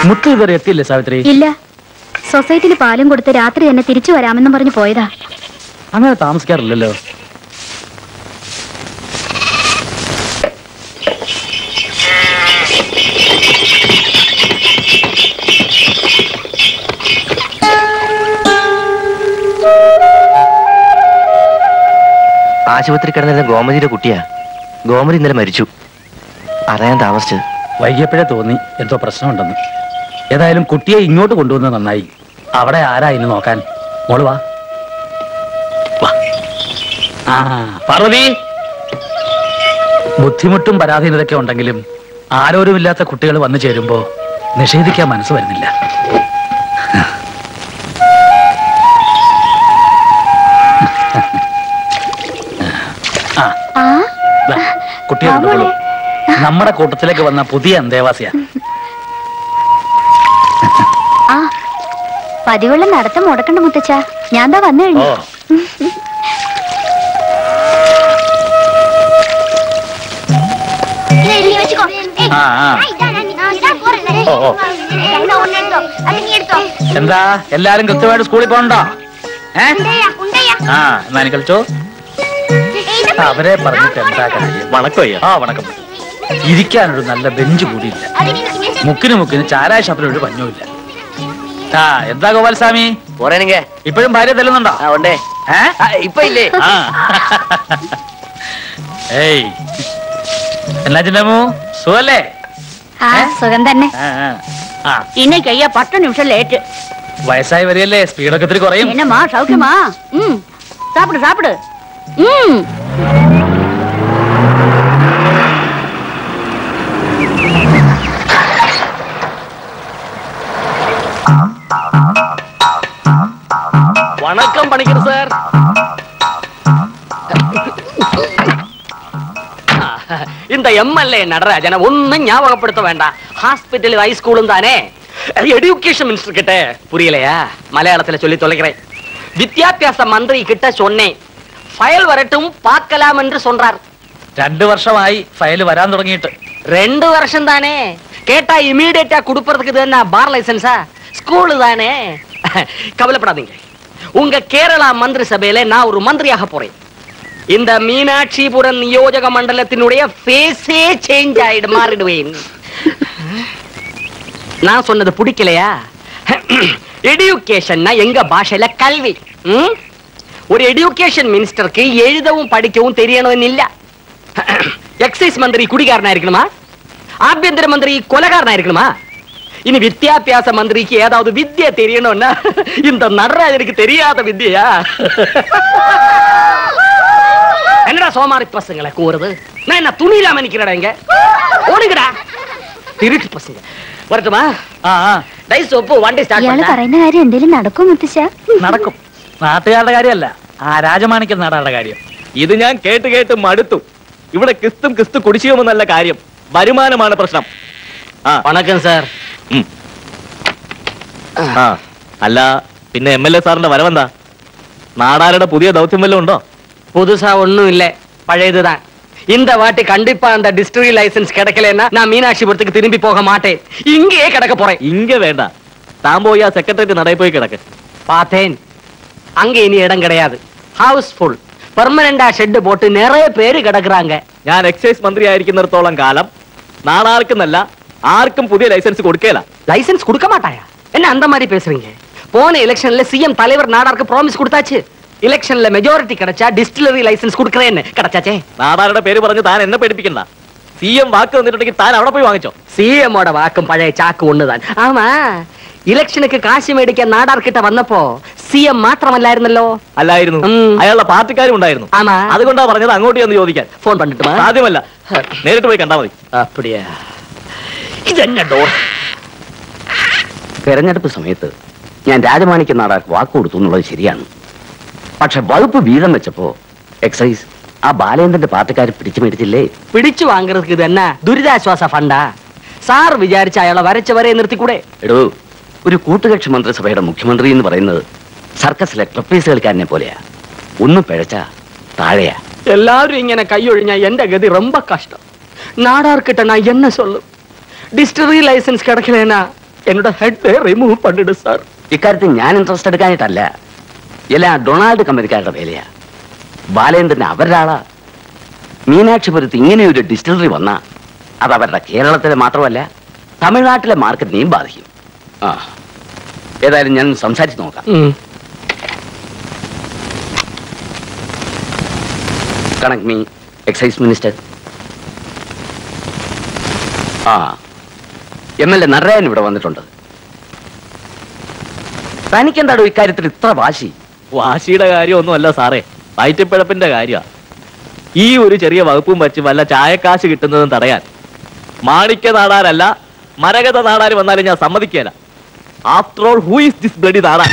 മുത്തു ഇതുവരെ എത്തിയില്ലേ സാവിത്രി? ഇല്ല, സൊസൈറ്റിയിൽ പാലും കൊടുത്ത് രാത്രി തന്നെ തിരിച്ചു വരാമെന്നും പറഞ്ഞു പോയതാ. അങ്ങനെ താമസിക്കാറില്ലല്ലോ. ആശുപത്രി കിടന്നിരുന്ന ഗോമതിയുടെ കുട്ടിയാ. ഗോമതി ഇന്നലെ മരിച്ചു. അറിയാൻ താമസിച്ചത്. വൈകിയപ്പോഴേ തോന്നി എന്തോ പ്രശ്നമുണ്ടെന്ന്. ഏതായാലും കുട്ടിയെ ഇങ്ങോട്ട് കൊണ്ടുവന്നത് നന്നായി. അവിടെ ആരാ ഇനി നോക്കാൻ? മോള് വാ. പാർവതി, ബുദ്ധിമുട്ടും പരാധീനതയൊക്കെ ഉണ്ടെങ്കിലും ആരോരുമില്ലാത്ത കുട്ടികൾ വന്നു ചേരുമ്പോ നിഷേധിക്കാൻ മനസ്സ് വരുന്നില്ല. കുട്ടിയെ കൊണ്ടുപോളൂ. നമ്മുടെ കൂട്ടത്തിലേക്ക് വന്ന പുതിയ അന്തേവാസിയാ. പതിവുള്ള നടത്തം മുടക്കണ്ട മുത്തച്ഛ, ഞാൻ ദാ വന്നു കഴിഞ്ഞു. എന്താ എല്ലാരും കൃത്യമായിട്ട് സ്കൂളിൽ പോകണ്ടോ? എന്നാ നീ കളിച്ചോ. അവരെ പറഞ്ഞിട്ട് എന്താ കാര്യം? വണക്കോയ്യ. വണക്കം. ഇരിക്കാനൊരു നല്ല ബെഞ്ച് കൂടിയില്ല. മുക്കിന് ചാരായ ഷാപ്പിലൊരു പഞ്ഞുമില്ല. എന്താ ഗോപാലസ്വാമി, ഇപ്പോഴും ഭാര്യ തല്ലുന്നുണ്ടോ? ഇപ്പൊ ഇല്ലേ? ഏയ് എന്നാ ചിന്നമ്മു, സുഖല്ലേ? സുഖം തന്നെ. இன்னைக்கு ஐயா 10 நிமிஷம் லேட்டு. വയസ്സായി വരികയല്ലേ, സ്പീഡൊക്കെ ഇത്തിരി കുറയും. என்னம்மா சௌக்கியமா? சாப்பிடு சாப்பிடு. வணக்கம் பணிக்கர் சார். இந்த எம்எல்ஏ நடராஜனை ஒன்னும் ஞாபகப்படுத்த வேண்டாம். ஹாஸ்பிட்டல் ஹைஸ்கூலும் தானே. எஜுகேஷன் மினிஸ்டர் கிட்ட புரியலையா? மலையாளத்துல சொல்லி தொலைக்கிறேன். வித்யாபியாச மந்திரி கிட்ட சொன்னேன், ஃபைல் வரட்டும் பார்க்கலாம் என்று சொல்றார். 2 வருஷമായി ഫയൽ വരാൻ തുടങ്ങിയിട്ട്. 2 வருஷம் தானே. கேட்டா இமீடியட்டா கொடுப்பறதுக்கு தானே பார் லைசன்ஸா? ஸ்கூல் தானே. கவலைப்படாதீங்க. உங்க கேரளா மந்திரி சபையில நான் ஒரு மந்திரியாக போறேன். இந்த மீனாட்சிபுரம் நியோஜக மண்டலத்தினுடைய ஃபேஸே சேஞ்ச் ஆயிடு, மாறிடுவேன். நான் சொன்னது பிடிக்கலையா? எஜுகேஷன்னா எங்க பாஷையில கல்வி. ஒரு எஜுகேஷன் மினிஸ்டருக்கு எழுதவும் படிக்கவும் தெரியணும் இல்ல. எக்ஸைஸ் மந்திரி குடிகாரனா இருக்கணுமா? ஆഭ്യന്തര மந்திரி கொலைகாரனா இருக்கணுமா? இனி வித்யாபியாச மந்திரிக்கு ஏதாவது வித்யா தெரியணும்னா இந்த நடராஜனுக்கு தெரியாத வித்யா? என்னடா சோமாரி பசங்களை கூறுது? நான் என்ன துணியிலாம நிக்கிறடா? இங்க ஓடுங்கடா திருட்டு பசங்க. வரட்டுமா? ഡൈ സോപ്പ് വണ്ടി സ്റ്റാർട്ട് ഇയാള് പറയുന്ന കാര്യം എന്തേലും നടക്കും മുത്തശ്ശ? നടക്കും. നാട്ടുകാരുടെ കാര്യമല്ല, ആ രാജമാണിക്യം നാടാരുടെ കാര്യം. ഇത് ഞാൻ കേട്ട് കേട്ട് മടുത്തു. ഇവിടെ ക്രിസ്തു കുടിശ്ശികമെന്നല്ല കാര്യം, വരുമാനമാണ് പ്രശ്നം. വണക്കം സാർ. അല്ല പിന്നെ MLA സാറിന്റെ വരവെന്താ? നാടാരുടെ പുതിയ ദൗത്യം വല്ലതും ഉണ്ടോ? புதுசா ஒண்ணும் இல்ல, பழையதுதான். இந்த வாட்டி கண்டிப்பா அந்த டிஸ்ட்ரிக்ட் லைசன்ஸ் கிடைக்கலன்னா நான் மீனாட்சிபுரத்துக்கு திரும்பி போக மாட்டேன். இங்கேயே கிடக்க போறேன். இங்க வேண்டாம், தான் போய் ആ സെക്രട്ടേറിയറ്റ് നടയിൽ പോയി കിടക്ക്. பார்த்தேன், அங்க இனி இடம் கிடையாது. House full. பெர்மனண்டா ஷெட் போட்டு நிறைய பேര് കിടக்குறாங்க. ഞാൻ എക്സൈസ് മന്ത്രി ആയിരിക്കുന്നിടത്തോളം കാലം നാടാർക്കെന്നല്ല ആർക്കും പുതിയ ലൈസൻസ് കൊടുക്കേല. லைசன்ஸ் கொடுக்க மாட்டாயா? என்ன அந்த மாதிரி பேசுறீங்க? போன எலெக்ஷன்ல சிஎம் தலைவர் நாடாருக்கு ப்ராமிஸ் கொடுத்தாச்சு. ഇലക്ഷനിലെ മെജോറിറ്റി கிடைச்சா ഡിസ്റ്റിലറി ലൈസൻസ് കൊടുക്കറേന്ന് കിടച്ചാച്ചേ. നാടാരുടെ പേര് പറഞ്ഞ് താൻ എന്നെ പേടിപ്പിക്കണ്ട. സിഎം വാക്ക് തന്നിട്ടുണ്ടെങ്കിൽ താൻ അവിടെ പോയി വാങ്ങിച്ചോ. സിഎമ്മോட വാക്കും പഴയ ചാക്ക് ഒന്നുതാൻ. ആമാ, ഇലക്ഷനുക്ക് കാശ് മേടിക്കാൻ നാടാർക്കിட்ட വന്നപ്പോ സിഎം മാത്രമല്ലായിരുന്നല്ലോ. അല്ലായിരുന്നു, അയാളുടെ പാർട്ടിക്കാരും ഉണ്ടായിരുന്നു. ആമാ, അതുകൊണ്ടാ പറഞ്ഞത് അങ്ങോട്ട് ചെന്ന് ചോദിക്കാൻ. ഫോൺ പണ്ടിട്ട് സാധ്യമല്ല, നേരിട്ട് പോയി കണ്ടാ മതി. അപ്പടിയാ. ഇതെന്നെ ഡോർ. തെരഞ്ഞെടുപ്പ് സമയത്ത് ഞാൻ രാജമാണിക്യം നാടാർക്ക് വാക്ക് കൊടുത്തു എന്നുള്ളത് ശരിയാണ്. പക്ഷെ വകുപ്പ് വീതം വെച്ചപ്പോ എക്സൈസ് ആ ബാലേന്ദ്രന്റെ പാർട്ടിക്കാർ പിടിച്ചു മേടിച്ചില്ലേ? പിടിച്ചു വാങ്ങുന്നത് തന്നെ ദുരിതാശ്വാസ ഫണ്ടാ. സാർ വിചാരിച്ച അയാളെ വരച്ച വരെ നിർത്തിക്കൂടെ? എടോ, ഒരു കൂട്ടുകക്ഷി മന്ത്രിസഭയുടെ മുഖ്യമന്ത്രി എന്ന് പറയുന്നത് സർക്കസിലെ ക്ലബ്ബീസ് കളിക്കാരനെ പോലെയാ. ഒന്നും പിഴച്ചാ താഴെയാ. എല്ലാവരും ഇങ്ങനെ കൈയൊഴിഞ്ഞാ എന്റെ ഗതി ரொம்ப കഷ്ടം. നാടാർക്കിട്ട ഞാൻ എന്നെ சொல்லும். ഡിസ്റ്റിലറി ലൈസൻസ് കിടക്കലേനാ എന്നോട് ഹെഡ് റിമൂവ് പണ്ടിട് സാർ. ഇക്കാര്യത്തിൽ ഞാൻ ഇൻട്രസ്റ്റ് എടുക്കാനായിട്ടല്ല, എല്ലാ ഡൊണാൾഡ് കമ്പനിക്കാരുടെ വേലയാ. ബാലേന്ദ്രൻ അവരുടെ ആളാ. മീനാക്ഷിപുരത്ത് ഇങ്ങനെയൊരു ഡിസ്റ്റിലറി വന്നാ അത് അവരുടെ കേരളത്തിലെ മാത്രമല്ല തമിഴ്നാട്ടിലെ മാർക്കറ്റിനെയും ബാധിക്കും. ആ, ഏതായാലും ഞാൻ സംസാരിച്ച് നോക്കാം. Connect me excise minister. ആ, MLA നടരാജൻ ഇവിടെ വന്നിട്ടുണ്ട്. തനിക്കെന്താടോ ഇക്കാര്യത്തിൽ ഇത്ര വാശി? വാശിയുടെ കാര്യമൊന്നുമല്ല സാറേ, വയറ്റിപ്പിഴപ്പിന്റെ കാര്യമാണ്. ഈ ഒരു ചെറിയ വകുപ്പും വച്ച് വല്ല ചായക്കാശ് കിട്ടുന്നതും തടയാൻ മാണിക്യ നാടാരല്ല മരകത നാടാര് വന്നാലും ഞാൻ സമ്മതിക്കല. After all who is this bloody Nadar?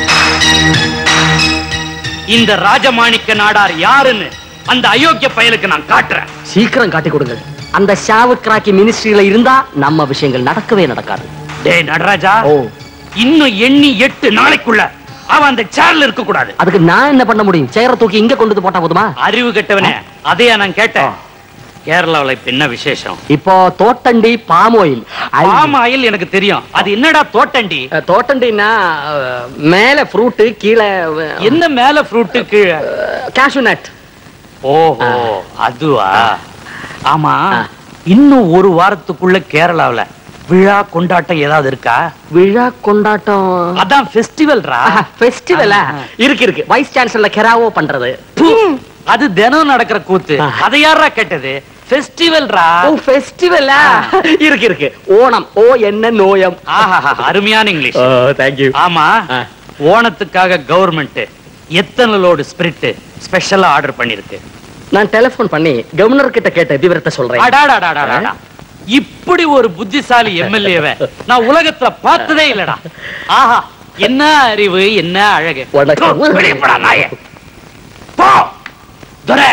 இந்த ராஜமாணிக்க நாடார் யாருன்னு அந்த அயோக்கிய பயலுக்கு நான் காட்டுறேன். சீக்கிரம் காட்டி கொடுங்க. அந்த ஷாவுக்ராக்கி மினிஸ்ட்ரியில இருந்தா நம்ம விஷயங்கள் நடக்கவே நடக்காது. டேய் நடராஜா, இன்னும் எண்ணி 8 நாளைக்குள்ள அவன் அந்த சேர்ல இருக்க கூடாது. அதுக்கு நான் என்ன பண்ண முடியும்? சேர தூக்கி இங்க கொண்டு போட்டா போதுமா? அறிவு கெட்டவனே, அதையா நான் கேட்டேன். கேரளாவுல இப்ப என்ன விசேஷம்? இப்போ தோட்டண்டி பாம் ஆயில். பாம் ஆயில் எனக்கு தெரியும். அது என்னடா தோட்டண்டி? தோட்டண்டினா மேல ஃப்ரூட், கீழே என்ன மேல ஃப்ரூட் கீழே கேஷ்யூ நட். ஓஹோ, அதுவா? ஆமா, இன்னும் ஒரு வாரத்துக்குள்ள கேரளாவுல விழா கொண்டாட்டம் ஏதாவது இருக்கா? விழா கொண்டாட்டம் அதான் ஃபெஸ்டிவல்ரா. ஃபெஸ்டிவலா? இருக்கு. வைஸ் சான்சலர் கெராவோ பண்றது. அது தினம் நடக்கிற கூத்து. அதை யாரா கேட்டது? ஃபெஸ்டிவல்ரா. ஓ, ஃபெஸ்டிவலா? இருக்கு. ஓணம். ஓ என்ன நோயம். ஆஹா, அருமையான இங்கிலீஷ். Thank you. ஆமா, ஓணத்துக்காக கவர்மெண்ட் எத்தனை லோடு ஸ்பிரிட் ஸ்பெஷலா ஆர்டர் பண்ணிருக்கு? நான் டெலிபோன் பண்ணி கவர்னர் கிட்ட கேட்ட விவரத்தை சொல்றேன். அடாடாடாடாடா, இப்படி ஒரு புத்திசாலி MLA-வை நான் உலகத்துல பார்த்ததே இல்லடா. ஆஹா, என்ன அறிவு, என்ன அழகு. வெளியப்படா நாயே, போ துரை.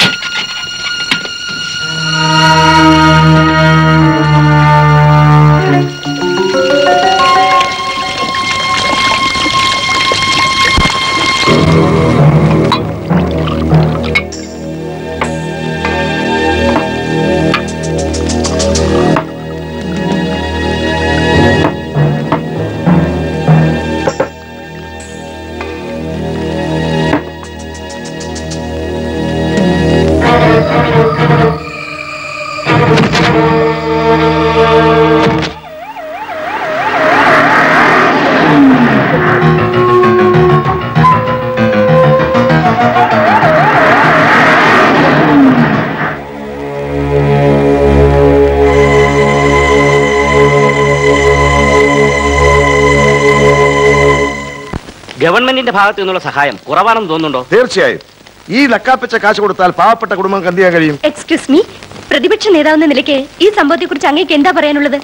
ഗവൺമെന്റിന്റെ ഭാഗത്തു നിന്നുള്ള സഹായം കുറവാണെന്ന് തോന്നുന്നുണ്ടോ? തീർച്ചയായും. ഈ ലക്കാപ്പിച്ച കാശ് കൊടുത്താൽ പാവപ്പെട്ട കുടുംബം എന്ത് ചെയ്യാൻ കഴിയും? എക്സ്ക്യൂസ് മീ, പ്രതിപക്ഷ നേതാവെന്ന നിലയ്ക്ക് ഈ സംഭവത്തെ കുറിച്ച് അങ്ങേക്ക് എന്താ പറയാനുള്ളത്?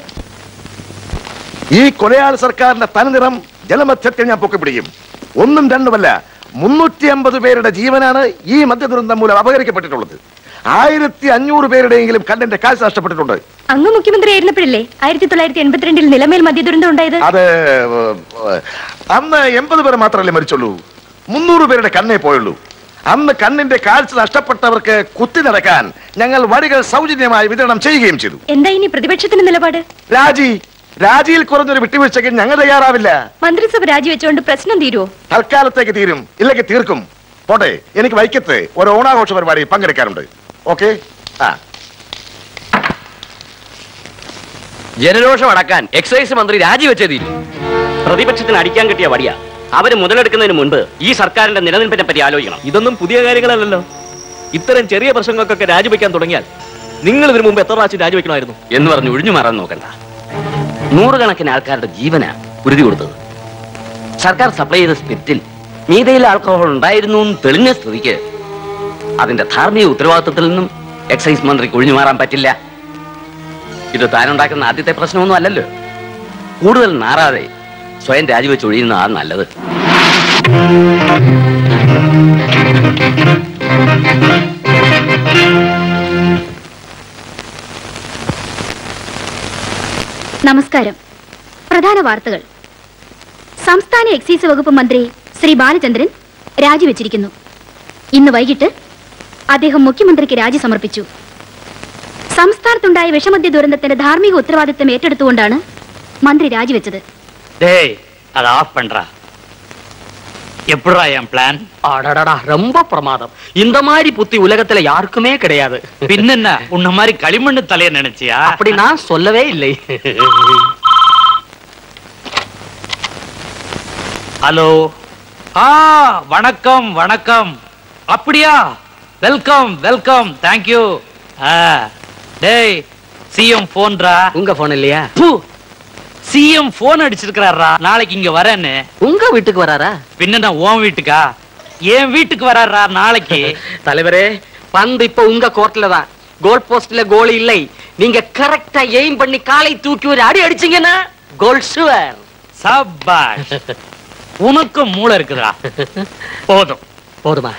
ഈ കൊലയാളി സർക്കാരിന്റെ തനിനിറം ജനമധ്യത്തിൽ ഞാൻ പൊക്കിപ്പിടിക്കും. ഒന്നും രണ്ടുമല്ല, 350 പേരുടെ ജീവനാണ് ഈ മദ്യദുരന്തം മൂലം അപഹരിക്കപ്പെട്ടിട്ടുള്ളത്. 1500 പേരുടെയെങ്കിലും കണ്ണിന്റെ കാഴ്ച നഷ്ടപ്പെട്ടിട്ടുണ്ട്. അങ്ങ് മുഖ്യമന്ത്രിയായിരുന്നപ്പോഴല്ലേ 1982 നിലമേൽ മദ്യദുരന്തം ഉണ്ടായത്? അത് അന്ന് 80 പേർ മാത്രമല്ലേ മരിച്ചുള്ളൂ. 300 പേരുടെ കണ്ണേ പോയുള്ളൂ. അന്ന് കണ്ണിന്റെ കാഴ്ച നഷ്ടപ്പെട്ടവർക്ക് കുത്തി നടക്കാൻ ഞങ്ങൾ വഴികൾ സൗജന്യമായി വിതരണം ചെയ്യുകയും ചെയ്തു. എന്താ ഇനി പ്രതിപക്ഷത്തിന്റെ നിലപാട്? രാജിയിൽ കുറഞ്ഞൊരു വിട്ടുവീഴ്ചയ്ക്ക് ഞങ്ങൾ തയ്യാറാവില്ല. മന്ത്രിസഭ രാജിവെച്ചുകൊണ്ട് പ്രശ്നം തീരുവോ? തൽക്കാലത്തേക്ക് തീരും, ഇല്ലെങ്കിൽ തീർക്കും. പോട്ടെ, എനിക്ക് വൈക്കത്ത് ഒരു ഓണാഘോഷ പരിപാടി പങ്കെടുക്കാറുണ്ട്. ഓക്കെ. ജനരോഷം അടക്കാൻ എക്സൈസ് മന്ത്രി രാജിവെച്ചേ തീരും. പ്രതിപക്ഷത്തിന് അടിക്കാൻ കിട്ടിയ വടിയ. അവര് മുതലെടുക്കുന്നതിന് മുൻപ് ഈ സർക്കാരിന്റെ നിലനിൽപ്പിനെ പറ്റി ആലോചിക്കണം. ഇതൊന്നും പുതിയ കാര്യങ്ങളല്ലല്ലോ. ഇത്തരം ചെറിയ പ്രശ്നങ്ങൾക്കൊക്കെ രാജിവെക്കാൻ തുടങ്ങിയാൽ നിങ്ങൾ ഇതിനു മുമ്പ് എത്ര പ്രാവശ്യം രാജിവെക്കണമായിരുന്നു എന്ന് പറഞ്ഞ് ഒഴിഞ്ഞു മാറാൻ നോക്കണ്ട. 100 കണക്കിന് ആൾക്കാരുടെ ജീവനാ ഉരുതി കൊടുത്തത്. സർക്കാർ സപ്ലൈ ചെയ്ത സ്പിരിറ്റിൽ മീതയിൽ ആൽക്കഹോൾ ഉണ്ടായിരുന്നു എന്ന് തെളിഞ്ഞ സ്ഥിതിക്ക് അതിന്റെ ധാർമ്മിക ഉത്തരവാദിത്വത്തിൽ നിന്നും എക്സൈസ് മന്ത്രിക്ക് ഒഴിഞ്ഞു മാറാൻ പറ്റില്ല. ഇത് താനുണ്ടാക്കുന്ന ആദ്യത്തെ പ്രശ്നമൊന്നും അല്ലല്ലോ. കൂടുതൽ നാറാതെ സ്വയം രാജിവെച്ച് ഒഴിയുന്നതാണ് നല്ലത്. നമസ്കാരം. പ്രധാന വാർത്തകൾ. സംസ്ഥാന എക്സൈസ് വകുപ്പ് മന്ത്രി ശ്രീ ബാലചന്ദ്രൻ രാജിവെച്ചിരിക്കുന്നു. ഇന്ന് വൈകിട്ട് അദ്ദേഹം മുഖ്യമന്ത്രിക്ക് രാജി സമർപ്പിച്ചു. സംസ്ഥാനത്തുണ്ടായ വിഷമദ്യ ദുരന്തത്തിന്റെ ധാർമ്മിക ഉത്തരവാദിത്തം ഏറ്റെടുത്തുകൊണ്ടാണ് மந்திரி ராஜிவெச்சது. டேய் அதை ஆஃப் பண்றா. எப்படா என் பிளான்? அடடடா, ரொம்ப பிரமாதம். இந்த மாதிரி புத்தி உலகத்துல யாருக்குமே கிடையாது. பின்ன உன்ன மாதிரி களிமண்ணு தலைய நினைச்சியா? அப்படி நான் சொல்லவே இல்லை. ஹலோ. வணக்கம் வணக்கம். அப்படியா? Welcome welcome, thank you. டேய் சிஎம் போன்ரா. உங்க போன் இல்லையா? சிஎம் போன் அடிச்சிருக்காரா, நாளைக்கு இங்க வரேன்னு. உங்க வீட்டுக்கு வராரா? பின்ன நான் உன் வீட்டுக்கா? என் வீட்டுக்கு வராரா நாளைக்கு? தலைவரே, பந்து இப்ப உங்க கோர்ட்ல தான். கோல் போஸ்ட்ல கோல் இல்லை. நீங்க கரெக்டா எய்ம் பண்ணி காலை தூக்கி ஒரு அடி அடிச்சீங்கன்னா கோல் ஷுவர். சபாஷ். உனக்கும் மூளை இருக்குதா? போதும். போதுமா?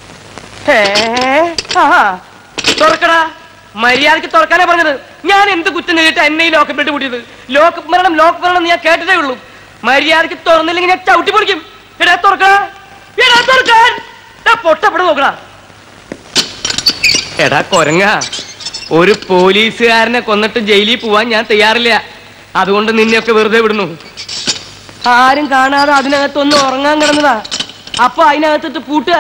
തുറക്കടാ, മര്യാദക്ക് തുറക്കാനേ പറഞ്ഞത്. ഞാൻ എന്ത് കുറ്റം ചെയ്തിട്ട് എന്നെ ഈ ലോക്കപ്പിട്ട് കൂട്ടിയത്? ലോക്കപ്പ് മരണം ഞാൻ കേട്ടതേ ഉള്ളൂ. മര്യാദക്ക് തുറന്നില്ലെങ്കിൽ ഞാൻ ചവിട്ടി പൊളിക്കും. എടാ തുറക്കടാ, എടാ തുറക്കാൻ. പൊട്ടപ്പെട്ട് നോക്കടാ. എടാ കൊരങ്ങ, ഒരു പോലീസുകാരനെ കൊന്നിട്ട് ജയിലിൽ പോവാൻ ഞാൻ തയ്യാറില്ല. അതുകൊണ്ട് നിന്നെയൊക്കെ വെറുതെ വിടുന്നു. ആരും കാണാതെ അതിനകത്തൊന്ന് ഉറങ്ങാൻ കിടന്നതാ. അപ്പൊ അതിനകത്തിട്ട് പൂട്ടുക.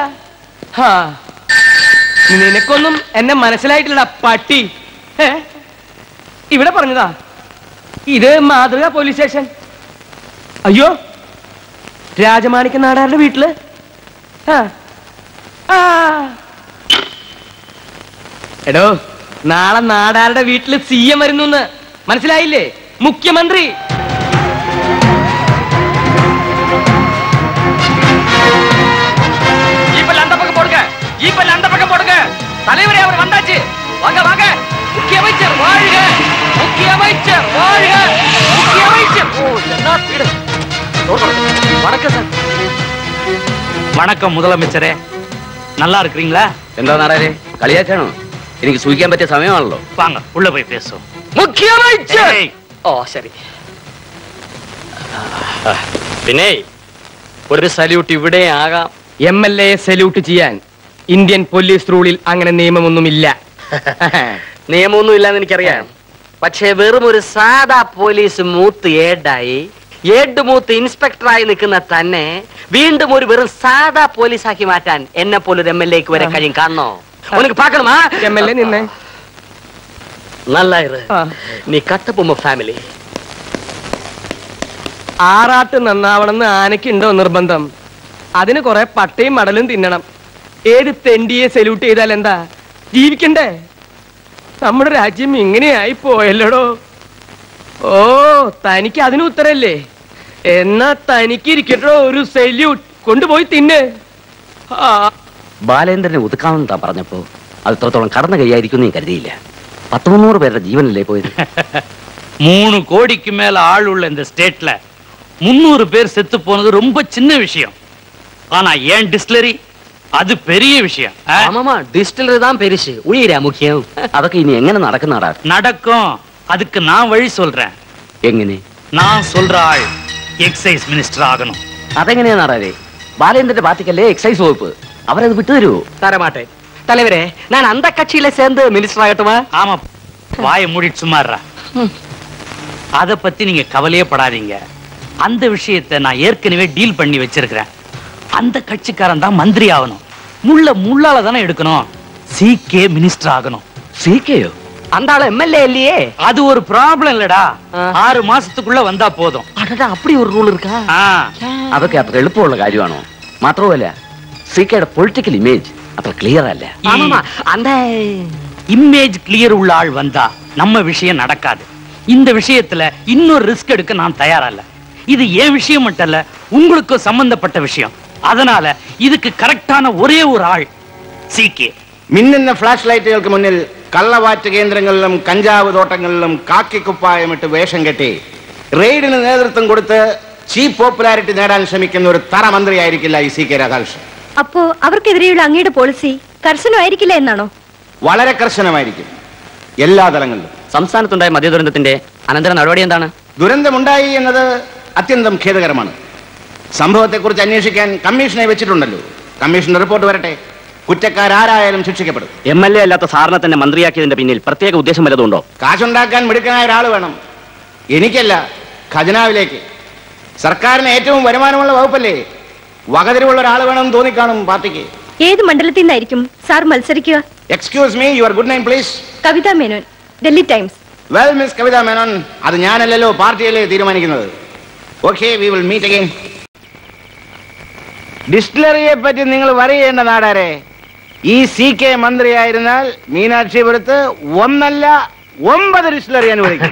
നിനക്കൊന്നും എന്നെ മനസ്സിലായിട്ടില്ലടാ പട്ടി. ഇവിടെ പറഞ്ഞതാ. ഇത് മാതൃക പോലീസ് സ്റ്റേഷൻ. അയ്യോ, രാജമാണിക്യ നാടാരുടെ വീട്ടില്. എടോ, നാളെ നാടാരുടെ വീട്ടില് സിഎം വരുന്നു. മനസ്സിലായില്ലേ? മുഖ്യമന്ത്രി. தலைவரே, அவர் வந்தாச்சு. வாங்க வாங்க. முக்கிய அமைச்சர் வாழ்க, முக்கிய அமைச்சர் வாழ்க, முக்கிய அமைச்சர். வணக்கம் சார். வணக்கம் முதலமைச்சரே, நல்லா இருக்கிறீங்களா? എന്താ നാടാരെ കളിയാക്കാണോ? എനിക്ക് സൂഹിക്കാൻ പറ്റിയ സമയമാണല്ലോ. வாங்க உள்ள போய் பேசுவோம். മുഖ്യ அமைச்சர். ഓ ശരി. പിന്നെ ഒരു സല്യൂട്ട് ഇവിടെ ആകാം. MLA സല്യൂട്ട് ചെയ്യാൻ ഇന്ത്യൻ പോലീസ് റൂളിൽ അങ്ങനെ നിയമമൊന്നുമില്ല. നിയമമൊന്നും ഇല്ലാന്ന് എനിക്കറിയാം. പക്ഷേ വെറും ഒരു സാധാ പോലീസ് മൂത്ത് ഏഡ് മൂത്ത് ഇൻസ്പെക്ടറായി നിൽക്കുന്ന തന്നെ വീണ്ടും ഒരു വെറും സാധാ പോലീസാക്കി മാറ്റാൻ എന്നെ പോലൊരു MLAക്ക് വരെ കഴിയും. കാണണോ? ഉനക്ക് പാക്കണമാ? MLA നിന്നെ നല്ലായിரு. നീ കട്ടപ്പുമ്മ ഫാമിലി. ആറാട്ട് നന്നാവണമെന്ന് ആനയ്ക്കുണ്ടോ നിർബന്ധം? അതിന് കുറെ പട്ടയും മടലും തിന്നണം. ഏത് തെണ്ടിയെ സല്യൂട്ട് ചെയ്താൽ എന്താ? ജീവിക്കണ്ടേ? നമ്മുടെ രാജ്യം ഇങ്ങനെയായി പോയല്ലോടോ. ഓ, തനിക്ക് അതിന് ഉത്തരല്ലേ? എന്നാ തനിക്ക് ഇരിക്കട്ടോ ഒരു സല്യൂട്ട്. കൊണ്ടുപോയി തിന്ന്. ബാലേന്ദ്രനെ ഒതുക്കാമെന്ന് താൻ പറഞ്ഞപ്പോ അത്രത്തോളം കടന്നു കൈയായിരിക്കും നീ കരുതിയില്ല. 100-300 പേരുടെ ജീവനല്ലേ പോയത്? 3 கோடிக்கு மேல ஆள் உள்ள இந்த ஸ்டேட்ல 300 பேர் செத்து போனது ரொம்ப சின்ன விஷயம். ஆனா ஏன் டிஸ்டிலரி அது பெரிய விஷயம். ஆமாமா, டிஸ்டிலரி தான் பெருசு, உயிரா முக்கியம். അതൊക്കെ ഇനി എങ്ങനെ നടക്കുന്നടാ? நடக்கும். அதுக்கு நான் வழி சொல்றேன். എങ്ങനെ? நான் சொல்ற ஆள் எக்ஸைஸ் மினிஸ்டர் ஆகணும். അതെങ്ങനെയാ നാടാരെ? ബാലേന്ദ്രന്റെ പാർട്ടിക്കല്ലേ എക്സൈസ് വകുപ്പ്. അവരത് വിട്ടുതരുമോ? തരമാട്ടെ. தலைவரே, நான் அந்த கட்சியில சேர்ந்து மினிஸ்டர் ஆகட்டுமா? ஆமா, வாயை மூடிட்டு சும்மாறா. அத பத்தி நீங்க கவலையே படாதீங்க. அந்த விஷயத்தை நான் ஏற்கனவே டீல் பண்ணி வச்சிருக்கிறேன். அந்த கட்சிக்காரன் தான் மந்திரி ஆகணும். முள்ளால தானே எடுக்கணும். சிகே மினிஸ்டர் ஆகணும். சிகேயோ? அந்த ஆளு MLA இல்லையே. அது ஒரு ப்ராப்ளம் இல்லடா. 6 മാസத்துக்குள்ள വന്നാ போதும். അടടാ, அப்படி ഒരു റൂൾ இருக்கா? അതൊക്കെ അത്ര എളുപ്പമുള്ള കാര്യമാണോ? മാത്രമല്ല സികേയുടെ പൊളിറ്റിക്കൽ ഇമേജ് അത്ര ക്ലിയർ അല്ല. ஆமாமா, அந்த இமேஜ் கிளியர் உள்ள ஆள் வந்தா நம்ம விஷயம் நடக்காது. இந்த விஷயத்துல இன்னொரு ரிஸ்க் எடுக்க நான் தயாரா இல்ல. இது ஏன் விஷயம் மட்டும் இல்ல, உங்களுக்கு சம்பந்தப்பட்ட விஷயம். அதனால இதுக்கு கரெக்டான ஒரே ஒரு ஆள் സികെ. മിന്നുന്ന ഫ്ലാഷ് ലൈറ്റുകൾക്ക് മുന്നിൽ കള്ളവാറ്റ് കേന്ദ്രങ്ങളിലും കഞ്ചാവ് തോട്ടങ്ങളിലും കാക്കിക്കുപ്പായമിട്ട് വേഷം കെട്ടി റെയ്ഡിന് നേതൃത്വം കൊടുത്ത് ചീപ്പ് പോപ്പുലാരിറ്റി നേടാൻ ശ്രമിക്കുന്ന ഒരു തറ മന്ത്രിയായിരിക്കില്ല ഈ സികെ രാധാകൃഷ്ണൻ. അപ്പോ അവർക്കെതിരെയുള്ള അങ്ങയുടെ പോളിസി കർശനമായിരിക്കില്ല എന്നാണോ? വളരെ കർശനമായിരിക്കും, എല്ലാ തലങ്ങളിലും. സംസ്ഥാനത്തുണ്ടായ മദ്യദുരന്തത്തിന്റെ അനന്തര നടപടി എന്താണ്? ദുരന്തമുണ്ടായി എന്നത് അത്യന്തം ഖേദകരമാണ്. സംഭവത്തെക്കുറിച്ച് അന്വേഷിക്കാൻ കമ്മീഷനെ വെച്ചിട്ടുണ്ടല്ലോ. കമ്മീഷന്റെ റിപ്പോർട്ട് വരട്ടെ. കുറ്റക്കാരാരായാലും ശിക്ഷിക്കപ്പെടും. MLA അല്ലാത്ത സാറിനെ തന്നെ മന്ത്രിയാക്കിയതിന്റെ പിന്നിൽ പ്രത്യേക ഉദ്ദേശം വല്ലതുണ്ടോ? കാശുണ്ടാക്കാൻ മിടുക്കനായ ഒരാൾ വേണം. എനിക്കല്ല, ഖജനാവിലേക്ക്. സർക്കാരിന് ഏറ്റവും വരുമാനമുള്ള വകുപ്പല്ലേ? വകതിരിവുള്ള ഒരാൾ വേണമെന്ന് തോന്നിക്കാണും പാർട്ടിക്ക്. ഏത് മണ്ഡലത്തിൽ നിന്നായിരിക്കും സാർ മത്സരിക്കുക? Excuse me, your good name please? Kavitha Menon, Delhi Times. Well miss Kavitha Menon, അത് ഞാനല്ലല്ലോ, പാർട്ടിയല്ലേ തീരുമാനിക്കുന്നത്. Okay, we will meet again. ഡിസ്റ്റിലറിയെ പറ്റി നിങ്ങൾ വരികേണ്ട നാടാരെ. ഈ CK മന്ത്രിയായിരുന്നാൽ മീനാക്ഷിപുരത്ത് 1 അല്ല 9 ഡിസ്റ്റിലറി അനുവദിക്കും.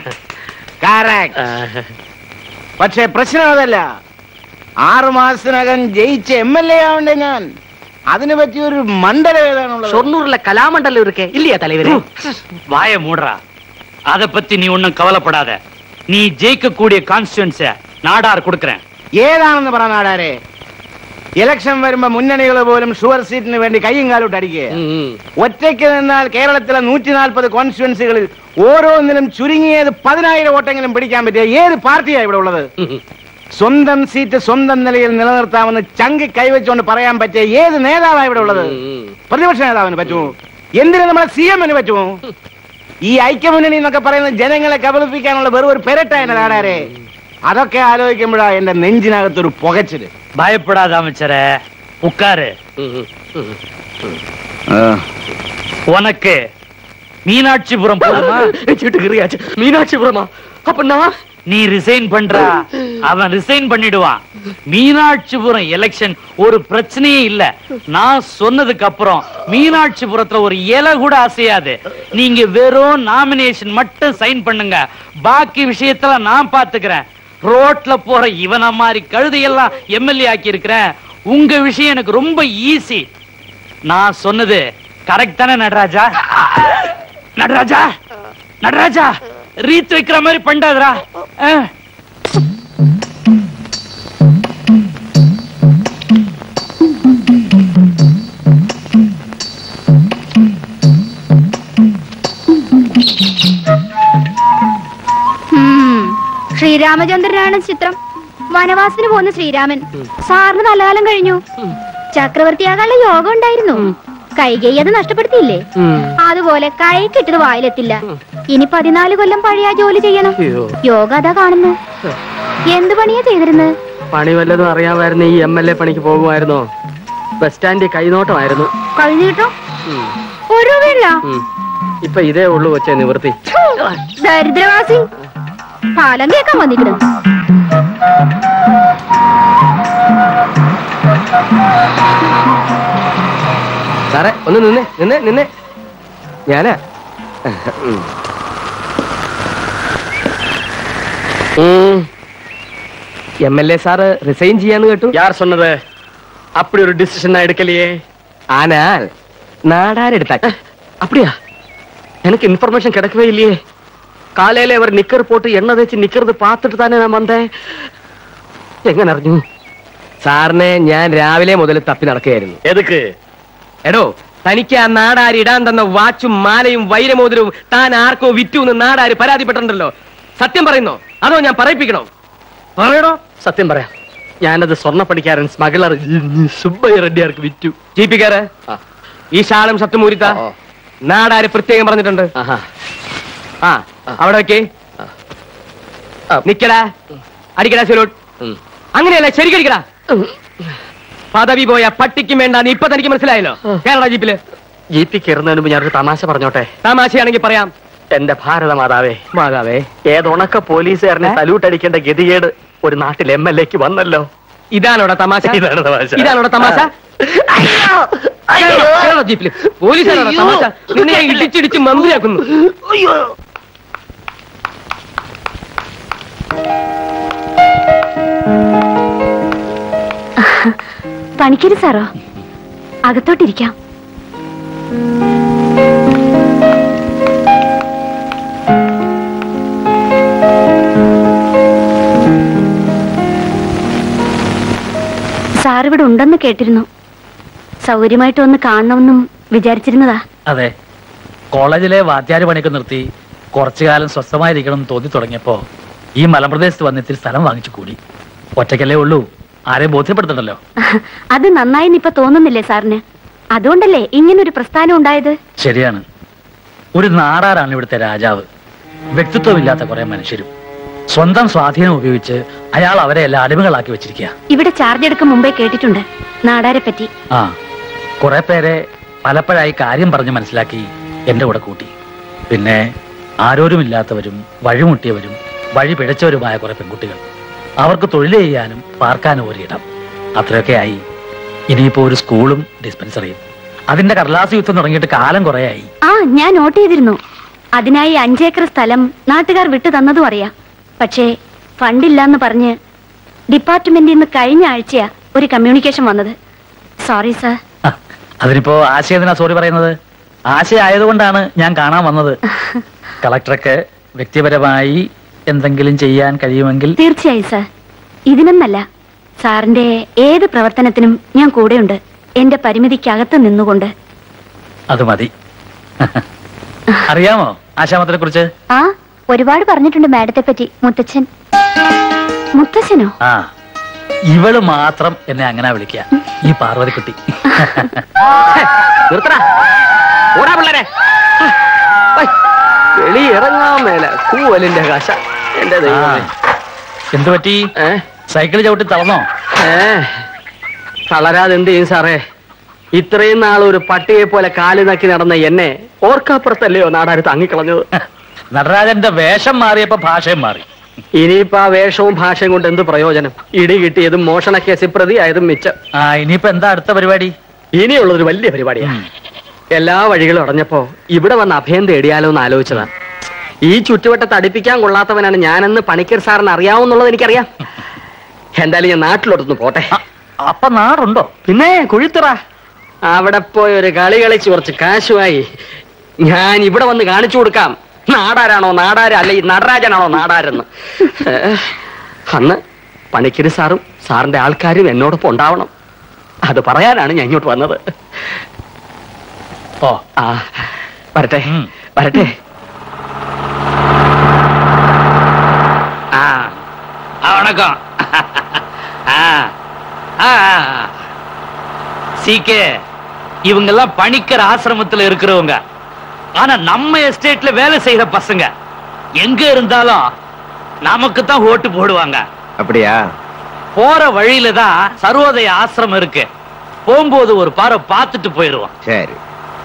പക്ഷെ പ്രശ്നം അതല്ല. 6 മാസത്തിനകം ജയിച്ച MLA ആവണ്ടേ ഞാൻ. അതിനെ പറ്റി ഒരു മണ്ഡലം ഏതാണുള്ളത്? ഷൊർണൂരിലെ കലാമണ്ഡലം ഇരിക്കേ ഇല്ലയാ தலைவரே? வாய மூடுறா. அதை பத்தி நீ ஒன்னும் கவலைப்படாத. நீ ஜெயிக்க கூடிய கான்ஸ்டிட்யூன்ஸ நாடார் கொடுக்கறேன். ഏതാണെന്ന് പറ നാടാരെ. ഇലക്ഷൻ വരുമ്പോ മുന്നണികൾ പോലും ഷുവർ സീറ്റിന് വേണ്ടി കയ്യും കാലോട്ട് അടിക്കുക. ഒറ്റയ്ക്ക് നിന്നാൽ കേരളത്തിലെ 140 കോൺസ്റ്റിറ്റ്യുവൻസികളിൽ ഓരോന്നിലും ചുരുങ്ങിയത് 10,000 വോട്ടെങ്കിലും പിടിക്കാൻ പറ്റിയ ഏത് പാർട്ടിയാണ് ഇവിടെ ഉള്ളത്? സ്വന്തം സീറ്റ് സ്വന്തം നിലയിൽ നിലനിർത്താമെന്ന് ചങ്കി കൈവച്ചുകൊണ്ട് പറയാൻ പറ്റിയ ഏത് നേതാവാണ് ഇവിടെ ഉള്ളത്? പ്രതിപക്ഷ നേതാവിന് പറ്റുമോ? എന്തിനു നമ്മളെ CM-ന് പറ്റുമോ? ഈ ഐക്യമുന്നണി എന്നൊക്കെ പറയുന്നത് ജനങ്ങളെ കബളിപ്പിക്കാനുള്ള വെറും ഒരു പെരട്ടായ നാടാരെ. അതൊക്കെ ആലോചിക്കുമ്പോഴാ എന്റെ നെഞ്ചിനകത്തൊരു പുകച്ചില്. பயப்படாத அமைச்சரே, உட்காரு. உனக்கு மீனாட்சிபுரம் போதுமா? மீனாட்சிபுரமா? அப்ப நீ ரிசைன் பண்றா, அவன் ரிசைன் பண்ணிடுவான். மீனாட்சிபுரம் எலெக்ஷன் ஒரு பிரச்சனையே இல்ல. நான் சொன்னதுக்கு அப்புறம் மீனாட்சிபுரத்துல ஒரு இலை கூட அசையாது. நீங்க வெறும் நாமினேஷன் மட்டும் சைன் பண்ணுங்க. பாக்கி விஷயத்துல நான் பாத்துக்கிறேன். ரோட்ல போற இவன மாதிரி கழுதையெல்லாம் MLA ஆக்கி இருக்கிறேன். உங்க விஷயம் எனக்கு ரொம்ப ஈஸி. நான் சொன்னது கரெக்ட் தானே நடராஜா? நடராஜா, நடராஜா, ரீத் வைக்கிற மாதிரி பண்ணாதரா. ശ്രീരാമചന്ദ്രനാണ് ചിത്രം. വനവാസത്തിന് പോകുന്ന ശ്രീരാമൻ. സാറിന് നല്ല കാലം കഴിഞ്ഞു. ചക്രവർത്തിയാകാനുള്ള യോഗം ഉണ്ടായിരുന്നു. കൈകൈ അത് നഷ്ടപ്പെടുത്തിയില്ലേ? അതുപോലെ കൈ കിട്ടത് വായിലെത്തില്ല. ഇനി 14 കൊല്ലം പഴയ ജോലി ചെയ്യണം. യോഗ അതാ കാണുന്നു. എന്ത് പണിയാ ചെയ്തിരുന്നത്? പണി വല്ലതും അറിയാമായിരുന്നു ഈ MLA പണിക്ക് പോകുമായിരുന്നോ? ബസ് സ്റ്റാൻഡിൽ കൈനോട്ടമായിരുന്നു. കഴിഞ്ഞു കിട്ടോ? ഒരു രൂപയില്ല. ഇപ്പൊ ഇതേ ഉള്ളു വെച്ചേ നിവൃത്തി. ദരിദ്രവാസി പാലം കേൾക്കാൻ വന്നിരുന്നു. സാറേ ഒന്ന് നിന്നെ ഞാനാ. MLA സാറ് റിസൈൻ ചെയ്യാന്ന് കേട്ടു. யார் சொன்னது? அப்படி ஒரு டிசிஷன் எடுக்கலையே. ஆனால் நாடாரெடுத்தாச்சு. அப்படியா? எனக்கு இன்ஃபர்மேஷன் கிடைக்கவே இல்லையே. காலையில அவர் நிக்கர் போட்டு எண்ணெய் தேய்ச்சி நிக்கிறது பார்த்துட்டு தானே நான் வந்தேன். എങ്ങനെ അറിഞ്ഞു? സാറിനെ ഞാൻ രാവിലെ മുതൽ തപ്പി നടക്കുകയായിരുന്നു. എതുക്ക്? എടോ, തനിക്ക് ആ നാടാര് ഇടാൻ തന്ന വാച്ചും മാലയും വൈരമോതിരവും താൻ ആർക്കോ വിറ്റു എന്ന് നാടാര് പരാതിപ്പെട്ടിട്ടുണ്ടല്ലോ. സത്യം പറയുന്നോ അതോ ഞാൻ പറയിപ്പിക്കണോ? പറയടോ. സത്യം പറയാം. ഞാനത് സ്വർണ്ണപ്പണിക്കാരൻ സ്മഗ്ലർ സുബ്ബയ്യ റെഡ്ഡിയാർക്ക് വിറ്റു. ജീപ്പിക്കാര് ഈ ശാളം ഷർട്ട് മൂരിത്ത നാടാര് പ്രത്യേകം പറഞ്ഞിട്ടുണ്ട്. ആ അവിടെ വെക്കേ. നിക്കടാ, അടിക്കടാ സല്യൂട്ട്. അങ്ങനെയല്ല, ശരിക്കടിക്കടാ. പദവി പോയ പട്ടിക്കും വേണ്ട. നീ ഇപ്പൊ തനിക്ക് മനസ്സിലായല്ലോ. കേരള ജീപ്പില് ജീപ്പിൽ കയറുന്നതിന് മുമ്പ് ഞാനൊരു തമാശ പറഞ്ഞോട്ടെ? തമാശയാണെങ്കിൽ പറയാം. എന്റെ ഭാരത മാതാവേ, ഏതൊണക്ക പോലീസുകാരനെ സല്യൂട്ട് അടിക്കേണ്ട ഗതികേട് ഒരു നാട്ടിൽ MLA-ക്ക് വന്നല്ലോ. ഇതാണോടാ തമാശ? ഇതാണോടാ തമാശ? ജീപ്പില് പോലീസുകാരോടാ തമാശ? നിന്നെ ഇടിച്ചിടിച്ച് മന്ത്രിയാക്കുന്നു. പണിക്കര് സാറോ? അകത്തോട്ടിരിക്കാം. സാർ ഇവിടെ ഉണ്ടെന്ന് കേട്ടിരുന്നു. സൗകര്യമായിട്ട് ഒന്ന് കാണണമെന്നും വിചാരിച്ചിരുന്നതാ. അതെ, കോളേജിലെ വാദ്യാര് പണിയൊക്കെ നിർത്തി കുറച്ചു കാലം സ്വസ്ഥമായിരിക്കണം എന്ന് തോന്നി തുടങ്ങിയപ്പോ ഈ മലമ്പ്രദേശത്ത് വന്ന് ഇത്തിരി സ്ഥലം വാങ്ങിച്ചു കൂടി. ഒറ്റയ്ക്കല്ലേ ഉള്ളൂ, ആരെയും ബോധ്യപ്പെടുത്തണ്ടല്ലോ. അത് നന്നായി ഇപ്പൊ തോന്നുന്നില്ലേ സാറിന്? അതുകൊണ്ടല്ലേ ഇങ്ങനൊരു പ്രസ്ഥാനം ഉണ്ടായത്? ശരിയാണ്. ഒരു നാടാരാണ് ഇവിടുത്തെ രാജാവ്. വ്യക്തിത്വമില്ലാത്ത കുറെ മനുഷ്യരും. സ്വന്തം സ്വാധീനം ഉപയോഗിച്ച് അയാൾ അവരെ എല്ലാം അടിമകളാക്കി വെച്ചിരിക്കുക. ഇവിടെ ചാർജ് എടുക്കും മുമ്പേ കേട്ടിട്ടുണ്ട് നാടാരെ പറ്റി. ആ, കുറെ പേരെ പലപ്പോഴായി കാര്യം പറഞ്ഞ് മനസ്സിലാക്കി എന്റെ കൂടെ കൂട്ടി. പിന്നെ ആരോരുമില്ലാത്തവരും വഴിമുട്ടിയവരും വഴി പിഴച്ചവരുമായ കുറെ പെൺകുട്ടികൾ. അവർക്ക് തൊഴിൽ ചെയ്യാനും പാർക്കാനും ഒരിടം. അത്രയൊക്കെ ആയി. ഇനിയിപ്പോ ഒരു സ്കൂളും ഡിസ്പെൻസറിയും. അതിന്റെ കടലാസ് യുദ്ധം തുടങ്ങിയിട്ട് കാലം കുറയായി. ആ, ഞാൻ നോട്ട് ചെയ്തിരുന്നു. അതിനായി 5 ഏക്കർ സ്ഥലം നാട്ടുകാർ വിട്ടു തന്നതും അറിയാം. പക്ഷേ ഫണ്ടില്ലാന്ന് പറഞ്ഞ് ഡിപ്പാർട്ട്മെന്റിൽ നിന്ന് കഴിഞ്ഞ ആഴ്ചയാ ഒരു കമ്മ്യൂണിക്കേഷൻ വന്നത്. Sorry sir. അതിനിപ്പോ ആശയത്തിനാ സോറി പറയുന്നത്? ആശയായതുകൊണ്ടാണ് ഞാൻ കാണാൻ വന്നത്. കളക്ടർക്ക് വ്യക്തിപരമായി എന്തെങ്കിലും ചെയ്യാൻ കഴിയുമെങ്കിൽ. തീർച്ചയായും സർ. ഇതിനൊന്നല്ല, സാറിന്റെ ഏത് പ്രവർത്തനത്തിനും ഞാൻ കൂടെയുണ്ട്, എന്റെ പരിമിതിക്കകത്ത് നിന്നുകൊണ്ട്. അത് മതി. അറിയാമോ ആശാമത്തിനെ കുറിച്ച്? ആ, ഒരുപാട് പറഞ്ഞിട്ടുണ്ട് മാഡത്തെ പറ്റി. മുത്തച്ഛനോ? ആ, ഇവള് മാത്രം എന്നെ അങ്ങനെ വിളിക്കുക, ഈ പാർവതിക്കുട്ടി. വെളിയിറങ്ങാൻ മേല കൂവലിന്റെ കാശ. എന്റെ എന്തു പറ്റി? സൈക്കിൾ ചവിട്ടി തളർന്നോ? തളരാതെ എന്ത് ചെയ്യും സാറേ? ഇത്രയും നാൾ ഒരു പട്ടിയെ പോലെ കാല് നക്കി നടന്ന എന്നെ ഓർക്കാപ്പുറത്തല്ലയോ നാടാര് തങ്ങിക്കളഞ്ഞത്. നടരാജന്റെ വേഷം മാറിയപ്പോ ഭാഷയും മാറി. ഇനിയിപ്പോ ആ വേഷവും ഭാഷയും കൊണ്ട് എന്ത് പ്രയോജനം? ഇടി കിട്ടിയതും മോഷണ കേസിൽ പ്രതിയായതും മിച്ചം. ഇനിയിപ്പോ എന്താ അടുത്ത പരിപാടി? ഇനിയുള്ളതൊരു വലിയ പരിപാടിയാണ്. എല്ലാ വഴികളും അടഞ്ഞപ്പോ ഇവിടെ വന്ന് അഭയം തേടിയാലോ എന്ന് ആലോചിച്ചതാ. ഈ ചുറ്റുവട്ടത്ത് അടുപ്പിക്കാൻ കൊള്ളാത്തവനാണ് ഞാനെന്ന് പണിക്കർ സാറിന് അറിയാവുന്നുള്ളത് എനിക്കറിയാം. എന്തായാലും ഞാൻ നാട്ടിലോട്ടൊന്ന് പോട്ടെ. അപ്പൊ നാടുണ്ടോ? പിന്നെ കുഴിത്തറ. അവിടെ പോയി ഒരു കളി കളിച്ച് കുറച്ച് കാശുമായി ഞാൻ ഇവിടെ വന്ന് കാണിച്ചു കൊടുക്കാം നാടാരാണോ നാടാര്, അല്ല ഈ നടരാജനാണോ നാടാരെന്ന്. അന്ന് പണിക്കര് സാറും സാറിന്റെ ആൾക്കാരും എന്നോടൊപ്പം ഉണ്ടാവണം. അത് പറയാനാണ് ഞാൻ ഇങ്ങോട്ട് വന്നത്. ഓ, ആ, വരട്ടെ വരട്ടെ. வணக்கம். சீக்கே, இவங்கெல்லாம் பணிக்கர் ஆசிரமத்தில் இருக்கிறவங்க. ஆனா நம்ம எஸ்டேட்ல வேலை செய்யற பசங்க. எங்க இருந்தாலும் நமக்கு தான் ஓட்டு போடுவாங்க. அப்படியா? போற வழியில தான் சர்வோதய ஆசிரமம் இருக்கு. போகும்போது ஒரு பாறை பார்த்துட்டு போயிடுவோம். சரி.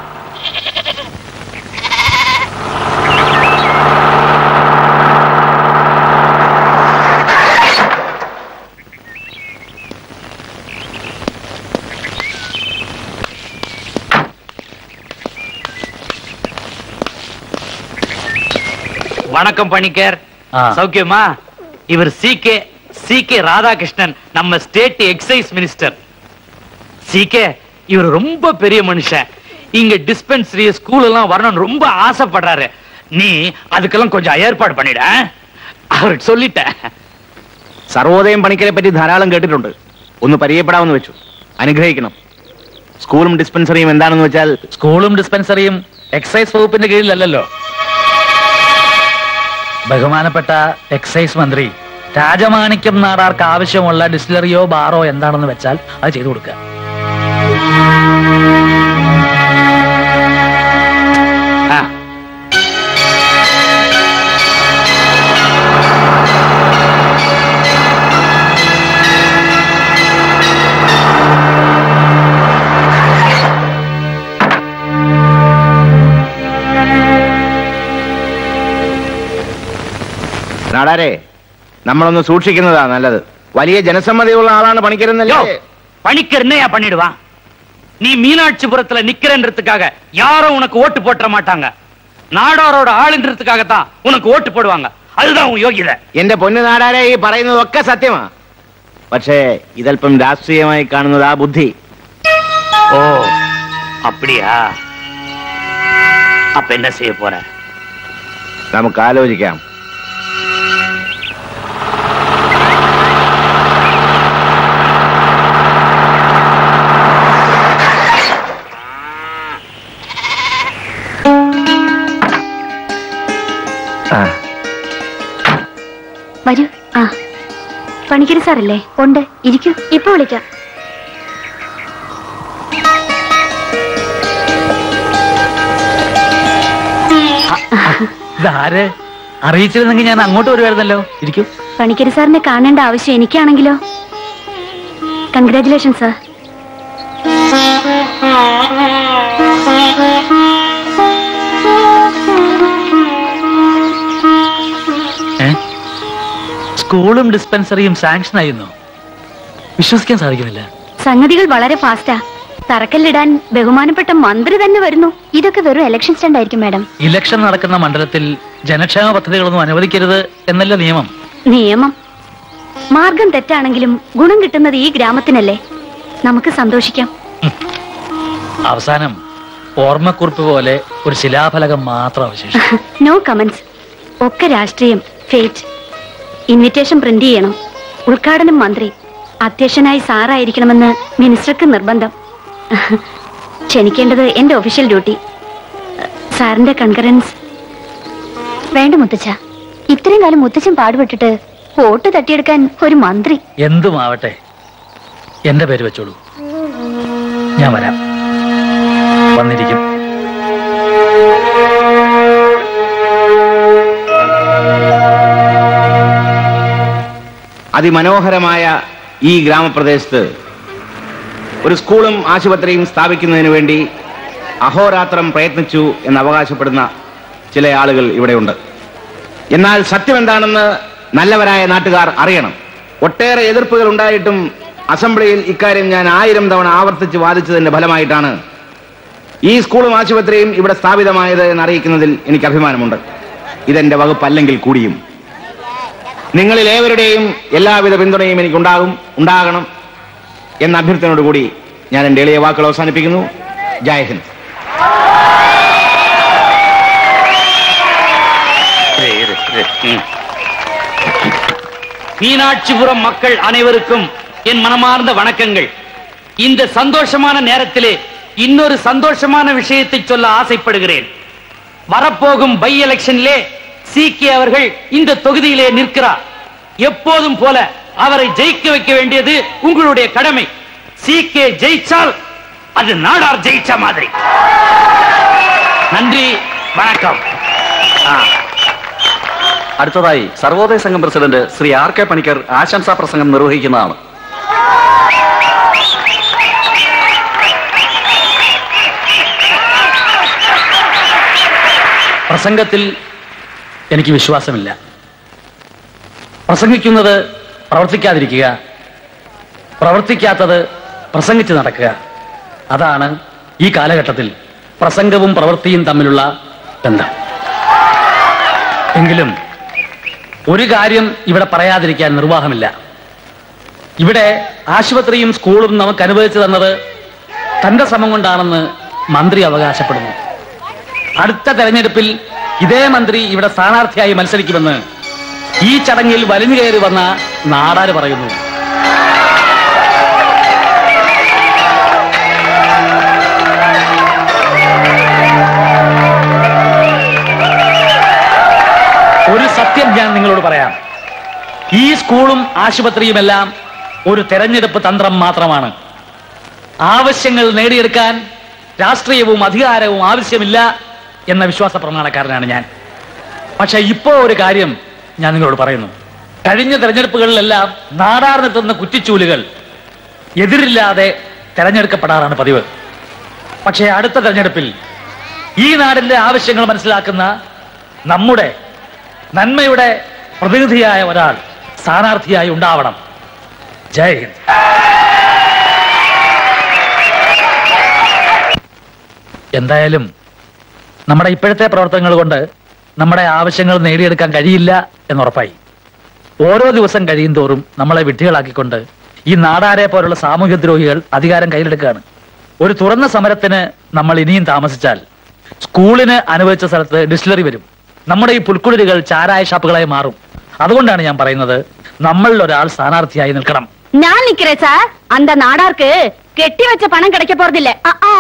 வணக்கம் பணிக்கர். சௌக்கியமா? இவர் சி.கே. ராதாகிருஷ்ணன், நம்ம ஸ்டேட் எக்ஸைஸ் மினிஸ்டர். சி.கே. இவர் ரொம்ப பெரிய மனுஷன். இங்க டிஸ்பென்சரி ஸ்கூல் எல்லாம் வரணும்னு ரொம்ப ஆசைப்படுறாரு. நீ அதுக்கெல்லாம் கொஞ்சம் ஏற்பாடு பண்ணிட. அவருக்கு சொல்லிட்டேன். സർവോദയം പണിക്കരെ പറ്റി ധാരാളം കേട്ടിട്ടുണ്ട്. ഒന്ന് പരിചയപ്പെടാമെന്ന് വെച്ചു. അനുഗ്രഹിക്കണം. സ്കൂളും ഡിസ്പെൻസറിയും എന്താണെന്ന് വെച്ചാൽ? സ്കൂളും ഡിസ്പെൻസറിയും എക്സൈസ് വകുപ്പിന്റെ കീഴിലല്ലോ. ബഹുമാനപ്പെട്ട എക്സൈസ് മന്ത്രി രാജമാണിക്യം നാടാർക്ക് ആവശ്യമുള്ള ഡിസ്റ്റിലറിയോ ബാറോ എന്താണെന്ന് വെച്ചാൽ അത് ചെയ്തു കൊടുക്കുക. നാടാരെ, നമ്മളൊന്ന് സൂക്ഷിക്കുന്നതാ നല്ലത്. വലിയ ജനസമ്മതിയുള്ള ആളാണ് പണിക്കരെന്നല്ലോ. பணிக்கர் என்னையா பண்ணிடுவான்? நீ மீனாட்சிபுரத்துல நிக்கிறன்றதுக்காக யாரும் உனக்கு ஓட்டு போட்ட மாட்டாங்க. நாடாரோட ஆளுன்றதுக்காகத்தான் உனக்கு ஓட்டு போடுவாங்க. அதுதான் உன் யோகிதை. എന്റെ പൊന്നു നാടാരെ, ഈ പറയുന്നതൊക്കെ സത്യമാ. പക്ഷേ ഇതല്പം രാഷ്ട്രീയമായി കാണുന്നതാ ബുദ്ധി. ஓ, அப்படியா? அப்ப என்ன செய்ய போற? നമുക്ക് ആലോചിക്കാം. വരൂ. ആ, പണിക്കര് സാറല്ലേ? ഉണ്ട്, ഇരിക്കൂ. ഇപ്പൊ വിളിക്കാം. ഇതാര്? അറിയിച്ചിരുന്നെങ്കിൽ ഞാൻ അങ്ങോട്ട് വരുമായിരുന്നല്ലോ. ഇരിക്കൂ. പണിക്കരി സാറിനെ കാണേണ്ട ആവശ്യം എനിക്കാണെങ്കിലോ? Congratulation sir. സ്കൂളും ഡിസ്പെൻസറിയും സാങ്ഷൻ ആയിരുന്നു. വിശ്വസിക്കാൻ സാധിക്കുന്നില്ല. സംഗതികൾ വളരെ ഫാസ്റ്റാ. തറക്കല്ലിടാൻ ബഹുമാനപ്പെട്ട മന്ത്രി തന്നെ വരുന്നു. ഇതൊക്കെ വെറും ഇലക്ഷൻ സ്റ്റണ്ട് ആയിരിക്കും മാഡം. ഇലക്ഷൻ നടക്കുന്ന മണ്ഡലത്തിൽ ജനക്ഷേമ പദ്ധതികളൊന്നും അനുവദിക്കരുത് എന്നല്ല നിയമം. നിയമം മാർഗം തെറ്റാണെങ്കിലും ഗുണം കിട്ടുന്നത് ഈ ഗ്രാമത്തിനല്ലേ. നമുക്ക് സന്തോഷിക്കാം. അവസാനം ഓർമ്മക്കുറിപ്പ് പോലെ ഒരു ശിലാഫലകം മാത്രം അവശേഷിക്കും. No comments. ഒക്കെ രാഷ്ട്രീയം, ഫേറ്റ്. ഇൻവിറ്റേഷൻ പ്രിന്റ് ചെയ്യണം. ഉദ്ഘാടനം മന്ത്രി, അധ്യക്ഷനായി സാറായിരിക്കണമെന്ന് മിനിസ്റ്റർക്ക് നിർബന്ധം. ക്ഷണിക്കേണ്ടത് എന്റെ ഒഫീഷ്യൽ ഡ്യൂട്ടി. സാറിന്റെ കൺകറൻസ് വേണ്ട മുത്തച്ഛ. ഇത്രയും കാലം മുത്തച്ഛൻ പാടുപെട്ടിട്ട് വോട്ട് തട്ടിയെടുക്കാൻ ഒരു മന്ത്രി. എന്തുമാവട്ടെ, എന്റെ പേര് വെച്ചോളൂ. ഞാൻ വരാം. വന്നിരിക്കും. അതിമനോഹരമായ ഈ ഗ്രാമപ്രദേശത്ത് ഒരു സ്കൂളും ആശുപത്രിയും സ്ഥാപിക്കുന്നതിന് വേണ്ടി അഹോരാത്രം പ്രയത്നിച്ചു എന്ന് അവകാശപ്പെടുന്ന ചില ആളുകൾ ഇവിടെയുണ്ട്. എന്നാൽ സത്യം എന്താണെന്ന് നല്ലവരായ നാട്ടുകാർ അറിയണം. ഒട്ടേറെ എതിർപ്പുകൾ ഉണ്ടായിട്ടും അസംബ്ലിയിൽ ഇക്കാര്യം ഞാൻ 1000 തവണ ആവർത്തിച്ച് വാദിച്ചതിന്റെ ഫലമായിട്ടാണ് ഈ സ്കൂളും ആശുപത്രിയും ഇവിടെ സ്ഥാപിതമായത് എന്നറിയിക്കുന്നതിൽ എനിക്ക് അഭിമാനമുണ്ട്. ഇതെന്റെ വകുപ്പല്ലെങ്കിൽ കൂടിയും നിങ്ങളിൽ ഏവരുടെയും എല്ലാവിധ പിന്തുണയും ഉണ്ടാകണം എന്ന അഭ്യർത്ഥനയോടുകൂടി ഞാൻ എന്റെ എളിയ വാക്കുകൾ അവസാനിപ്പിക്കുന്നു. ജയ് ഹിന്ദ്. மீனாட்சிபுரம் மக்கள் அனைவருக்கும் என் மனமார்ந்த வணக்கங்கள். இந்த சந்தோஷமான நேரத்திலே இன்னொரு சந்தோஷமான விஷயத்தை சொல்ல ஆசைப்படுகிறேன். வரப்போகும் பை எலெக்ஷனிலே சிகே அவர்கள் இந்த தொகுதியிலே நிற்கிறார். எப்போதும் போல அவரை ஜெயிக்க வைக்க வேண்டியது உங்களுடைய கடமை. சிகே ஜெயிச்சால் அது நாடார் ஜெயிச்ச மாதிரி. நன்றி, வணக்கம். അടുത്തതായി Sarvodaya Sangham president Shri R K Panicker ആശംസാ പ്രസംഗം നിർവഹിക്കുന്നതാണ്. പ്രസംഗത്തിൽ എനിക്ക് വിശ്വാസമില്ല. പ്രസംഗിക്കുന്നത് പ്രവർത്തിക്കാതിരിക്കുക, പ്രവർത്തിക്കാത്തത് പ്രസംഗിച്ച് നടക്കുക. അതാണ് ഈ കാലഘട്ടത്തിൽ പ്രസംഗവും പ്രവൃത്തിയും തമ്മിലുള്ള ബന്ധം. എങ്കിലും ഒരു കാര്യം ഇവിടെ പറയാതിരിക്കാൻ നിർവാഹമില്ല. ഇവിടെ ആശുപത്രിയും സ്കൂളും നമുക്ക് അനുവദിച്ചു തന്നത് തന്റെ ശ്രമം കൊണ്ടാണെന്ന് മന്ത്രി അവകാശപ്പെടുന്നു. അടുത്ത തെരഞ്ഞെടുപ്പിൽ ഇതേ മന്ത്രി ഇവിടെ സ്ഥാനാർത്ഥിയായി മത്സരിക്കുമെന്ന് ഈ ചടങ്ങിൽ വലിഞ്ഞു കയറി വന്ന നാടാര് പറയുന്നു. ഒരു സത്യം ഞാൻ നിങ്ങളോട് പറയാം. ഈ സ്കൂളും ആശുപത്രിയുമെല്ലാം ഒരു തെരഞ്ഞെടുപ്പ് തന്ത്രം മാത്രമാണ്. ആവശ്യങ്ങൾ നേടിയെടുക്കാൻ രാഷ്ട്രീയവും അധികാരവും ആവശ്യമില്ല എന്ന വിശ്വാസ പ്രമാണക്കാരനാണ് ഞാൻ. പക്ഷെ ഇപ്പോ ഒരു കാര്യം ഞാൻ നിങ്ങളോട് പറയുന്നു. കഴിഞ്ഞ തെരഞ്ഞെടുപ്പുകളിലെല്ലാം നാടാർന്നെത്തുന്ന കുറ്റിച്ചൂലുകൾ എതിരില്ലാതെ തെരഞ്ഞെടുക്കപ്പെടാറാണ് പതിവ്. പക്ഷേ അടുത്ത തെരഞ്ഞെടുപ്പിൽ ഈ നാടിന്റെ ആവശ്യങ്ങൾ മനസ്സിലാക്കുന്ന നമ്മുടെ നന്മയുടെ പ്രതിനിധിയായ ഒരാൾ സ്ഥാനാർത്ഥിയായി ഉണ്ടാവണം. ജയ് ഹിന്ദ്. എന്തായാലും നമ്മുടെ ഇപ്പോഴത്തെ പ്രവർത്തനങ്ങൾ കൊണ്ട് നമ്മുടെ ആവശ്യങ്ങൾ നേടിയെടുക്കാൻ കഴിയില്ല എന്നുറപ്പായി. ഓരോ ദിവസം കഴിയും തോറും നമ്മളെ വിഡ്ഢികളാക്കിക്കൊണ്ട് ഈ നാടാരെ പോലുള്ള സാമൂഹ്യദ്രോഹികൾ അധികാരം കയ്യിലെടുക്കുകയാണ്. ഒരു തുറന്ന സമരത്തിന് നമ്മൾ ഇനിയും താമസിച്ചാൽ സ്കൂളിന് അനുവദിച്ച സ്ഥലത്ത് ഡിസ്റ്റിലറി വരും. നമ്മുടെ ഈ പുൽക്കുളിരുകൾ ചാരായ ഷാപ്പുകളായി മാറും. അതുകൊണ്ടാണ് ഞാൻ പറയുന്നത്, നമ്മളിൽ ഒരാൾ സ്ഥാനാർത്ഥിയായി നിൽക്കണം. ഞാൻ നിൽക്കേ സാർ. അന്ത നാടാർക്ക് കെട്ടിവെച്ച പണം കിടക്ക പോറതില്ല.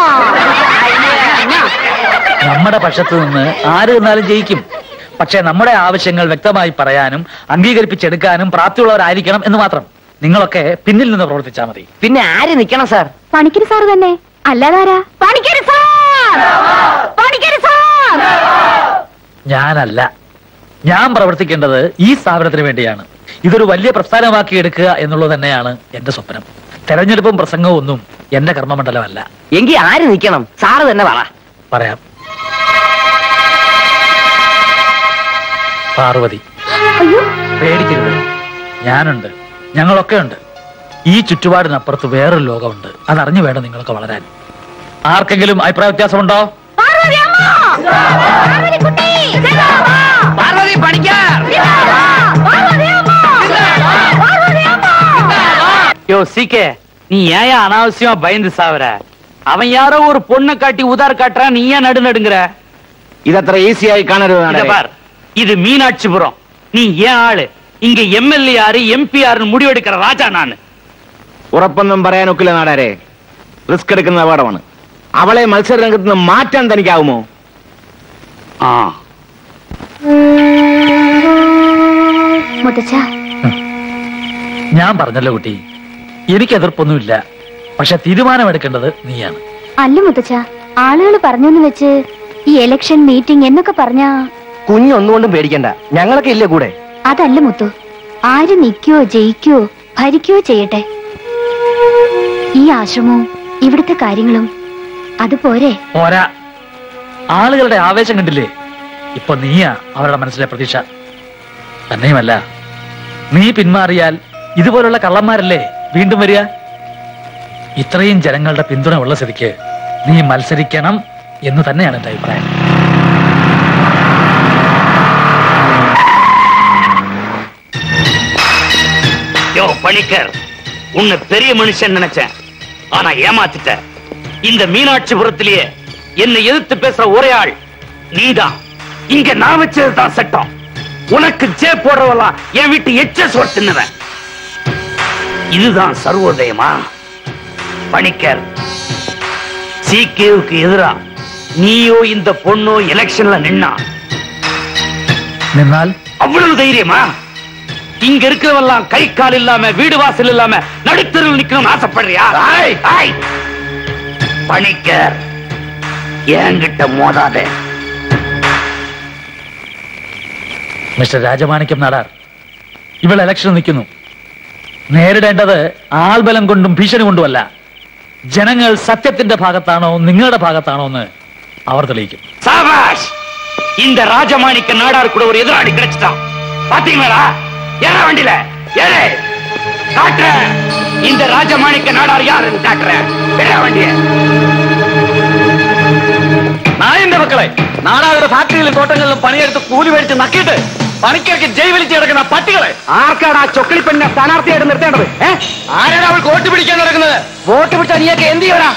നമ്മുടെ പക്ഷത്ത് നിന്ന് ആര് നിന്നാലും ജയിക്കും. പക്ഷെ നമ്മുടെ ആവശ്യങ്ങൾ വ്യക്തമായി പറയാനും അംഗീകരിപ്പിച്ചെടുക്കാനും പ്രാപ്തിയുള്ളവരായിരിക്കണം എന്ന് മാത്രം. നിങ്ങളൊക്കെ പിന്നിൽ നിന്ന് പ്രവർത്തിച്ചാൽ മതി. പിന്നെ ആര് നിൽക്കണം സാർ? പണിക്കരി സാർ തന്നെ, അല്ലാതാരാ? Panicker sir, Panicker sir. ഞാനല്ല, ഞാൻ പ്രവർത്തിക്കേണ്ടത് ഈ സ്ഥാപനത്തിന് വേണ്ടിയാണ്. ഇതൊരു വലിയ പ്രസ്ഥാനമാക്കി എടുക്കുക എന്നുള്ളത് തന്നെയാണ് എന്റെ സ്വപ്നം. തെരഞ്ഞെടുപ്പും പ്രസംഗവും ഒന്നും എന്റെ കർമ്മമണ്ഡലമല്ല. എങ്കിൽ ആര് നിൽക്കണം? സാറ് തന്നെ പറയാം. പാർവതി, പേടിക്കരുത്. ഞാനുണ്ട്, ഞങ്ങളൊക്കെ ഉണ്ട്. ഈ ചുറ്റുപാടിനപ്പുറത്ത് വേറൊരു ലോകമുണ്ട്. അതറിഞ്ഞു വേണം നിങ്ങളൊക്കെ വളരാൻ. ആർക്കെങ്കിലും അഭിപ്രായ വ്യത്യാസമുണ്ടോ? யோ சீக்கே, நீ ஏன் அனாவசியமா பயந்து சாவற? அவன் யாரோ ஒரு பொண்ணை காட்டி உதார் காட்டுறான், நீ ஏன் நடுநடுங்கிற? இது அത്ര ஈஸியாയി കാണരുത്. பார், இது மீனாட்சிபுரம். நீ ஏன் ஆளு? இங்க எம்எல்ஏ யாரு, எம்பி யாருன்னு முடிவெடுக்கிற ராஜா நான். ഉറപ്പൊന്നും പറയാനൊക്കില്ല നാടാരെ. റിസ്ക് എടുക്കുന്ന അപകടമാണ്. അവളെ മത്സര രംഗത്ത് നിന്ന് മാറ്റാൻ തനിക്കാവുമോ? ഞാൻ പറഞ്ഞല്ലോ കുട്ടി, എനിക്ക് എതിർപ്പൊന്നുമില്ല. പക്ഷെ തീരുമാനമെടുക്കേണ്ടത് നീയാണ്. അല്ല മുത്തച്ഛ, ആളുകൾ പറഞ്ഞെന്ന് വെച്ച് ഈ ഇലക്ഷൻ മീറ്റിംഗ് എന്നൊക്കെ പറഞ്ഞാ കുഞ്ഞൊന്നുകൊണ്ടും പേടിക്കണ്ട, ഞങ്ങളൊക്കെ ഇല്ലേ കൂടെ. അതല്ല മുത്തു, ആര് നിൽക്കോ ജയിക്കോ ഭരിക്കോ ചെയ്യട്ടെ, ഈ ആശ്രമവും ഇവിടുത്തെ കാര്യങ്ങളും അതുപോരെ. പോരാ, ആളുകളുടെ ആവേശം കണ്ടില്ലേ? ഇപ്പൊ നീയാ അവരുടെ മനസ്സിലെ പ്രതീക്ഷ. തന്നെയുമല്ല, നീ പിന്മാറിയാൽ ഇതുപോലുള്ള കള്ളന്മാരല്ലേ വീണ്ടും വരിക. ഇത്രയും ജനങ്ങളുടെ പിന്തുണ ഉള്ള സ്ഥിതിക്ക് നീ മത്സരിക്കണം എന്ന് തന്നെയാണ് എന്റെ അഭിപ്രായം. யோ பணிக்கர், உன்னை பெரிய மனுஷன் நினைச்சேன், ஆனா ஏமாத்திட்ட. இந்த மீனாட்சிபுரத்திலேயே என்னை எதிர்த்து பேசுற ஒரே ஆள் நீதான். இங்க நான் வச்சதுதான் சட்டம். உனக்கு ஜே போடுறவெல்லாம் என் வீட்டு எச்ச சோறு தின்னுவேன். இதுதான் சர்வோதயமா? பணிக்கர், சிகேவுக்கு எதிரா நீயோ இந்த பொண்ணோ எலெக்ஷன்ல நின்னா அவ்வளவு தைரியமா? இங்க இருக்கிறவெல்லாம் கை கால் இல்லாம வீடு வாசல் இல்லாம நடுத்தருவில் நிக்கணும்னு ஆசைப்படுறியா? பணிக்கர், என்கிட்ட மோதாதே. മിസ്റ്റർ രാജമാണിക്യം നാടാർ, ഇവൾ ഇലക്ഷൻ നിൽക്കുന്നു. നേരിടേണ്ടത് ആൾബലം കൊണ്ടും ഭീഷണി കൊണ്ടുമല്ല. ജനങ്ങൾ സത്യത്തിന്റെ ഭാഗത്താണോ നിങ്ങളുടെ ഭാഗത്താണോ എന്ന് അവർ തെളിയിക്കും. சாபாஷ்! இந்த ராஜமாணிக்க நாடார் கூட ஒரு எதிராளி கிடைச்சிட்டான். பாத்தீங்களா? ஏற வண்டியில ஏறு, காட்டுறேன். இந்த ராஜமாணிக்க நாடார் யாருன்னு காட்டுறேன். ஏற வண்டிய. നായന്റെ മക്കളെ, നാടാരുടെ ഫാക്ടറിയിലും തോട്ടങ്ങളിലും പണിയെടുത്ത് കൂലി മേടിച്ച് നക്കിയിട്ട് പണിക്കർക്ക് ജയ് വലിച്ചു കിടക്കുന്ന പട്ടികളെ. ആർക്കാണ് ആ ചൊക്കളിപ്പെണ്ണെ സ്ഥാനാർത്ഥിയായിട്ട് നിർത്തേണ്ടത്? ആരാണ് അവൾ വോട്ട് പിടിക്കാൻ നടക്കുന്നത്? വോട്ട് പിടിച്ചാൽ നീയൊക്കെ എന്ത് ചെയ്യണം?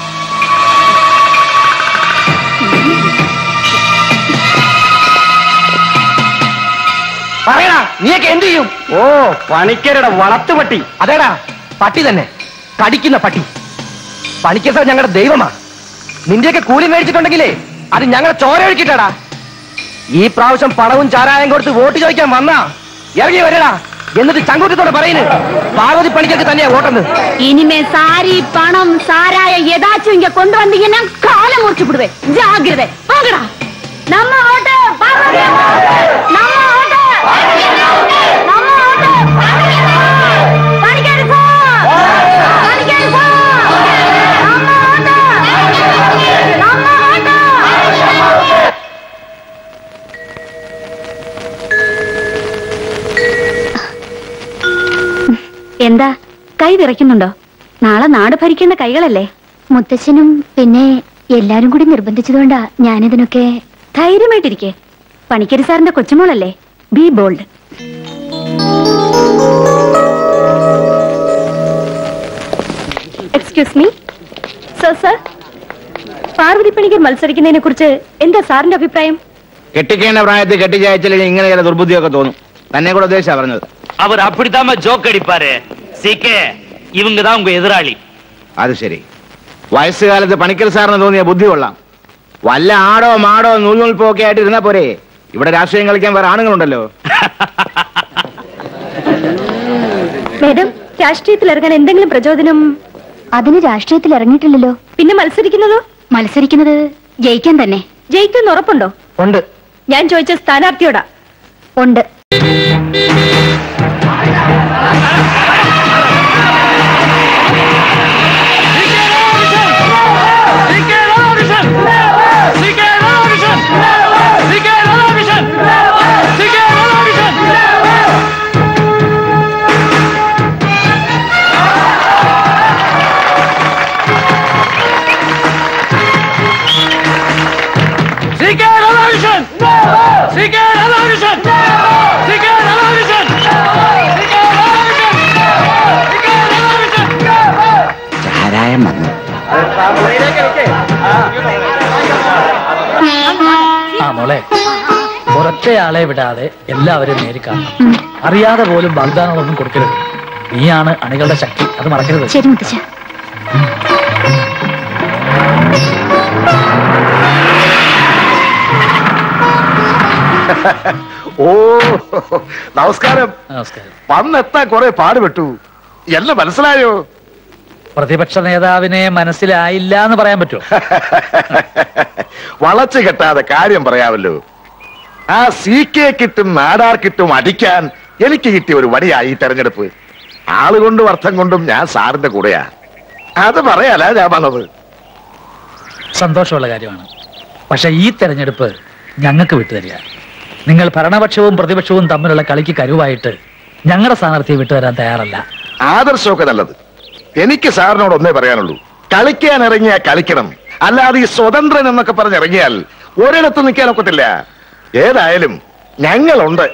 പറയടാ, നീയൊക്കെ എന്ത് ചെയ്യും? ഓ, പണിക്കരുടെ വളർത്തുപട്ടി. അതേടാ, പട്ടി തന്നെ, കടിക്കുന്ന പട്ടി. പണിക്കർ സാർ ഞങ്ങളുടെ ദൈവമാ. നിന്റെയൊക്കെ കൂലി മേടിച്ചിട്ടുണ്ടെങ്കിലേ അത് ഞങ്ങളെ ചോര ഒഴുക്കിട്ടാടാ. ഈ പ്രാവശ്യം പണവും ചാരായം കൊടുത്ത് വോട്ട് ചോദിക്കാൻ വന്നാ ഇറങ്ങി വരടാ. എന്നിട്ട് ചങ്കൂറ്റത്തോടെ പറയുന്നത് പാർവതി പണിക്കർക്ക് തന്നെയാ വോട്ടെന്ന്. ഇനിമേ സാരി പണം സാരായ ഏതാച്ചും ഇങ്ങ കൊണ്ടുവന്നീங்க ഞാൻ കാലം മുറിച്ചു വിടുവേ. ജാഗ്രത പോകടാ. നമ്മ വോട്ട് പാർവതി, നമ്മ വോട്ട് നമ്മ vote Panicker sir, Panicker sir, നമ്മ വോട്ട് നമ്മ വോട്ട്. എന്താ കൈ വിറയ്ക്കുന്നുണ്ടോ? നാളെ നാട് ഭരിക്കേണ്ട കൈകളല്ലേ? മുത്തച്ഛനും പിന്നെ എല്ലാരും കൂടി നിർബന്ധിച്ചതുകൊണ്ടാ ഞാനിതിനൊക്കെ. ധൈര്യമായിട്ടിരിക്കെ. പണിക്കരി സാറിന്റെ കൊച്ചുമോളല്ലേ? Be bold. Excuse me sir, Parvathi Panicker മത്സരിക്കുന്നതിനെ കുറിച്ച് എന്താ സാറിന്റെ അഭിപ്രായം? കെട്ടിക്കേണ്ട പ്രായത്തിൽ കെട്ടിച്ചയച്ചില്ലെങ്കിൽ ഇങ്ങനെ ചില ദുർബുദ്ധിയൊക്കെ തോന്നും. തന്നെ കൂടെ ഉദ്ദേശിച്ചാ പറഞ്ഞത്. அவர் அப்படித்தாம ஜோக் அடிப்பாரு. சீக்கே, இவங்க தான் உங்க எதிராளி. അത് ശരി. വയസ്സുകാലത്ത് പണിക്കർ സാറിന് തോന്നിയ ബുദ്ധി കൊള്ളാം. വല്ല ആടോ മാടോ നൂൽനൂൽപ്പോ ഒക്കെ ആയിട്ട് ഇരുന്നാ പോരെ. ഇവിടെ രാഷ്ട്രീയം കളിക്കാൻ വേറെ ആണുങ്ങളുണ്ടല്ലോ. മേഡം, രാഷ്ട്രീയത്തിൽ ഇറങ്ങാൻ എന്തെങ്കിലും പ്രചോദനം? അതിന് രാഷ്ട്രീയത്തിൽ ഇറങ്ങിയിട്ടില്ലല്ലോ. പിന്നെ മത്സരിക്കുന്നതോ? മത്സരിക്കുന്നത് ജയിക്കാൻ തന്നെ. ജയിക്കാൻ ഉറപ്പുണ്ടോ? ഉണ്ട്. ഞാൻ ചോദിച്ച സ്ഥാനാർത്ഥിയോടാ. ഉണ്ട്. ആ മോളെ, ഒരൊറ്റയാളെ വിടാതെ എല്ലാവരും നേരി കാണണം. അറിയാതെ പോലും വാഗ്ദാനങ്ങളൊന്നും കൊടുക്കരുത്. നീയാണ് അണികളുടെ ശക്തി, അത് മറക്കരുത്. ശരി മുത്തച്ഛ. ഓ നമസ്കാരം. നമസ്കാരം. വന്നെത്താൻ കുറെ പാടുപെട്ടു. എല്ലാം മനസ്സിലായോ? പ്രതിപക്ഷ നേതാവിനെ മനസ്സിലായില്ല എന്ന് പറയാൻ പറ്റുമോ? വളച്ചു കെട്ടാതെ കാര്യം പറയാമല്ലോ. ആ CK കിട്ടും നാടാർ കിട്ടും അടിക്കാൻ എനിക്ക് കിട്ടിയ ഒരു വടിയായി ഈ തെരഞ്ഞെടുപ്പ്. ആളുകൊണ്ടും അർത്ഥം കൊണ്ടും ഞാൻ സാറിന്റെ കൂടെയാ. അത് പറയാലാ ഞാൻ വന്നത്. സന്തോഷമുള്ള കാര്യമാണ്. പക്ഷെ ഈ തെരഞ്ഞെടുപ്പ് ഞങ്ങൾക്ക് വിട്ടുതരിക. നിങ്ങൾ ഭരണപക്ഷവും പ്രതിപക്ഷവും തമ്മിലുള്ള കളിക്ക് കരുവായിട്ട് ഞങ്ങളുടെ സ്ഥാനാർത്ഥിയെ വിട്ടുതരാൻ തയ്യാറല്ല. ആദർശമൊക്കെ നല്ലത്. എനിക്ക് സാറിനോട് ഒന്നേ പറയാനുള്ളൂ. കളിക്കാൻ ഇറങ്ങിയാൽ കളിക്കണം. അല്ലാതെ ഈ സ്വതന്ത്രൻ എന്നൊക്കെ പറഞ്ഞിറങ്ങിയാൽ ഒരിടത്ത് നിൽക്കാനൊക്കത്തില്ല. ഏതായാലും ഞങ്ങളുണ്ട്.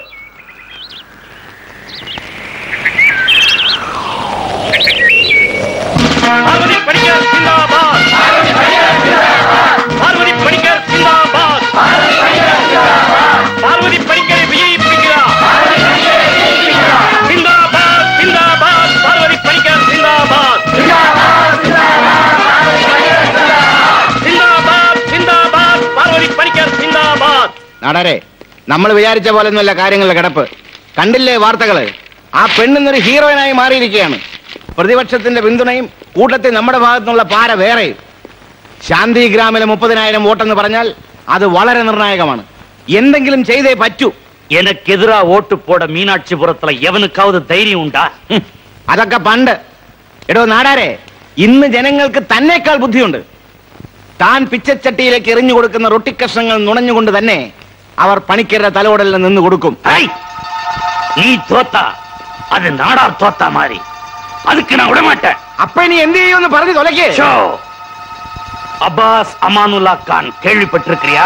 നാടാരെ, നമ്മൾ വിചാരിച്ച പോലൊന്നുമല്ല കാര്യങ്ങളുടെ കിടപ്പ്. കണ്ടില്ലേ വാർത്തകള്? ആ പെണ്ണിന്നൊരു ഹീറോയിനായി മാറിയിരിക്കുകയാണ്. പ്രതിപക്ഷത്തിന്റെ പിന്തുണയും കൂട്ടത്തിൽ നമ്മുടെ ഭാഗത്തുനിന്നുള്ള പാര വേറെയും. ശാന്തിഗ്രാമിലെ 30,000 വോട്ടെന്ന് പറഞ്ഞാൽ അത് വളരെ നിർണായകമാണ്. എന്തെങ്കിലും ചെയ്തേ പറ്റൂ. എനക്കെതിരാ വോട്ട് പോട മീനാക്ഷിപുരത്തുള്ള എവനുക്കാവത് ധൈര്യം ഉണ്ടാ? അതൊക്കെ പണ്ട്. എടോ നാടാരെ, ഇന്ന് ജനങ്ങൾക്ക് തന്നേക്കാൾ ബുദ്ധിയുണ്ട്. താൻ പിച്ചച്ചട്ടിയിലേക്ക് എറിഞ്ഞു കൊടുക്കുന്ന റൊട്ടിക്കഷ്ണങ്ങൾ നുണഞ്ഞുകൊണ്ട് തന്നെ അവർ പണിക്കരുടെ തലോടലിൽ നിന്ന് കൊടുക്കും. നീ തോത്ത അത് നാടാർ തോത്ത മാറി. அதுக்கு நான் விட மாட்டேன். அப்ப நீ எந்த செய்யும்னு പറഞ്ഞു தொலைக்கே. அப்பாஸ் அமானுல்லா கான் கேள்விப்பட்டிருக்கிறியா?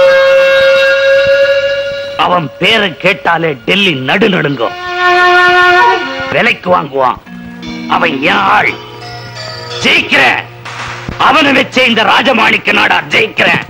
அவன் பேரை கேட்டாலே டெல்லி நடு நடுங்கும். விலைக்கு வாங்குவான். அவன் என் ஆள். ஜெயிக்கிறேன். அவனை வச்சே இந்த ராஜமாணிக்க நாடார் ஜெயிக்கிறேன்.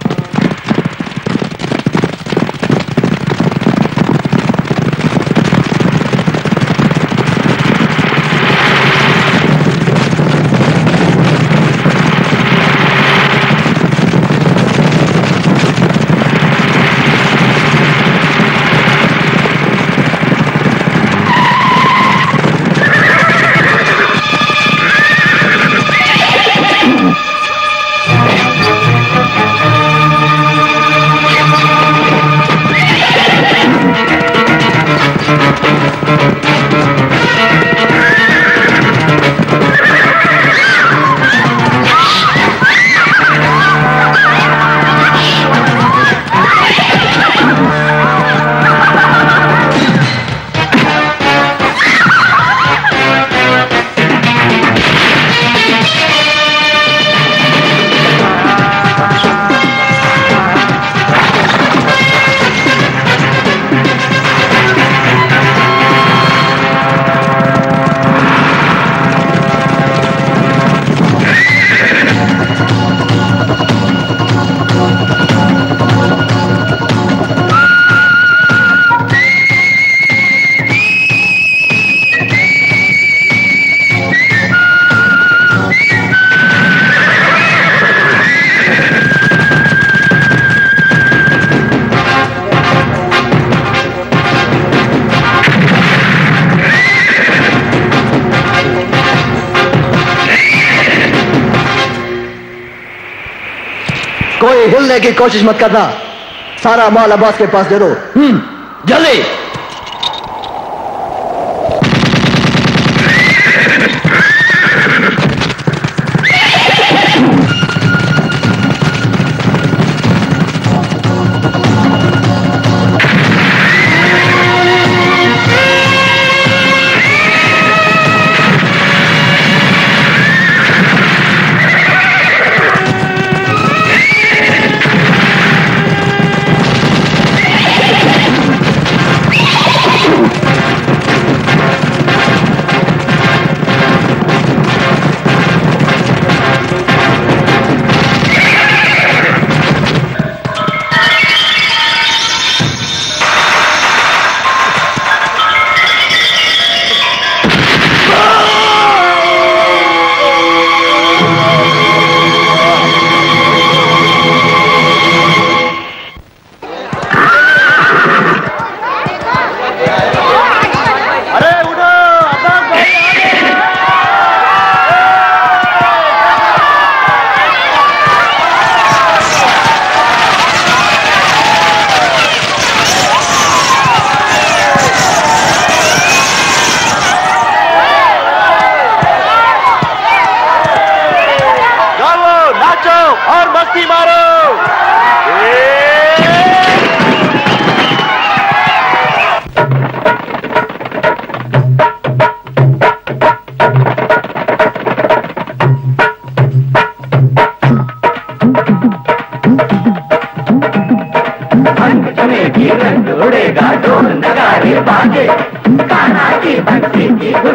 कोई हिलने की कोशिश मत करना. सारा माल अब्बास के पास दे दो. जल्दी.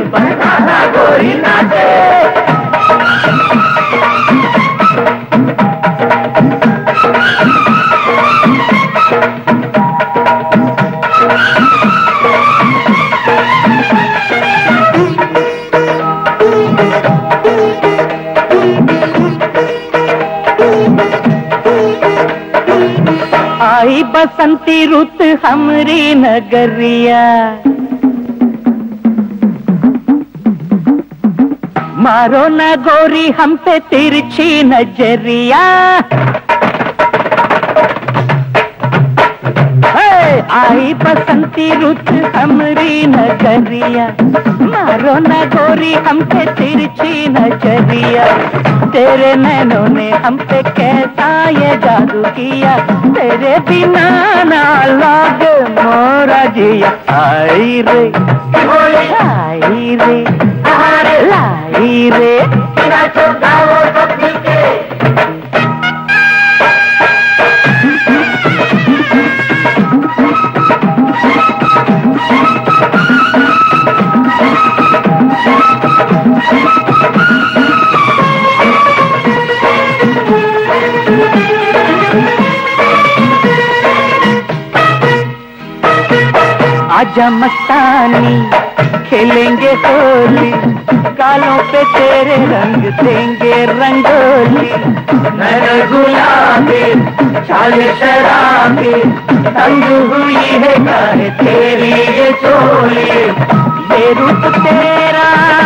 बनाना गोरी नाचे। आई बसंती रुत हमरी नगरिया, मारो न गोरी हम पे तिरछी नजरिया। आई बसंती रुत हमरी नगरिया, मारो न गोरी हम पे तिरछी नजरिया। तेरे नैनों ने हम पे कैसा ये जादू किया, तेरे बिना ना लागे मोरा जिया। आई रे आई रे लाई रे आजा मस्तानी खेलेंगे होली, गालों पे तेरे रंग देंगे रंगोली। नैन गुलाबी चाल शराबी, तंग हुई है काहे तेरी ये चोली। ये रूप तेरा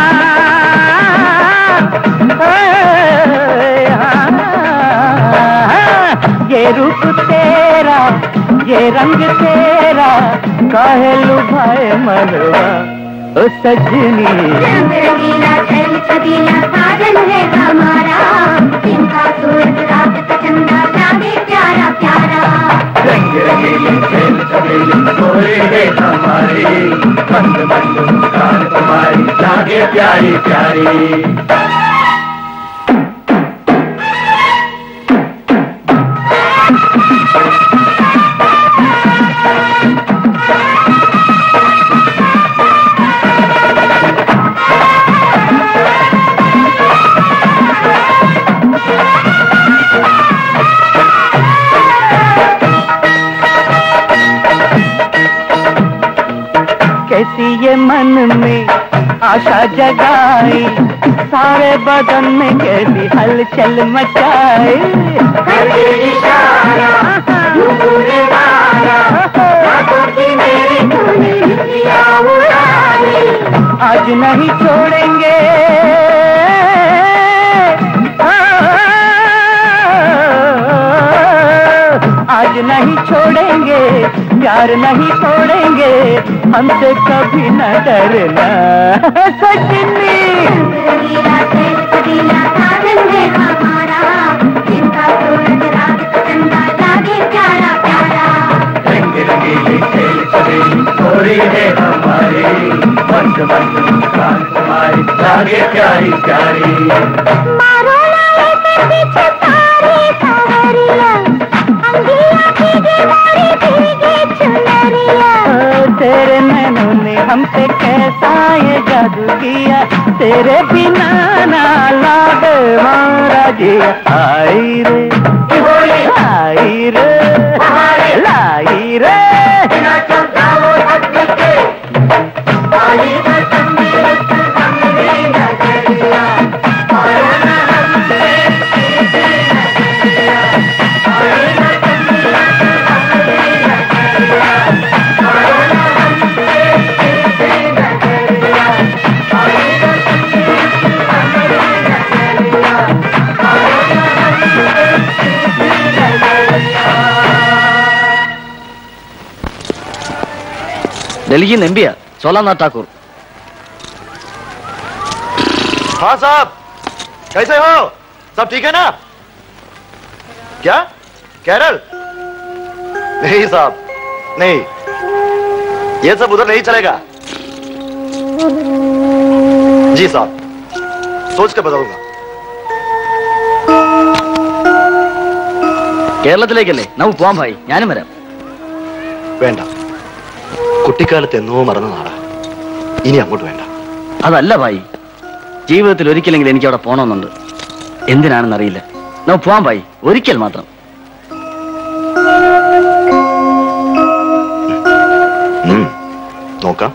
ये रूप तेरा, ये रंग तेरा, काहे लुभाए मनवा ओ सजनी। रंगीला छल छबीला साजन है हमारा, इनका सूरज रात का चंदा लागे प्यारा प्यारा। रंग रंगीली छल छबीली गोरी है हमारी, मंद मंद मुस्कान तुम्हारी लागे प्यारी प्यारी। कैसी ये मन में आशा जगाई, सारे बदन में कैसी हलचल मचाई। आज नहीं छोड़ेंगे, आज नहीं छोड़ेंगे, प्यार नहीं छोड़ेंगे, हमसे कभी न डरना सजनी। रंगीला छल छबीला साजन है हमारा, इनका सूरज रात का चंदा लागे प्यारा प्यारा। रंग रंगीली छल छबीली गोरी है हमारी, मंद मंद मुस्कान तुम्हारी लागे प्यारी प्यारी। मारो लाए से पीछे तारे सवरिया, अंगिया भीगे मोरी भीगे चुनरिया। तेरे नैनों ने हम पे कैसा ये जादू किया, तेरे बिना ना लागे मोरा जिया। आई रे आई रे लाई रे दिल्ली एमपी सोलानाथ ठाकुर। हाँ साहब, कैसे हो? सब ठीक है ना? क्या केरल? नहीं साहब, नहीं, ये सब उधर नहीं चलेगा। जी साहब, सोच के बताऊंगा। കേരളത്തിലേക്കല്ലേ നമുക്ക് പോവാം ഭായി, ഞാനും വരാം. വേണ്ട, കുട്ടിക്കാലത്ത് എന്നോ മറന്ന നാടാ, ഇനി അങ്ങോട്ട് വേണ്ട. അതല്ല ഭായി, ജീവിതത്തിൽ ഒരിക്കലെങ്കിലും എനിക്ക് അവിടെ പോണമെന്നുണ്ട്. എന്തിനാണെന്നറിയില്ല. നമുക്ക് പോവാൻ ഭായി, ഒരിക്കൽ മാത്രം. നോക്കാം.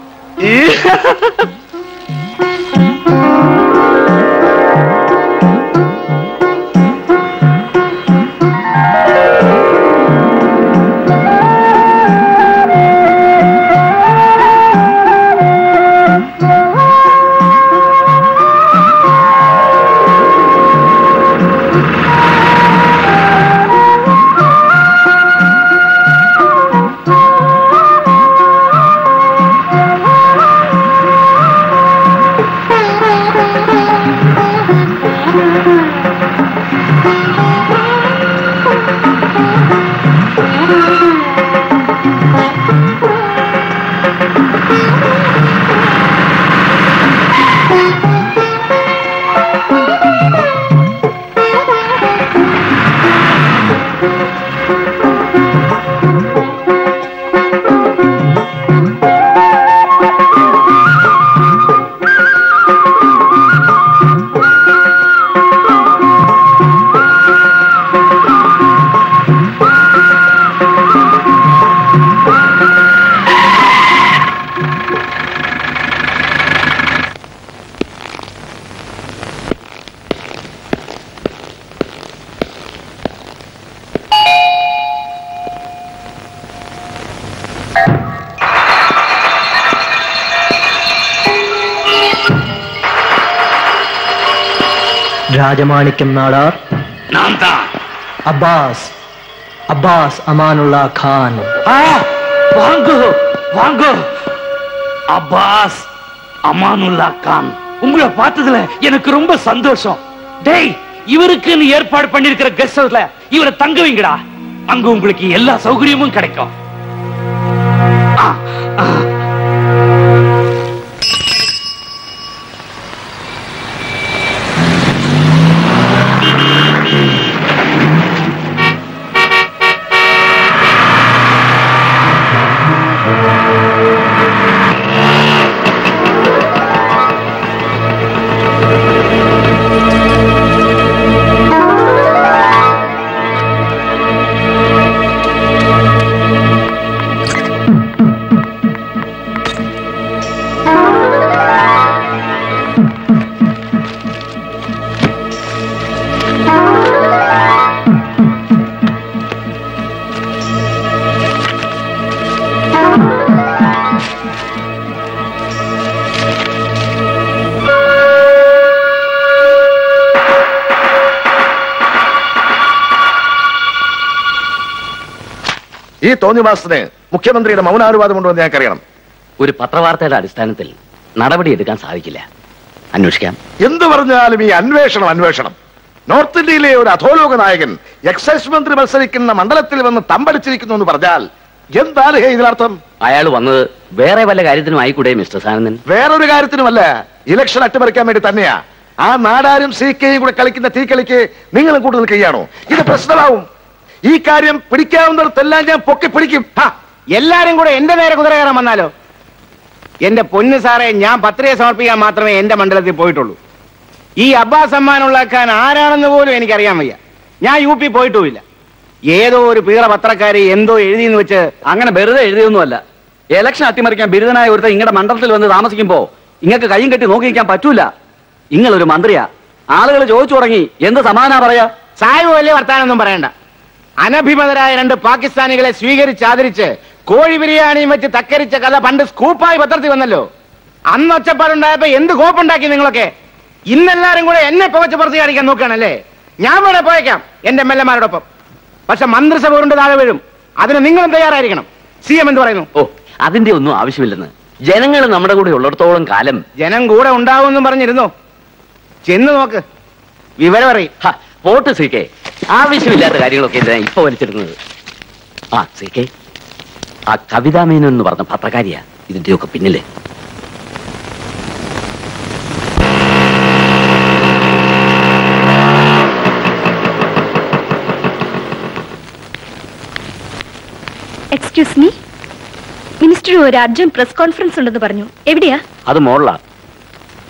രാജമാണിക്യം നാടാർ, அப்பாஸ் அமானுல்லா கான். வாங்கோ வாங்கோ, அப்பாஸ் அமானுல்லா கான். உங்களை பார்த்ததுல எனக்கு ரொம்ப சந்தோஷம். டேய், இவருக்குன்னு ஏற்பாடு பண்ணிருக்கிற கெஸ்ட் ஹவுஸ்ல இவரை தங்க வைங்கடா. அங்க உங்களுக்கு எல்லா சௌகரியமும் கிடைக்கும். ഈ തോന്നിവാസത്തിന് മുഖ്യമന്ത്രിയുടെ മൗനാനുവാദം കൊണ്ടുവന്ന് ഞങ്ങൾക്കറിയണം. ഒരു പത്രവാർത്തയുടെ അടിസ്ഥാനത്തിൽ നടപടിയെടുക്കാൻ സാധിക്കില്ല. അന്വേഷിക്കാം. എന്തു പറഞ്ഞാലും ഈ അന്വേഷണം. നോർത്ത് ഇന്ത്യയിലെ ഒരു അധോലോക നായകൻ എക്സൈസ് മന്ത്രി മത്സരിക്കുന്ന മണ്ഡലത്തിൽ വന്ന് തമ്പടിച്ചിരിക്കുന്നു എന്ന് പറഞ്ഞാൽ എന്താണ് ഇതിനർത്ഥം? അയാൾ വന്നത് വേറെ വല്ല കാര്യത്തിനും ആയിക്കൂടെ മിസ്റ്റർ സാനന്ദൻ? വേറൊരു കാര്യത്തിനുമല്ല, ഇലക്ഷൻ അട്ടിമറിക്കാൻ വേണ്ടി തന്നെയാ. ആ നാടാരും CK-യും കൂടെ കളിക്കുന്ന തീക്കളിക്ക് നിങ്ങളും കൂടുതൽ കഴിയാണോ? ഇത് പ്രശ്നമാവും. ഈ കാര്യം പിടിക്കാവുന്നിടത്തെല്ലാം ഞാൻ പൊക്കി പിടിക്കും. എല്ലാരും കൂടെ എന്റെ നേരെ കുതിര കയറാൻ വന്നാലോ? എന്റെ പൊന്നു സാറേ, ഞാൻ പത്രിക സമർപ്പിക്കാൻ മാത്രമേ എന്റെ മണ്ഡലത്തിൽ പോയിട്ടുള്ളൂ. ഈ അബ്ബാസ് അമ്മാനുള്ളാക്കാൻ ആരാണെന്ന് പോലും എനിക്കറിയാൻ വയ്യ. ഞാൻ UP പോയിട്ടുമില്ല. ഏതോ ഒരു പീറ പത്രക്കാരി എന്തോ എഴുതിയെന്ന് വെച്ച് അങ്ങനെ വെറുതെ എഴുതിയൊന്നുമല്ല. ഇലക്ഷൻ അട്ടിമറിക്കാൻ ബിരുദനായ ഒരുത്ത ഇങ്ങടെ മണ്ഡലത്തിൽ വന്ന് താമസിക്കുമ്പോ ഇങ്ങക്ക് കൈയും കെട്ടി നോക്കിയിരിക്കാൻ പറ്റൂല. ഇങ്ങളൊരു മന്ത്രിയാ. ആളുകൾ ചോദിച്ചു തുടങ്ങി എന്ത് സമാധാന പറയാ? സായിബ് വലിയ വർത്താനൊന്നും പറയണ്ട. അനഭിമതരായ 2 പാകിസ്ഥാനികളെ സ്വീകരിച്ചാദരിച്ച് കോഴി ബിരിയാണിയും വെച്ച് തക്കരിച്ച കഥ പണ്ട് സ്കൂപ്പായി പത്രത്തിൽ വന്നല്ലോ. അന്ന് ഒച്ചപ്പാടുണ്ടായപ്പോ എന്ത് കോപ്പുണ്ടാക്കി നിങ്ങളൊക്കെ. ഇന്നെല്ലാരും കൂടെ എന്നെ പുകച്ച് പുറത്ത് കാണിക്കാൻ നോക്കുകയാണല്ലേ. ഞാൻ വേണേ പോയേക്കാം എന്റെ MLA-മാരോടൊപ്പം. പക്ഷെ മന്ത്രിസഭ കൊണ്ട് താഴെ വീഴും. അതിന് നിങ്ങളും തയ്യാറായിരിക്കണം. CM എന്ത് പറയുന്നു? ഓ, അതിന്റെ ഒന്നും ആവശ്യമില്ലെന്ന്. ജനങ്ങൾ നമ്മുടെ കൂടെ ഉള്ളിടത്തോളം കാലം ജനം കൂടെ ഉണ്ടാവുമെന്നും പറഞ്ഞിരുന്നു. ചെന്ന് നോക്ക്, വിവരം അറിയും. പോട്ട് CK, ആവശ്യമില്ലാത്ത കാര്യങ്ങളൊക്കെ എന്തിനാ ഇപ്പൊ വലിച്ചെടുക്കുന്നത്? CK, ആ കവിതാ മേനോൻ എന്ന് പറഞ്ഞ പത്രക്കാരിയാ ഇതിന്റെയൊക്കെ പിന്നില്. എക്സ്ക്യൂസ് മീ, മിനിസ്റ്റർ ഒരു അർജന്റ് പ്രസ് കോൺഫറൻസ് ഉണ്ടെന്ന് പറഞ്ഞു. എവിടെയാ? അത് മോളിലാ.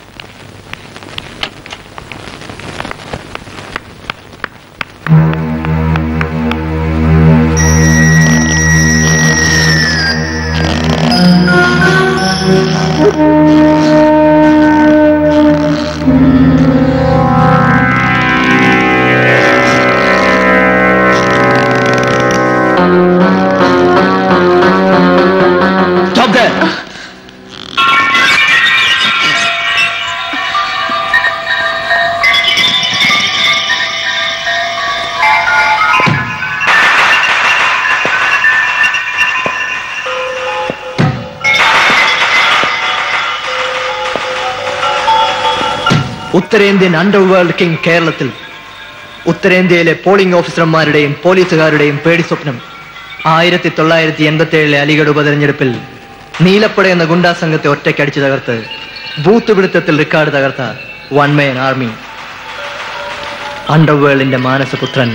Stop there! ഉത്തരേന്ത്യൻ അണ്ടർവേൾഡ് കിങ് കേരളത്തിൽ ഉത്തരേന്ത്യയിലെ പോളിംഗ് ഓഫീസർമാരുടെയും പോലീസുകാരുടെയും പേടി സ്വപ്നം 1987 അലിഗഡ് ഉപതെരഞ്ഞെടുപ്പിൽ നീലപ്പട എന്ന ഗുണ്ടാ സംഘത്തെ ഒറ്റയ്ക്കടിച്ചു തകർത്ത് ബൂത്ത് പിടുത്തത്തിൽ റെക്കോർഡ് തകർത്ത വൺ മാൻ ആർമി. അണ്ടർവേൾഡിന്റെ മാനസപുത്രൻ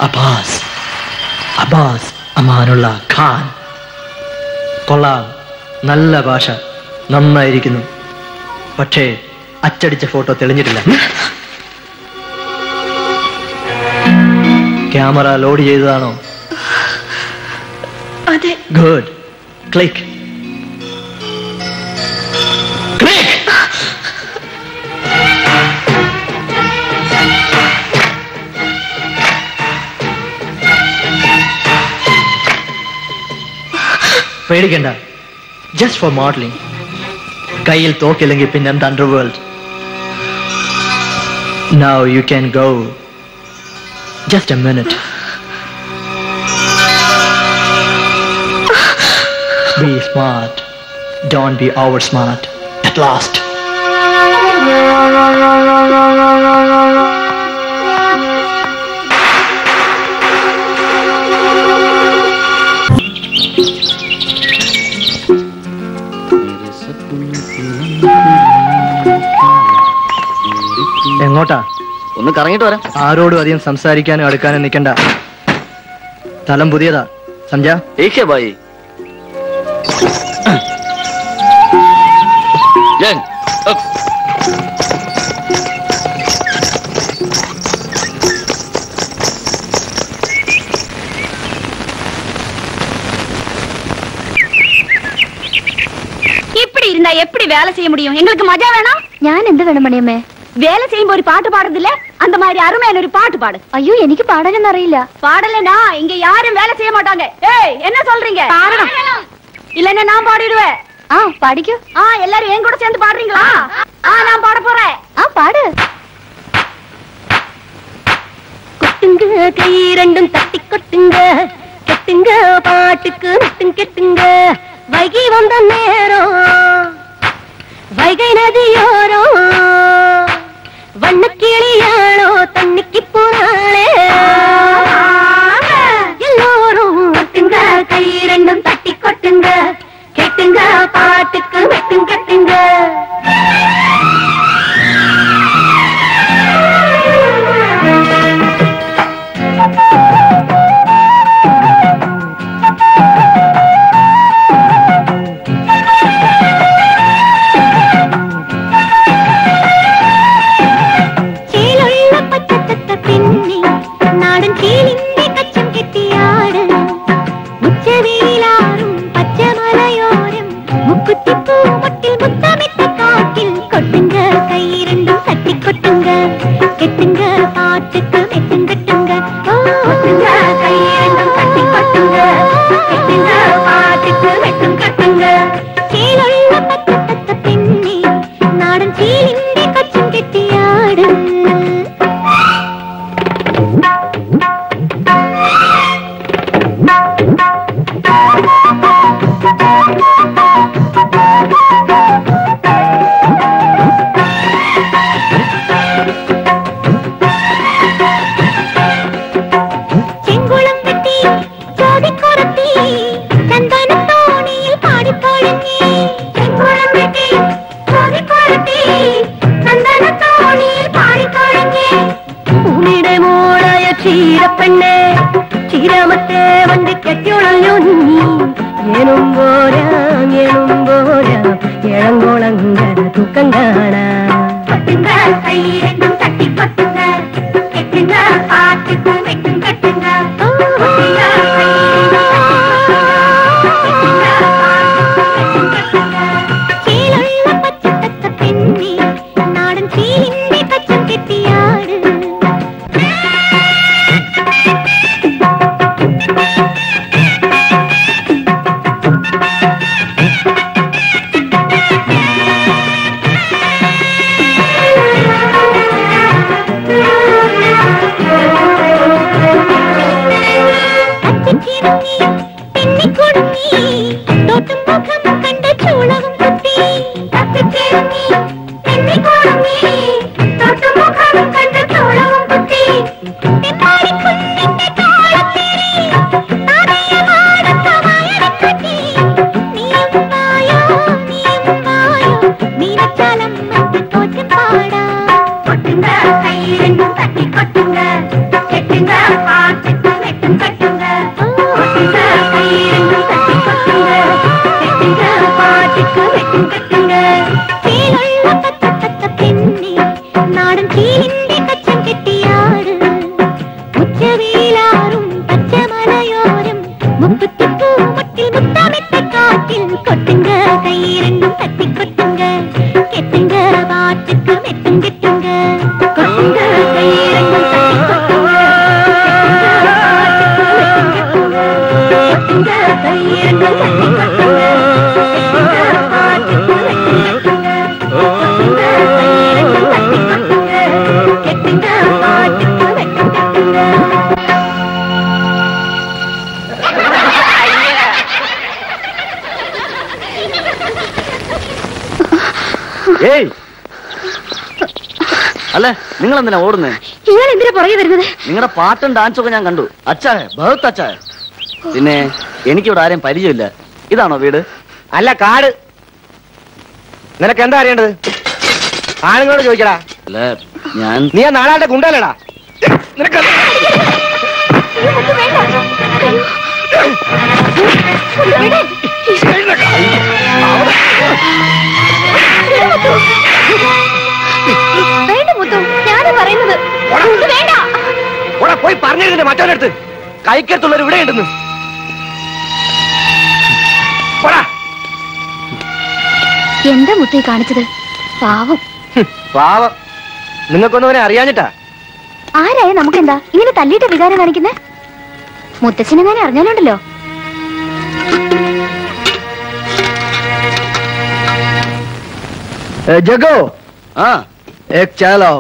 അബ്ബാസ് അമാനുള്ള ഖാൻ. കൊള്ളാം, നല്ല ഭാഷ, നന്നായിരിക്കുന്നു. പക്ഷേ അച്ചടിച്ച ഫോട്ടോ തെളിഞ്ഞിട്ടില്ല. ക്യാമറ ലോഡ് ചെയ്തതാണോ? അതെ. ഗുഡ്. ക്ലിക്ക്. പേടിക്കണ്ട, ജസ്റ്റ് ഫോർ മോഡലിംഗ്. കയ്യിൽ തോക്കില്ലെങ്കിൽ പിന്നെ എന്ത് underworld. Now you can go. Just a minute. Be smart. Don't be over smart. At last. എങ്ങോട്ടാ? ഒന്ന് കറങ്ങിട്ട് വരാം. ആരോടും അധികം സംസാരിക്കാനും അടുക്കാനും നിൽക്കണ്ട. സ്ഥലം പുതിയതാ, സംജാ. ഏക്കേ ഭായി. இப்படி இருந்தா எப்படி வேலை செய்ய முடியும்? எங்களுக்கு மஜா வேணாம். ഞാൻ എന്ത് വേണം മണിയമ്മേ? வேலை செய்யும்போது ஒரு பாட்டு பாடுறதில்ல, அந்த மாதிரி அருமையான ஒரு பாட்டு பாடு. അയ്യോ, എനിക്ക് പാടാനൊന്നും അറിയില്ല. பாடலனா இங்க யாரும் வேலை செய்ய மாட்டாங்க. ஏய், என்ன சொல்றீங்க? இல்லன்னா நான் பாடிடுவேன். പാടിക്കോ. எல்லாரும் என் கூட சேர்ந்து பாடுறீங்களா? நான் பாட போறேன். പാട്. கொட்டுங்க கை ரெண்டும் தட்டி கொட்டுங்க, கெட்டுங்க பாட்டுக்கு நெட்டும் கெட்டுங்க. வைகை வந்த நேரம், வைகை நதியோரம், வண்ணக்கிளியாளோ தண்ணிக்கு போறாளே. எல்லோரும் கொட்டுங்க கை ரெண்டும் தட்டி கொட்டுங்க, கெட்டுங்க பாட்டுக்கு நெட்டும் கெட்டுங்க. അല്ലേ നിങ്ങൾ എന്തിനാ ഓടുന്നേ? നിങ്ങൾ എന്തിനാ പുറകെ വരുന്നത്? നിങ്ങളുടെ പാട്ടും ഡാൻസും ഒക്കെ ഞാൻ കണ്ടു. അച്ഛാ ബഹുത്ത് അച്ഛാ. പിന്നെ എനിക്കിവിടെ ആരെയും പരിചയമില്ല. ഇതാണോ വീട്? അല്ല, കാട്. നിനക്ക് എന്താ അറിയേണ്ടത്? ആണുങ്ങളോട് ചോദിക്കടാ. അല്ല ഞാൻ നീ ആ നാളാളുടെ ഗുണ്ടല്ലടാ. നിനക്ക് പോയി പറഞ്ഞിരുന്നില്ല മറ്റവനടുത്ത്. കൈക്കത്തുള്ളവർ ഇവിടെ ഉണ്ടെന്ന്. എന്താ മുത്തേ കാണിച്ചത്? പാവം. പാവം. നിങ്ങൾക്കൊന്നവനെ അറിയാഞ്ഞിട്ടാ. ആരായ നമുക്കെന്താ ഇങ്ങനെ തല്ലിയിട്ട് വികാരം കാണിക്കുന്നേ? മുത്തച്ഛനെങ്ങനെ അറിഞ്ഞാലുണ്ടല്ലോ. ജഗോ एक चाय लाओ.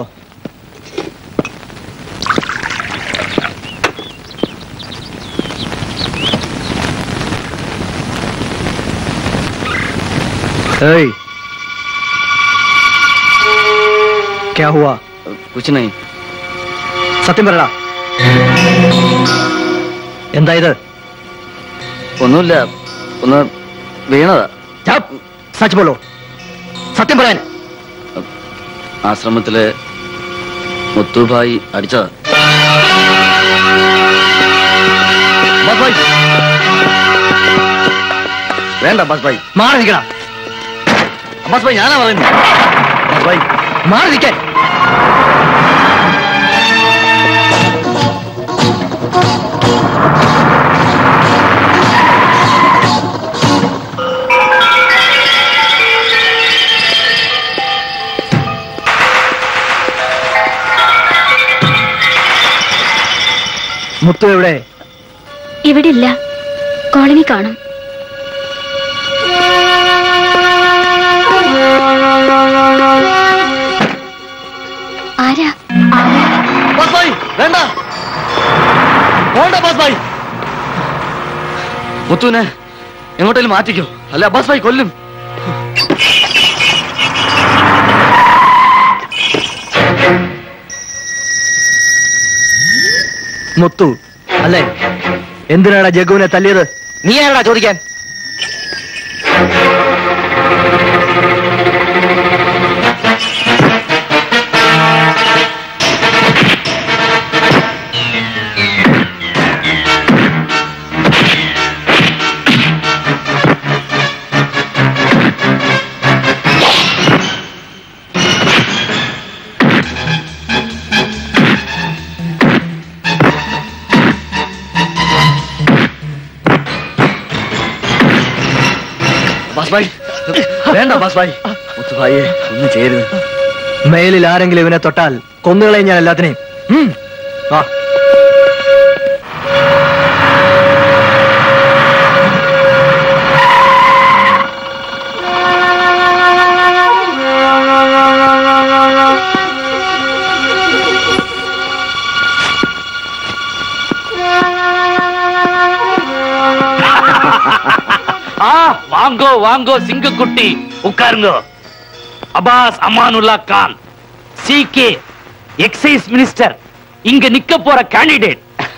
क्या हुआ? कुछ नहीं. സത്യം പറയടാ. എന്താ ഇത്? ഒന്നുമില്ല, ഒന്ന് വീണതാ. സച്ച് ബോളോ, സത്യം പറയാൻ. ആശ്രമത്തിലെ മുത്തുഭായി അടിച്ചതാ. വേണ്ട അബ്ബാസ് ഭായി, മാറി നിൽക്കടാ. അബ്ബാസ് ഭായി ഞാനാ പറയുന്നത്. അബ്ബാസ് ഭായി മാറി നിൽക്കാൻ. മുത്തു എവിടെ? ഇവിടെ ഇല്ല, കോളനി കാണും. ആരാ? വേണ്ട, വേണ്ട അബ്ബാസ് ഭായി. മുത്തുവിനെ എങ്ങോട്ടേലും മാറ്റിക്കോ, അല്ല അബ്ബാസ് ഭായി കൊല്ലും. മുത്തു അല്ലേ? എന്തിനാടാ ജഗുവിനെ തല്ലിയത്? നീ ആരാടാ ചോദിക്കാൻ? വേണ്ട അബ്ബാസ് ഭായി, മുത്തുഭായിയെ ഒന്നും ചെയ്യരുത്. മേലിൽ ആരെങ്കിലും ഇവനെ തൊട്ടാൽ കൊന്നുകളയും ഞാൻ എല്ലാത്തിനെയും. வாங்கோ வாங்கோ சிங்கக்குட்டி, உட்காருங்க. Abbas Amanullah Khan CK excise minister இங்க நிக்க போற கேண்டிடேட்.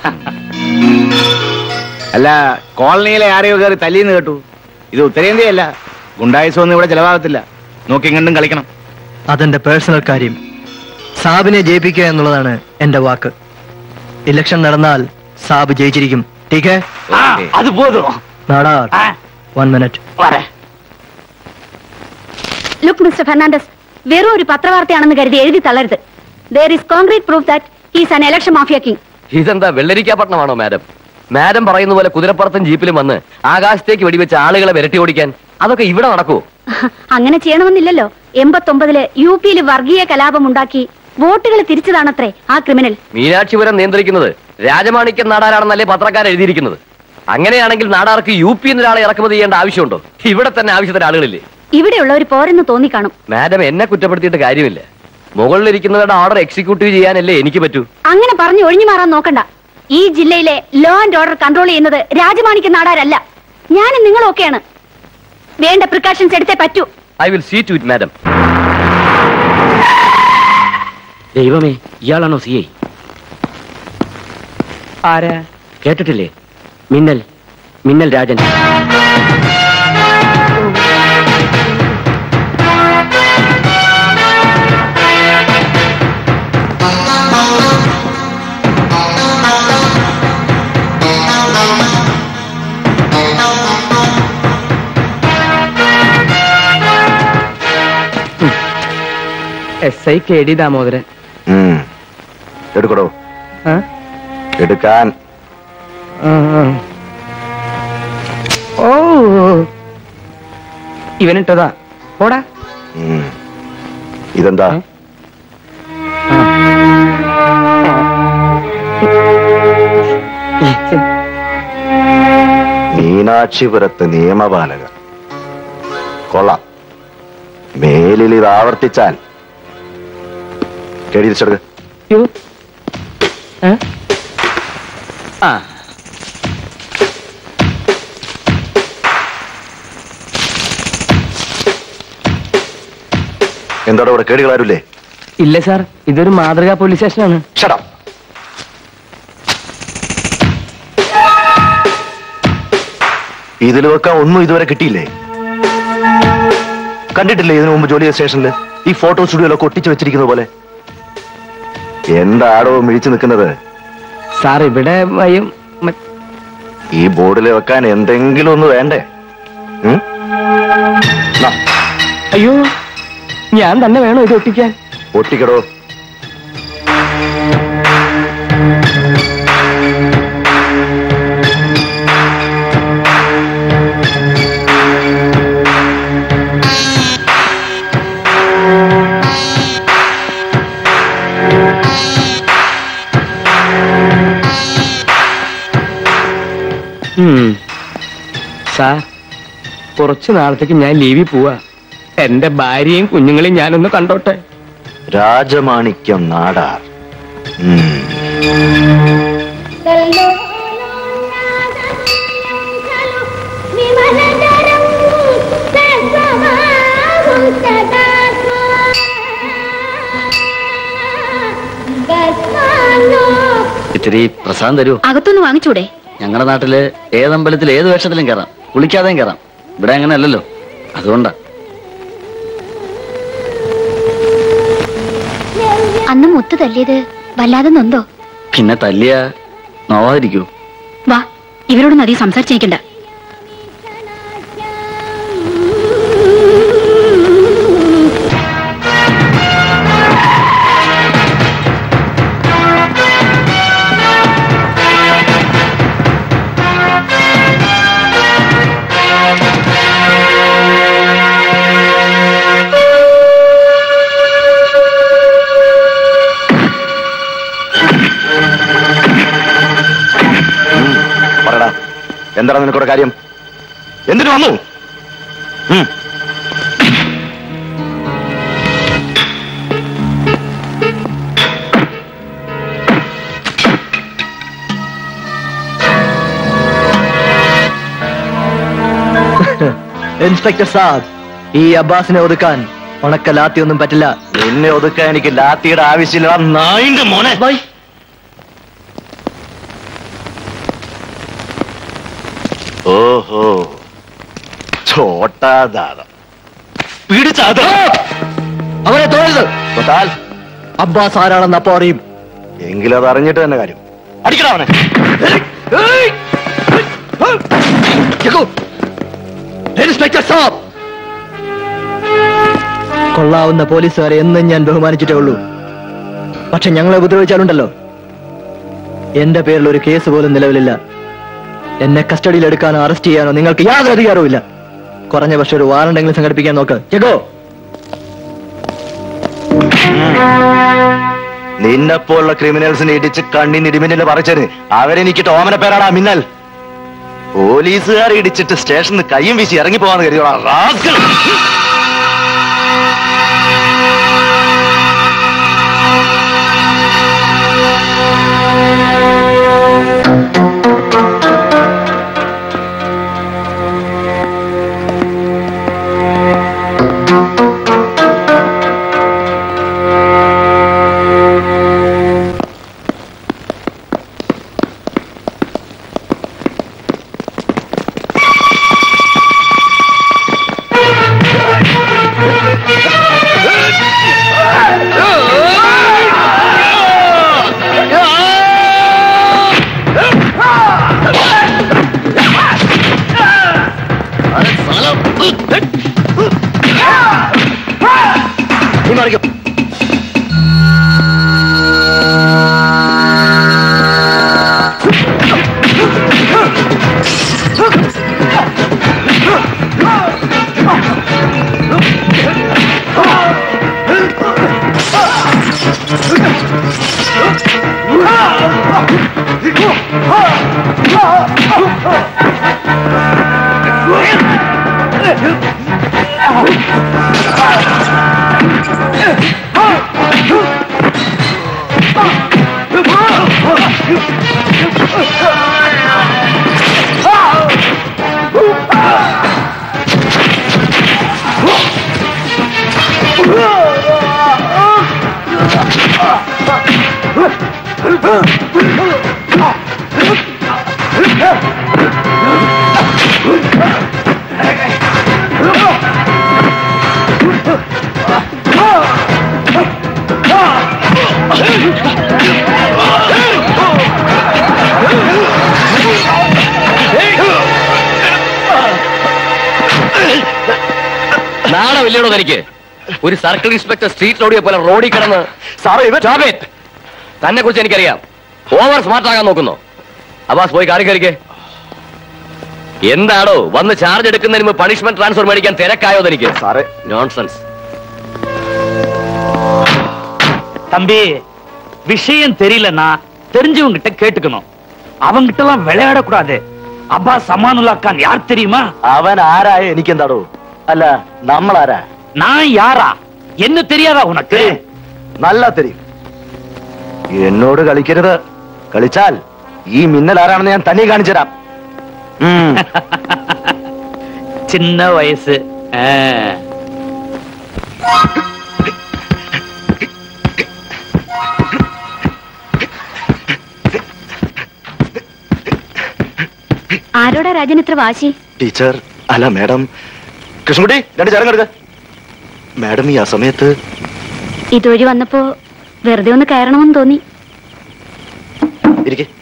അല്ല കോളനിയിലെ ആരെയോ കയറി തല്ലിന്ന് കേട്ടു. ഇത് ഉത്തരേന്ത്യയല്ല, ഗുണ്ടായുസൊന്നും ഇവിടെ ചെലവാകത്തില്ല. നോക്കി കണ്ടും കളിക്കണം. അതെന്റെ പേഴ്സണൽ കാര്യം. സാബിനെ ജയിപ്പിക്കുക എന്നുള്ളതാണ് എന്റെ വാക്ക്. ഇലക്ഷൻ നടന്നാൽ സാബ് ജയിച്ചിരിക്കും. ടീക്കേ? അത് പോതും. നാടാർ 1 minute. ലുക്ക് മിസ്റ്റർ ഫെർണാണ്ടസ്, വെറും ഒരു പത്രവാർത്തയാണെന്ന് കരുതി എഴുതി തള്ളരുത്. There is concrete proof that he is an election mafia king. ഇതെന്താ വെള്ളരിക്കാപട്ടണമാണോ മാഡം? മാഡം പറയുന്ന പോലെ കുതിരപ്പുറത്തും ജീപ്പിലും വന്ന് ആകാശത്തേക്ക് വെടിവെച്ച് ആളുകളെ വിരട്ടി ഓടിക്കാൻ അതൊക്കെ ഇവിടെ നടക്കുവോ? അങ്ങനെ ചെയ്യണമെന്നില്ലല്ലോ. 89-ല് UP-യിൽ വർഗീയ കലാപം ഉണ്ടാക്കി വോട്ടുകൾ തിരിച്ചതാണത്രേ ആ ക്രിമിനൽ. മീനാക്ഷിപുരം നിയന്ത്രിക്കുന്നത് രാജമാണിക്യം നാടാരാണെന്നല്ലേ പത്രക്കാർ എഴുതിയിരിക്കുന്നത്. അങ്ങനെയാണെങ്കിൽ നാടാർക്ക് UP എന്നൊരാളെ ഇറക്കുമതി ചെയ്യേണ്ട ആവശ്യമുണ്ടോ? ഇവിടെ തന്നെ ആവശ്യത്തിന് ആളുകളില്ലേ? ഇവിടെയുള്ളവർ പോരെന്ന് തോന്നിക്കാണും. മാഡം എന്നെ കുറ്റപ്പെടുത്തിയിട്ട് കാര്യമില്ല. മുകളിലിരിക്കുന്നവരുടെ ഓർഡർ എക്സിക്യൂട്ടീവ് ചെയ്യാനല്ലേ എനിക്ക് പറ്റൂ. അങ്ങനെ പറഞ്ഞു ഒഴിഞ്ഞു മാറാൻ നോക്കണ്ട. ഈ ജില്ലയിലെ ലോ ആൻഡ് ഓർഡർ കൺട്രോൾ ചെയ്യുന്നത് രാജമാണിക്യ നാടാരല്ല, ഞാനും നിങ്ങളൊക്കെയാണ്. വേണ്ട പ്രിക്കോഷൻസ് എടുത്തേ പറ്റൂ. I will see to it madam. ദൈവമേ, ഇയാളാണോ CI? ആരാ? കേട്ടിട്ടില്ലേ? മിന്നൽ രാജൻ. SI KD Damodaran. എടുക്കടോ, എടുക്കാൻ. ഓ, ഇവനിട്ടതാ. പോടാ. ഇതെന്താ? മീനാക്ഷിപുരത്ത് നിയമപാലക. കൊള്ളാം. മേലിൽ ഇത് ആവർത്തിച്ചാൽ കേടിച്ചെടുക്ക. എന്താ ഇവിടെ കേടുകളാരില്ലേ? ഇല്ല സാർ, ഇതൊരു മാതൃകാ പോലീസ് സ്റ്റേഷനാണ്. Shut up. ഇതിൽ വെക്കാൻ ഒന്നും ഇതുവരെ കിട്ടിയില്ലേ? കണ്ടിട്ടില്ലേ ഇതിനു മുമ്പ് ജോലി ചെയ്ത സ്റ്റേഷനിൽ ഈ ഫോട്ടോ സ്റ്റുഡിയോയിലൊക്കെ ഒട്ടിച്ചു വെച്ചിരിക്കുന്ന പോലെ? എന്താടോ മിഴിച്ചു നിൽക്കുന്നത്? സാർ ഇവിടെ ഈ ബോർഡിൽ വെക്കാൻ എന്തെങ്കിലും ഒന്ന് വേണ്ടേ? അയ്യോ, ഞാൻ തന്നെ വേണോ ഇത് ഒട്ടിക്കാൻ? ഒട്ടിക്കടോ. സാർ, കുറച്ചു നാളത്തേക്ക് ഞാൻ ലീവിൽ പോവാ. എന്റെ ഭാര്യയും കുഞ്ഞുങ്ങളെയും ഞാനൊന്ന് കണ്ടോട്ടെ. രാജമാണിക്യം നാടാർ. ഇത്തിരി പ്രസാദം തരൂ. അകത്തൊന്ന് വാങ്ങിച്ചൂടെ? ഞങ്ങളുടെ നാട്ടില് ഏതമ്പലത്തിൽ ഏത് വേഷത്തിലും കയറാം, കുളിക്കാതെയും കയറാം. ഇവിടെ അങ്ങനെയല്ലല്ലോ, അതുകൊണ്ടാ. അന്ന് മുത്ത് തല്ലിയത് വല്ലാതെ നൊന്തോ? പിന്നെ തല്ലിയ നോവാതിരിക്കൂ. വാ, ഇവരോടൊന്നും അധികം സംസാരിച്ചിരിക്കണ്ട. എന്താണ് നിനക്കൂടെ കാര്യം? എന്തിനു വന്നു? ഇൻസ്പെക്ടർ സാബ്, ഈ അബ്ബാസിനെ ഒതുക്കാൻ ഉണക്ക ലാത്തി ഒന്നും പറ്റില്ല. നിന്നെ ഒതുക്കാൻ എനിക്ക് ലാത്തിയുടെ ആവശ്യമില്ല. നായിന്റെ മോനെ. ഓഹോ, ചോട്ടാദാദ പിടിച്ചാദ. അവരെ തോന്നരുത്. അബ്ബാസ് ആരാണെന്ന് അപ്പൊ അറിയും. എങ്കിലും അത് അറിഞ്ഞിട്ട് തന്നെ കാര്യം. അടിക്കടാ അവനെ. കൊള്ളാവുന്ന പോലീസുകാരെ എന്നും ഞാൻ ബഹുമാനിച്ചിട്ടേ ഉള്ളൂ. പക്ഷെ ഞങ്ങളെ ഉപദ്രവിച്ചാലുണ്ടല്ലോ, എന്റെ പേരിൽ ഒരു കേസ് പോലും നിലവിലില്ല. എന്നെ കസ്റ്റഡിയിൽ എടുക്കാനോ അറസ്റ്റ് ചെയ്യാനോ നിങ്ങൾക്ക് യാതൊരു അധികാരവും ഇല്ല. കുറഞ്ഞ പക്ഷെ ഒരു വാറണ്ടെങ്കിലും സംഘടിപ്പിക്കാൻ നോക്ക്. ചെഗോ, നിന്നെപ്പോലുള്ള ക്രിമിനൽസിനെ ഇടിച്ച് കണ്ണിന് ഇടിമിന്നല് പറിച്ചത് അവരെനിക്കിട്ട് ഓമന പേരാടാ മിന്നൽ. പോലീസുകാരെ ഇടിച്ചിട്ട് സ്റ്റേഷനിൽ കയ്യും വീശി ഇറങ്ങി പോവാന്ന് കരുതിയോടാ. നാണമില്ലേടോ തനിക്ക്? ഒരു സർക്കിൾ ഇൻസ്പെക്ടർ സ്ട്രീറ്റ് റോഡിയെ പോലെ റോഡിൽ കിടന്ന് തന്നെ കുറിച്ച് എനിക്കറിയാം. ഓവർ സ്മാർട്ട് ആകാൻ നോക്കുന്നു. അബ്ബാസ് പോയി കാറി കയറിക്കേ. എന്താണോ വന്ന് ചാർജ് എടുക്കുന്നതിന് മുമ്പ് പണിഷ്മെന്റ് ട്രാൻസ്ഫർ മേടിക്കാൻ തിരക്കായോ തനിക്ക്? സാറേ, നോൺസെൻസ്. தம்பி, விஷயம் தெரியலன்னா தெரிஞ்சவங்கிட்ட கேட்டுக்கணும். அவங்கிட்ட எல்லாம் விளையாடக்கூடாது. அப்பாஸ் அமானுல்லா கான் யார் தெரியுமா? അവൻ ആരായ എനിക്കെന്താടോ? അല്ല, നമ്മളാരാ? நான் யாரா? என்ன தெரியாதா உனக்கு? നല്ല தெரியும். എന്നോട് കളിക്കരുത്. കളിച്ചാൽ ഈ മിന്നൽ ആരാണെന്ന് ഞാൻ തന്നെ കാണിച്ചു തരാം. சின்ன வயசு. ആരോടാ രാജൻ ഇത്ര വാശി? ടീച്ചർ, അല്ല മാഡം. കൃഷ്ണൻകുട്ടി, രണ്ട് ചരം എടുക്ക. മാഡം ഈ ആ സമയത്ത് ഇതുവഴി വന്നപ്പോ വെറുതെ ഒന്ന് കയറണമെന്ന് തോന്നി. ഇരിക്കെ.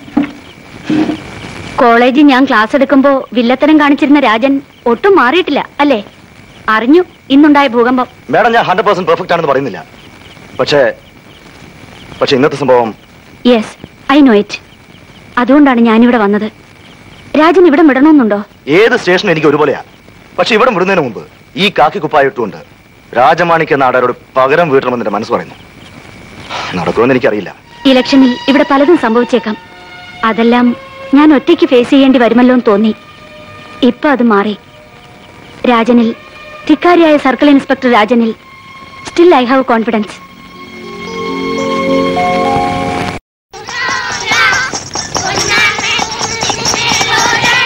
കോളേജിൽ ഞാൻ ക്ലാസ് എടുക്കുമ്പോ വില്ലത്തരം കാണിച്ചിരുന്ന രാജൻ ഒട്ടും മാറിയിട്ടില്ല അല്ലേ? അറിഞ്ഞു ഇന്നുണ്ടായ ഭൂകമ്പം. മാഡം, ഞാൻ 100% പെർഫെക്റ്റ് ആണെന്ന് പറയുന്നില്ല. പക്ഷേ ഇന്നത്തെ സംഭവം. Yes, I know it. അതുകൊണ്ടാണ് ഞാനിവിടെ വന്നത്. രാജൻ ഇവിടെ വിടണമെന്നുണ്ടോ? ഏത് സ്റ്റേഷൻ എനിക്ക് ഒരുപോലെയാ. പക്ഷെ ഇവിടെ വിടുന്നതിന് മുമ്പ് ഈ കാക്കി കുപ്പായിട്ടുകൊണ്ട് രാജമാണിക്യ നാടാരോട് പകരം വീട്ടണമെന്ന് എന്റെ മനസ്സ് പറയുന്നു. നടക്കുമെന്ന് എനിക്കറിയില്ല. ഇലക്ഷനിൽ ഇവിടെ പലതും സംഭവിച്ചേക്കാം. അതെല്ലാം ഞാൻ ഒറ്റയ്ക്ക് ഫേസ് ചെയ്യേണ്ടി വരുമല്ലോ എന്ന് തോന്നി. ഇപ്പൊ അത് മാറി. രാജനിൽ, ധിക്കാരിയായ സർക്കിൾ ഇൻസ്പെക്ടർ രാജനിൽ സ്റ്റിൽ ഐ ഹാവ് കോൺഫിഡൻസ്.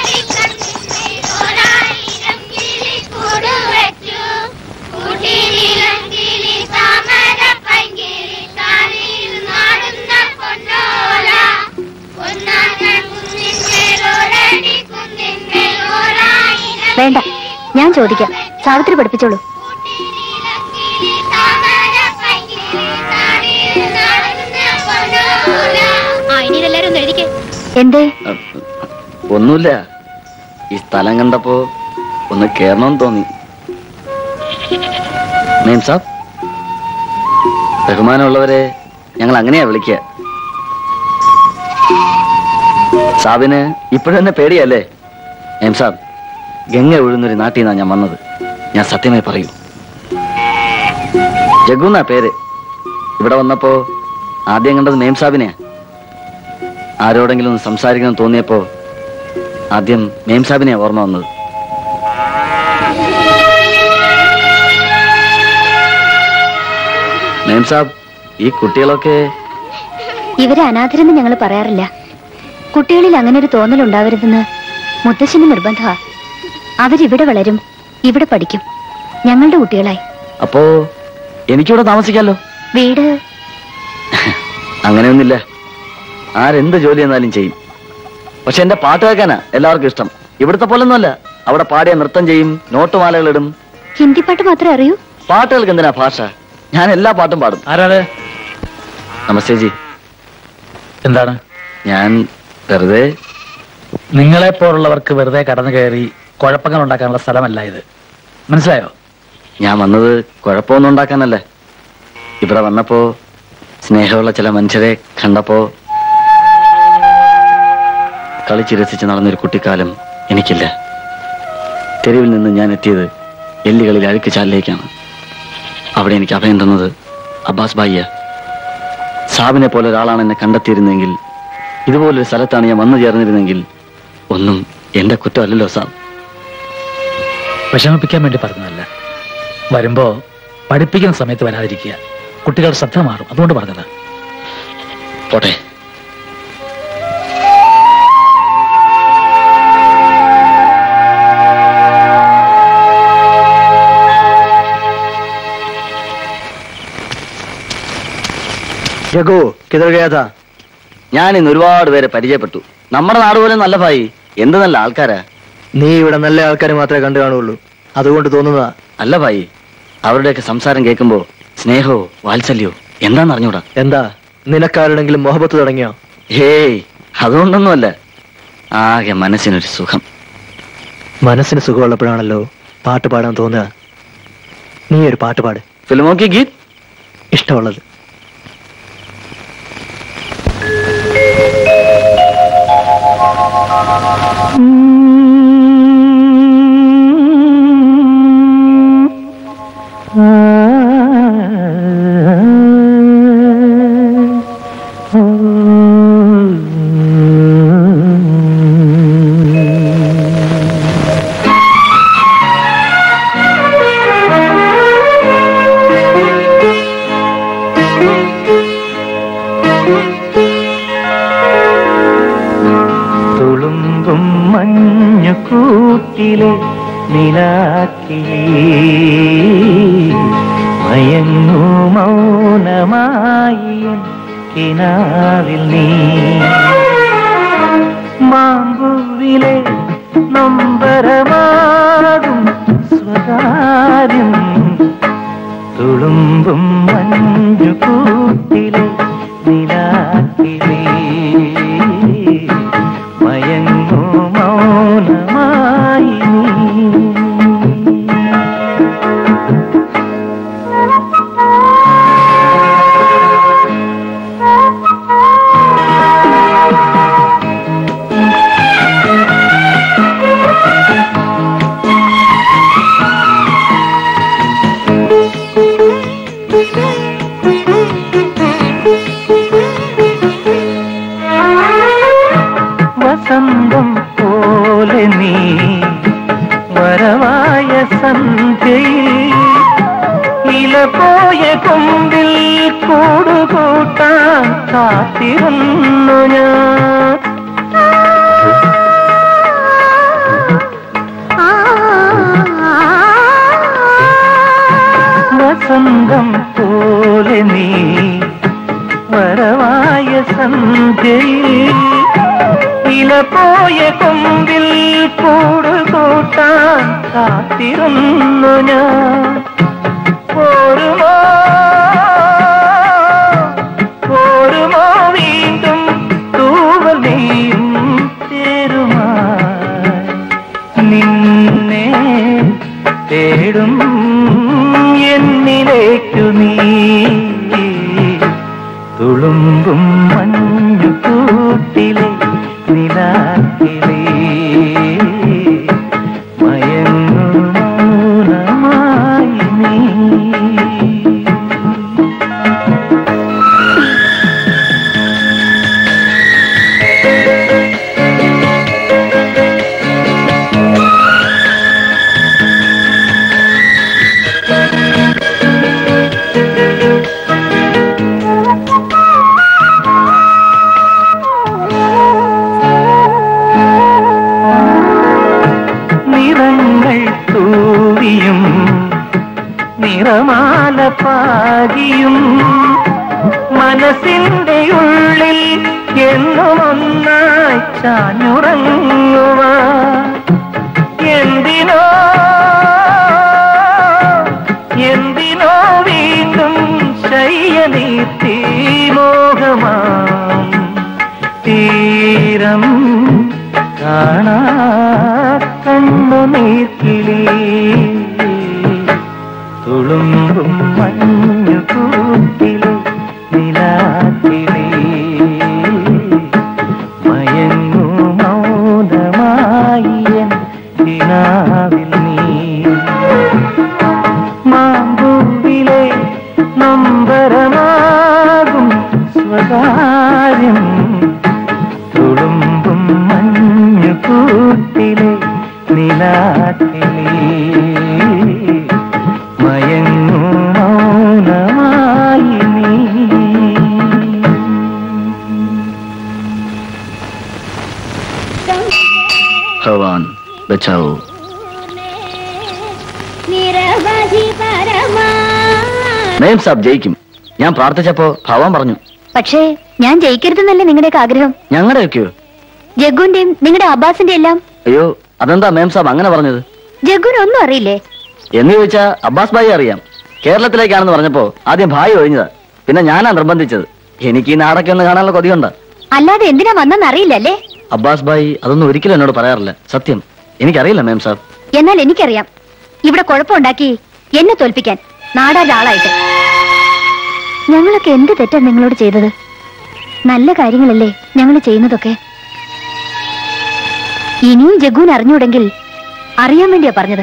കൂട്ടിനിൽ ഞാൻ ചോദിക്കാം. സാവിത്രി പഠിപ്പിച്ചോളൂ. എന്തേ? ഒന്നുമില്ല, ഈ സ്ഥലം കണ്ടപ്പോ ഒന്ന് കേറണമെന്ന് തോന്നി. മേം സാബ്, ബഹുമാനമുള്ളവരെ ഞങ്ങൾ അങ്ങനെയാ വിളിക്കുക. സാബിന് ഇപ്പോഴെന്നെ പേടിയല്ലേ? മേം സാബ്, ഗംഗ ഒഴുന്നൊരു നാട്ടിൽ നിന്നാണ് ഞാൻ വന്നത്. ഞാൻ സത്യമായി പറയൂ. ജഗുന്നാ പേര്. ഇവിടെ വന്നപ്പോ ആദ്യം കണ്ടത് മേം സാബിനെയാ. ആരോടെങ്കിലും ഒന്ന് സംസാരിക്കണം തോന്നിയപ്പോ ആദ്യം മേം സാബിനെയാ ഓർമ്മ വന്നത്. മേം സാബ്, ഈ കുട്ടികളൊക്കെ ഇവരെ അനാഥരെന്ന് ഞങ്ങൾ പറയാറില്ല. കുട്ടികളിൽ അങ്ങനെ ഒരു തോന്നലുണ്ടാവരുതെന്ന് മുത്തശ്ശന് നിർബന്ധമാ. അവരിവിടെ വളരും, ഇവിടെ പഠിക്കും, ഞങ്ങളുടെ കുട്ടികളായി. അപ്പോ എനിക്കിവിടെ താമസിക്കാലോ? വീട് അങ്ങനെയൊന്നുമില്ല. ആരെന്ത് ജോലി എന്നാലും ചെയ്യും. പക്ഷെ എന്റെ പാട്ട് കേൾക്കാനാ എല്ലാവർക്കും ഇഷ്ടം. ഇവിടുത്തെ പോലൊന്നുമല്ല. അവിടെ പാടിയ നൃത്തം ചെയ്യും, നോട്ടുമാലകളിടും. ഹിന്ദി പാട്ട് മാത്രമേ അറിയൂ? പാട്ടുകൾക്ക് എന്തിനാ ഭാഷ? ഞാൻ എല്ലാ പാട്ടും പാടും. ആരാണ്? നമസ്തേ ജി. എന്താണ്? ഞാൻ വെറുതെ. നിങ്ങളെപ്പോലുള്ളവർക്ക് വെറുതെ കടന്നു കയറി കുഴപ്പങ്ങൾ ഉണ്ടാക്കാനുള്ള സ്ഥലമല്ല ഇത്. മനസ്സിലായോ? ഞാൻ വന്നത് കുഴപ്പമൊന്നും ഉണ്ടാക്കാനല്ല. ഇവിടെ വന്നപ്പോ സ്നേഹമുള്ള ചില മനുഷ്യരെ കണ്ടപ്പോ കളിച്ച് രസിച്ച് നടന്നൊരു കുട്ടിക്കാലം എനിക്കില്ല. തെരുവിൽ നിന്ന് ഞാൻ എത്തിയത് എല്ലുകളിൽ അഴുക്ക് ചാലിലേക്കാണ്. അവിടെ എനിക്ക് അഭയം തന്നത് അബ്ബാസ് ഭായിയ. സാബിനെ പോലെ ഒരാളാണ് എന്നെ കണ്ടെത്തിയിരുന്നെങ്കിൽ, ഇതുപോലൊരു സ്ഥലത്താണ് ഞാൻ വന്നു ചേർന്നിരുന്നെങ്കിൽ ഒന്നും എന്റെ കുറ്റമല്ലല്ലോ സാബ്. വിഷമിപ്പിക്കാൻ വേണ്ടി പറഞ്ഞതല്ല. വരുമ്പോ പഠിപ്പിക്കുന്ന സമയത്ത് വരാതിരിക്കുക. കുട്ടികളുടെ ശ്രദ്ധ മാറും, അതുകൊണ്ട് പറഞ്ഞത്. പോട്ടെ. ജഗു, കിതർ ഗയാ താ? ഞാൻ ഇന്ന് ഒരുപാട് പേരെ പരിചയപ്പെട്ടു. നമ്മുടെ നാട് പോലെ നല്ല ഭായി, എന്ത് നല്ല ആൾക്കാരാ. നീ ഇവിടെ നല്ല ആൾക്കാരെ മാത്രമേ കണ്ടു കാണുള്ളൂ, അതുകൊണ്ട് തോന്നുന്നതാ. അല്ല ഭായി, അവരുടെയൊക്കെ സംസാരം കേൾക്കുമ്പോ സ്നേഹോ വാത്സല്യോ എന്താന്ന് അറിഞ്ഞൂടാ. എന്താ, നിനക്കാരുടെങ്കിലും മൊഹബത്ത് തുടങ്ങിയോ? ഹേയ്, അതുകൊണ്ടൊന്നുമല്ല. ആകെ മനസ്സിനൊരു സുഖം. മനസ്സിന് സുഖമുള്ളപ്പോഴാണല്ലോ പാട്ട് പാടാൻ തോന്നുക. നീ ഒരു പാട്ട് പാട്. ഫിലിമോക്കി ഗീത് ഇഷ്ടമുള്ളത്. തുളുമ്പും മഞ്ഞുകൂട്ടിലെ നിലാക്കിളി മയങ്ങൂ മൗനമായി കിനാവിൽ നീ മാമ്പൂവിലെ നൊമ്പരമാകും സ്വകാര്യം തുളുമ്പും മഞ്ഞുകൂട്ടിലെ നിലാക്കിളി മയങ്ങൂ മൗനമായി നീ വസന്തം പോലെ നീ വരവായ സന്ധ്യയിൽ ഇല പോയ കൊമ്പിൽ കൂടുകൂട്ടാൻ കാത്തിരുന്നു ഞാൻ വസന്തം പോലെ നീ വരവായ സന്ധ്യയിൽ ഇല പോയ കൊമ്പിൽ കൂടുകൂട്ടാൻ കൂട്ടാൻ കാത്തിരുന്നു ഞാൻ. പോരുമോ പോരുമോ വീണ്ടും തൂവൽ നീയും തേരുമായി. നിന്നെ തേടും എന്നിലേക്കു നീ തുളുമ്പും മഞ്ഞു കൂട്ടിലെ നിലാക്കിലേ മയങ്ങു മൗനമായി നീ. നിറമാല പാകിയും മനസ്സിന്റെ ഉള്ളിൽ എന്നും ഒന്നായി ചാഞ്ഞുറങ്ങുക. എന്തിനോ എന്തിനോ വീണ്ടും ശയ്യനീത്തി മോഹമാം തീരം കാണാ കണ്ണു നീർക്കിളി തുളുമ്പും മഞ്ഞു കൂട്ടിലെ നിലാക്കിളി മയങ്ങു മൗനമായി എൻ കിനാവിൽ നീ. മാമ്പൂവിലെ നൊമ്പരമാകും സ്വകാര്യം തുളുമ്പും മഞ്ഞു കൂട്ടിലെ നിലാക്കിളി മയങ്ങു മൗനമായി നീ. ഭഗവാൻ ബച്ചാവോ. മേം സാബ് ജയിക്കും. ഞാൻ പ്രാർത്ഥിച്ചപ്പോ ഭഗവാൻ പറഞ്ഞു. പക്ഷേ ഞാൻ ജയിക്കരുതെന്നല്ലേ നിങ്ങളുടെയൊക്കെ ആഗ്രഹം? ഞങ്ങളുടെയൊക്കെയോ? ജഗ്ഗുന്റെയും നിങ്ങളുടെ അബ്ബാസിന്റെ എല്ലാം. അയ്യോ, അതെന്താ മേം സാബ് അങ്ങനെ പറഞ്ഞത്? ജഗ്ഗുനൊന്നും അറിയില്ലേ? എന്ന് ചോദിച്ചാ അബ്ബാസ് ഭായി അറിയാം. കേരളത്തിലേക്കാണെന്ന് പറഞ്ഞപ്പോ ആദ്യം ഭായി ഒഴിഞ്ഞതാ, പിന്നെ ഞാനാ നിർബന്ധിച്ചത്. എനിക്ക് ഈ നാടൊക്കെ ഒന്ന് കാണാനുള്ള കൊതിയുണ്ട്. അല്ലാതെ എന്തിനാ വന്നെന്ന് അറിയില്ലല്ലേ? അബ്ബാസ് ഭായി അതൊന്നും ഒരിക്കലും എന്നോട് പറയാറില്ല. സത്യം എനിക്കറിയില്ല മേം സാബ്. എന്നാൽ എനിക്കറിയാം. ഇവിടെ കുഴപ്പമുണ്ടാക്കി എന്നെ തോൽപ്പിക്കാൻ നാടാന്റെ ആളായിട്ട്. ഞങ്ങളൊക്കെ എന്ത് തെറ്റാണ് നിങ്ങളോട് ചെയ്തത്? നല്ല കാര്യങ്ങളല്ലേ ഞങ്ങൾ ചെയ്യുന്നതൊക്കെ. ഇനിയും ജഗ്ഗൂൻ അറിഞ്ഞൂടെങ്കിൽ അറിയാൻ വേണ്ടിയാ പറഞ്ഞത്.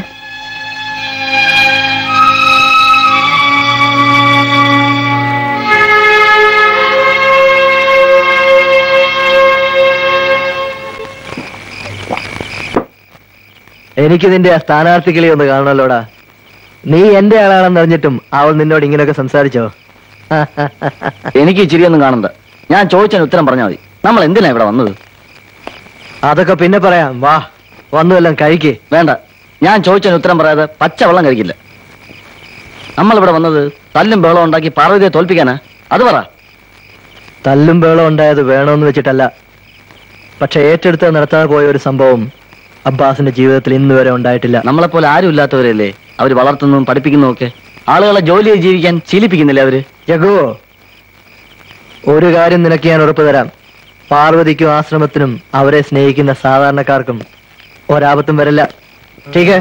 എനിക്ക് നിന്റെ ആ സ്ഥാനാർത്ഥികളെ ഒന്ന് കാണണല്ലോടാ. നീ എന്റെ ആളാണെന്ന് അറിഞ്ഞിട്ടും അവൾ നിന്നോട് ഇങ്ങനെയൊക്കെ സംസാരിച്ചോ? എനിക്ക് ഇച്ചിരിയൊന്നും കാണണ്ട. ഞാൻ ചോദിച്ചതിന് ഉത്തരം പറഞ്ഞാൽ മതി. നമ്മൾ എന്തിനാ ഇവിടെ വന്നത്? അതൊക്കെ പിന്നെ പറയാം. വാ, വന്നുവെല്ലാം കഴിക്കേ. വേണ്ട, ഞാൻ ചോദിച്ചതിന് ഉത്തരം പറയാതെ പച്ചവെള്ളം കഴിക്കില്ല. നമ്മളിവിടെ വന്നത് തല്ലും ബഹളം ഉണ്ടാക്കി പാർവതിയെ തോൽപ്പിക്കാനാ? അത് പറ. തല്ലും ബഹളം ഉണ്ടായത് വേണമെന്ന് വെച്ചിട്ടല്ല. പക്ഷെ ഏറ്റെടുത്ത് നടത്താതെ പോയ ഒരു സംഭവം അബ്ബാസിന്റെ ജീവിതത്തിൽ ഇന്ന് വരെ ഉണ്ടായിട്ടില്ല. നമ്മളെപ്പോലെ ആരും ഇല്ലാത്തവരല്ലേ അവര് വളർത്തുന്നതും പഠിപ്പിക്കുന്നതും ഒക്കെ. ആളുകളെ ജോലി ജീവിക്കാൻ ശീലിപ്പിക്കുന്നില്ല അവര്. ജഗുവോ, ഒരു കാര്യം നിനക്ക് ഞാൻ ഉറപ്പ് തരാം. പാർവതിക്കും ആശ്രമത്തിനും അവരെ സ്നേഹിക്കുന്ന സാധാരണക്കാർക്കും ഒരാപത്തും വരില്ല. ടീക്ക്.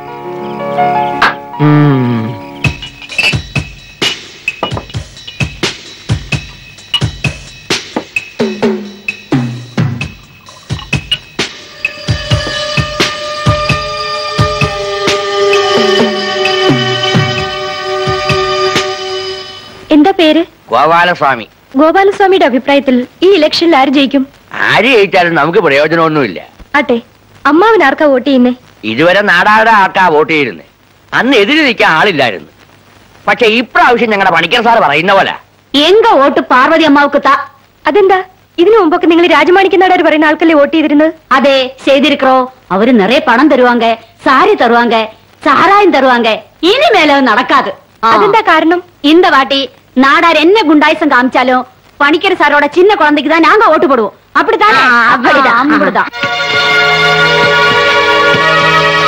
എന്താ പേര്? ഗോപാലസ്വാമി. ഗോപാലസ്വാമിയുടെ അഭിപ്രായത്തിൽ ഈ ഇലക്ഷനിൽ ആര് ജയിക്കും? ആര് ജയിച്ചാലും നമുക്ക് പ്രയോജനമൊന്നുമില്ല. ആട്ടെ, അമ്മാവൻ ആർക്കാ വോട്ട് ചെയ്യുന്നേ? ഇതുവരെ നാടാടെ ആർക്കാ വോട്ട് ചെയ്യുന്നത്. അന്ന് എതിര് നിൽക്കാൻ ആളില്ലായിരുന്നു. പക്ഷെ ഇപ്രാവശ്യം ഞങ്ങളുടെ പണിക്കർ സാർ പറയുന്ന പോലെ എങ്ക വോട്ട് പാർവതി അമ്മാവുക്ക് താ. അതെന്താ? ഇതിനു മുമ്പൊക്കെ നിങ്ങൾ രാജമാണിക്യ നാടാർ പറയുന്ന ആൾക്കല്ലേ വോട്ട് ചെയ്തിരുന്നത്? അതെ, ചെയ്തിരിക്കോ. അവര് നിറയെ പണം തരുവാങ്ക, സാരി തരുവാങ്ക, സാരായം തരുവാങ്ക. ഇനിമേലെ നടക്കാതെ. അതെന്താ കാരണം? இந்த வாட்டி நாடார் என்ன குண்டாயசம் காமிச்சாலும் பணிக்கர் சாரோட சின்ன குழந்தைக்கு தான் நாங்க ஓட்டு போடுவோம். அப்படித்தானே? அப்படிதான்.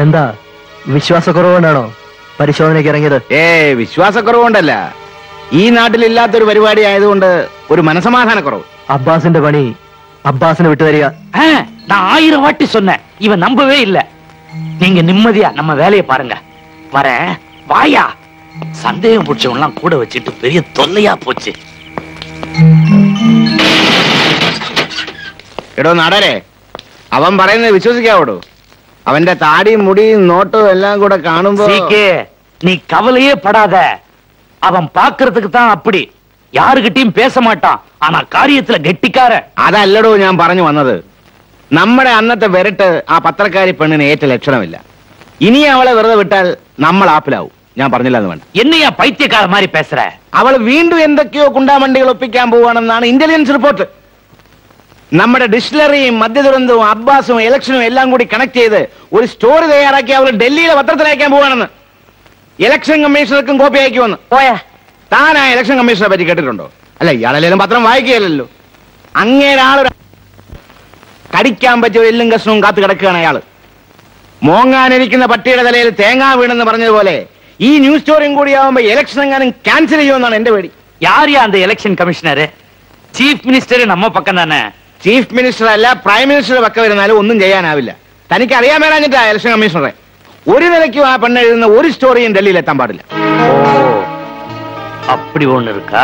എന്താ വിശ്വാസക്കുറവുകൊണ്ടാണോ പരിശോധനയ്ക്ക് ഇറങ്ങിയത്? വിശ്വാസക്കുറവുകൊണ്ടല്ല, ഈ നാട്ടിലില്ലാത്തൊരു പരിപാടി ആയതുകൊണ്ട് ഒരു മനസമാധാനക്കുറവ്. അബ്ബാസിന്റെ പണി அப்பாஸ்னு விட்டு வரியா? நான் 1000 வாட்டி சொன்னேன், இவன் நம்பவே இல்ல. நீங்க நிம்மதியா நம்ம வேலையை பாருங்க. வரேன், வாயா. சந்தேகம் பிடிச்சவங்களாம் கூட வச்சுட்டு பெரிய தொல்லையா போச்சு. എടോ നടരെ, അവൻ പറയുന്നത് വിശ്വസിക്കാവോ? അവന്റെ താടിയും മുടിയും നോട്ടും എല്ലാം കൂടെ കാണുമ്പോ நீ கவலையே படாத. அவன் பாக்குறதுக்கு தான் அப்படி, யாருகிட்டயும் பேச மாட்டான், ஆனா காரியத்துல கெட்டிக்கார. അതല്ലടോ ഞാൻ പറഞ്ഞു വന്നത്. നമ്മുടെ അന്നത്തെ വിരട്ട് ആ പത്രക്കാരി പെണ്ണിന് ഏറ്റ ലക്ഷണമില്ല. ഇനി അവളെ വെറുതെ വിട്ടാൽ നമ്മൾ ആപ്പിലാവും. ഞാൻ പറഞ്ഞില്ല എന്ന് വേണ്ട. என்னையா பைத்தியக்கார மாதிரி பேசுற? അവൾ വീണ്ടും എന്തൊക്കെയോ കുണ്ടാമണ്ടികൾ ഒപ്പിക്കാൻ പോവാണെന്നാണ് ഇന്റലിജൻസ് റിപ്പോർട്ട്. നമ്മുടെ ഡിസ്റ്റിലറിയും മദ്യദുരന്തവും അബ്ബാസും ഇലക്ഷനും എല്ലാം കൂടി കണക്ട് ചെയ്ത് ഒരു സ്റ്റോറി തയ്യാറാക്കി അവൾ ഡൽഹിയിലെ പത്രത്തിൽ അയക്കാൻ പോവാണെന്ന്. Election കമ്മീഷണർക്കും copy അയക്കുമെന്ന്. പോയാ താൻ ആ ഇലക്ഷൻ കമ്മീഷണറെ പറ്റി കേട്ടിട്ടുണ്ടോ? അല്ല, ഇയാളെല്ലാം പത്രം വായിക്കുകയല്ലോ. അങ്ങേരാളൊരു കടിക്കാൻ പറ്റിയ ഒരു എല്ലും കഷ്ണവും കാത്തു കിടക്കുകയാണ് അയാള്. മോങ്ങാനിരിക്കുന്ന പട്ടിയുടെ തലയിൽ തേങ്ങാ വീണെന്ന് പറഞ്ഞതുപോലെ ഈ ന്യൂസ് സ്റ്റോറിയും കൂടി ആവുമ്പോ ഇലക്ഷൻ എങ്ങാനും ക്യാൻസൽ ചെയ്യുമെന്നാണ് എന്റെ പേടി. யாரியா அந்த எலெக்ஷன் கமிஷனர்? ചീഫ് മിനിസ്റ്റർ നമ്മ പക്കം തന്നെ. ചീഫ് മിനിസ്റ്റർ അല്ല, പ്രൈം മിനിസ്റ്റർ പക്കം വരുന്നാലും ഒന്നും ചെയ്യാനാവില്ല. തനിക്ക് അറിയാൻ മേലാഞ്ഞിട്ടാ ഇലക്ഷൻ കമ്മീഷണറെ. ഒരു നിലയ്ക്കും ആ പെണ്ണ് എഴുതുന്ന ഒരു സ്റ്റോറിയും ഡൽഹിയിൽ എത്താൻ പാടില്ല. அப்படி ஒண்ணு இருக்கா?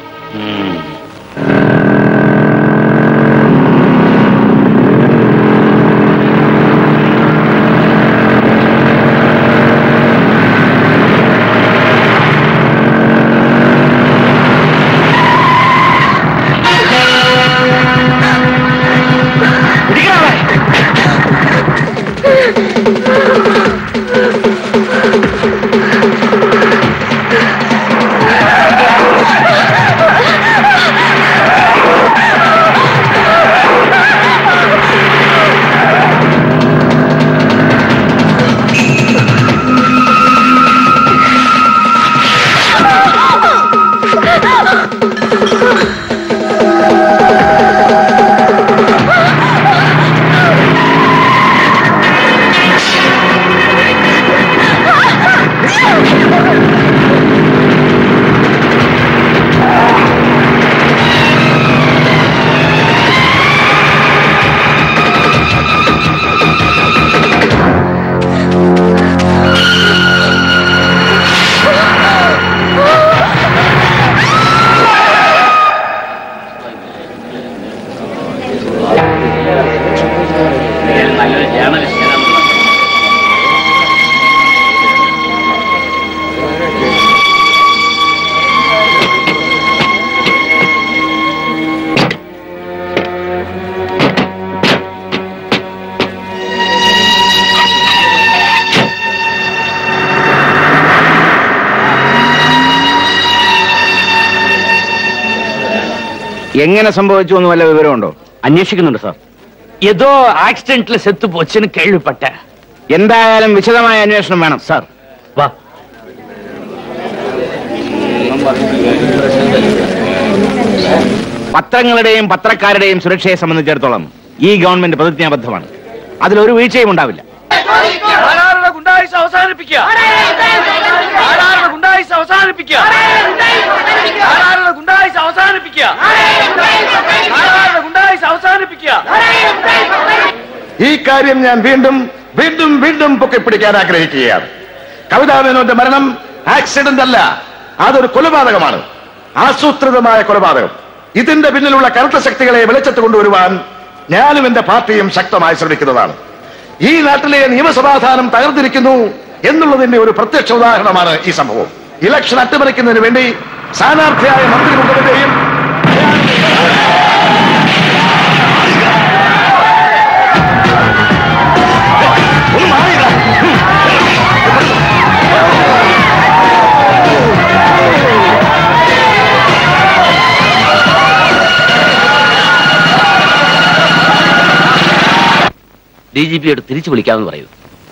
എങ്ങനെ സംഭവിച്ചു എന്ന് വല്ല വിവരമുണ്ടോ? അന്വേഷിക്കുന്നുണ്ട് സാർ. ஏதோ ஆக்சிடென்ட்ல செத்து போச்சுன்னு கேள்விப்பட்டேன். എന്തായാലും വിശദമായ അന്വേഷണം വേണം സാർ. വാ. പത്രങ്ങളുടെയും പത്രക്കാരുടെയും സുരക്ഷയെ സംബന്ധിച്ചിടത്തോളം ഈ ഗവൺമെന്റ് പ്രതിജ്ഞാബദ്ധമാണ്. അതിലൊരു വീഴ്ചയും ഉണ്ടാവില്ല. ഈ കാര്യം ഞാൻ വീണ്ടും വീണ്ടും വീണ്ടും പൊക്കിപ്പിടിക്കാൻ ആഗ്രഹിക്കുകയാണ്. കവിതാ മേനോന്റെ മരണം ആക്സിഡന്റ് അല്ല, അതൊരു കൊലപാതകമാണ്, ആസൂത്രിതമായ കൊലപാതകം. ഇതിന്റെ പിന്നിലുള്ള കറുത്ത ശക്തികളെ വെളിച്ചത്ത് കൊണ്ടുവരുവാൻ ഞാനും എന്റെ പാർട്ടിയും ശക്തമായി ശ്രമിക്കുന്നതാണ്. ഈ നാട്ടിലെ നിയമസമാധാനം തകർന്നിരിക്കുന്നു എന്നുള്ളതിന്റെ ഒരു പ്രത്യക്ഷ ഉദാഹരണമാണ് ഈ സംഭവം. ഇലക്ഷൻ അട്ടിമറിക്കുന്നതിന് വേണ്ടി സ്ഥാനാർത്ഥിയായ മന്ത്രി മുഖ്യമന്ത്രിയും DGPയോട് തിരിച്ചു വിളിക്കാമെന്ന് പറയൂ.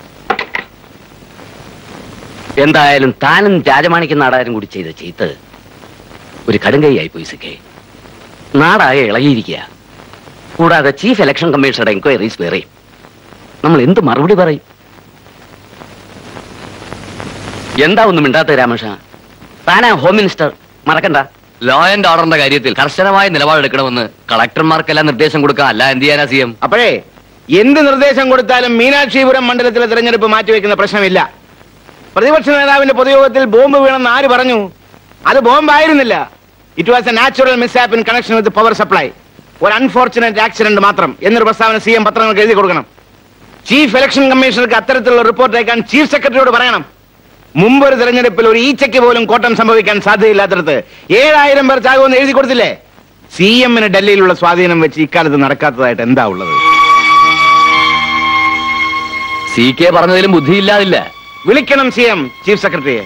എന്തായാലും താനും രാജമാണിക്യം നാടാരും കൂടി ചെയ്ത ചെയ്ത് ഒരു കടുങ്കൈയായി പോയി സിക്കേ. നാടാകെ ഇളകിയിരിക്കുക. കൂടാതെ ചീഫ് ഇലക്ഷൻ കമ്മീഷണറുടെ എൻക്വയറീസ് വേറെയും. നമ്മൾ എന്ത് മറുപടി പറയും? എന്താ ഒന്നും മിണ്ടാത്ത രാമകൃഷ്ണ? താനാ ഹോം മിനിസ്റ്റർ, മറക്കണ്ട. ലോ ആൻഡ് ഓർഡറിന്റെ കാര്യത്തിൽ കർശനമായ നിലപാടെടുക്കണമെന്ന് കളക്ടർമാർക്കെല്ലാം നിർദ്ദേശം കൊടുക്കുക. അല്ല എന്ത് ചെയ്യാനാ CM? അപ്പോഴേ എന്ത് നിർദ്ദേശം കൊടുത്താലും മീനാക്ഷിപുരം മണ്ഡലത്തിലെ തെരഞ്ഞെടുപ്പ് മാറ്റിവെക്കുന്ന പ്രശ്നമില്ല. പ്രതിപക്ഷ നേതാവിന്റെ പൊതുയോഗത്തിൽ ബോംബ് വീണെന്ന് ആര് പറഞ്ഞു? അത് ബോംബായിരുന്നില്ല. It was a natural mishap in connection with power supply. ഒരു അൺഫോർച്ചുനേറ്റ് ആക്സിഡന്റ് മാത്രം എന്നൊരു പ്രസ്താവന CM പത്രങ്ങൾക്ക് എഴുതി കൊടുക്കണം. ചീഫ് ഇലക്ഷൻ കമ്മീഷണർക്ക് അത്തരത്തിലുള്ള റിപ്പോർട്ട് അയക്കാൻ ചീഫ് സെക്രട്ടറിയോട് പറയണം. മുമ്പൊരു തെരഞ്ഞെടുപ്പിൽ ഒരു ഈച്ചയ്ക്ക് പോലും കോട്ടം സംഭവിക്കാൻ സാധ്യതയില്ലാത്തടത്ത് 7000 പേർ ചാകുമെന്ന് എഴുതി കൊടുത്തില്ലേ? CM-ന് ഡൽഹിയിലുള്ള സ്വാധീനം വെച്ച് ഇക്കാലത്ത് നടക്കാത്തതായിട്ട് എന്താ ഉള്ളത്? CK പറഞ്ഞതിലും ബുദ്ധിയില്ലാതില്ല. വിളിക്കണം CM ചീഫ് സെക്രട്ടറിയെ.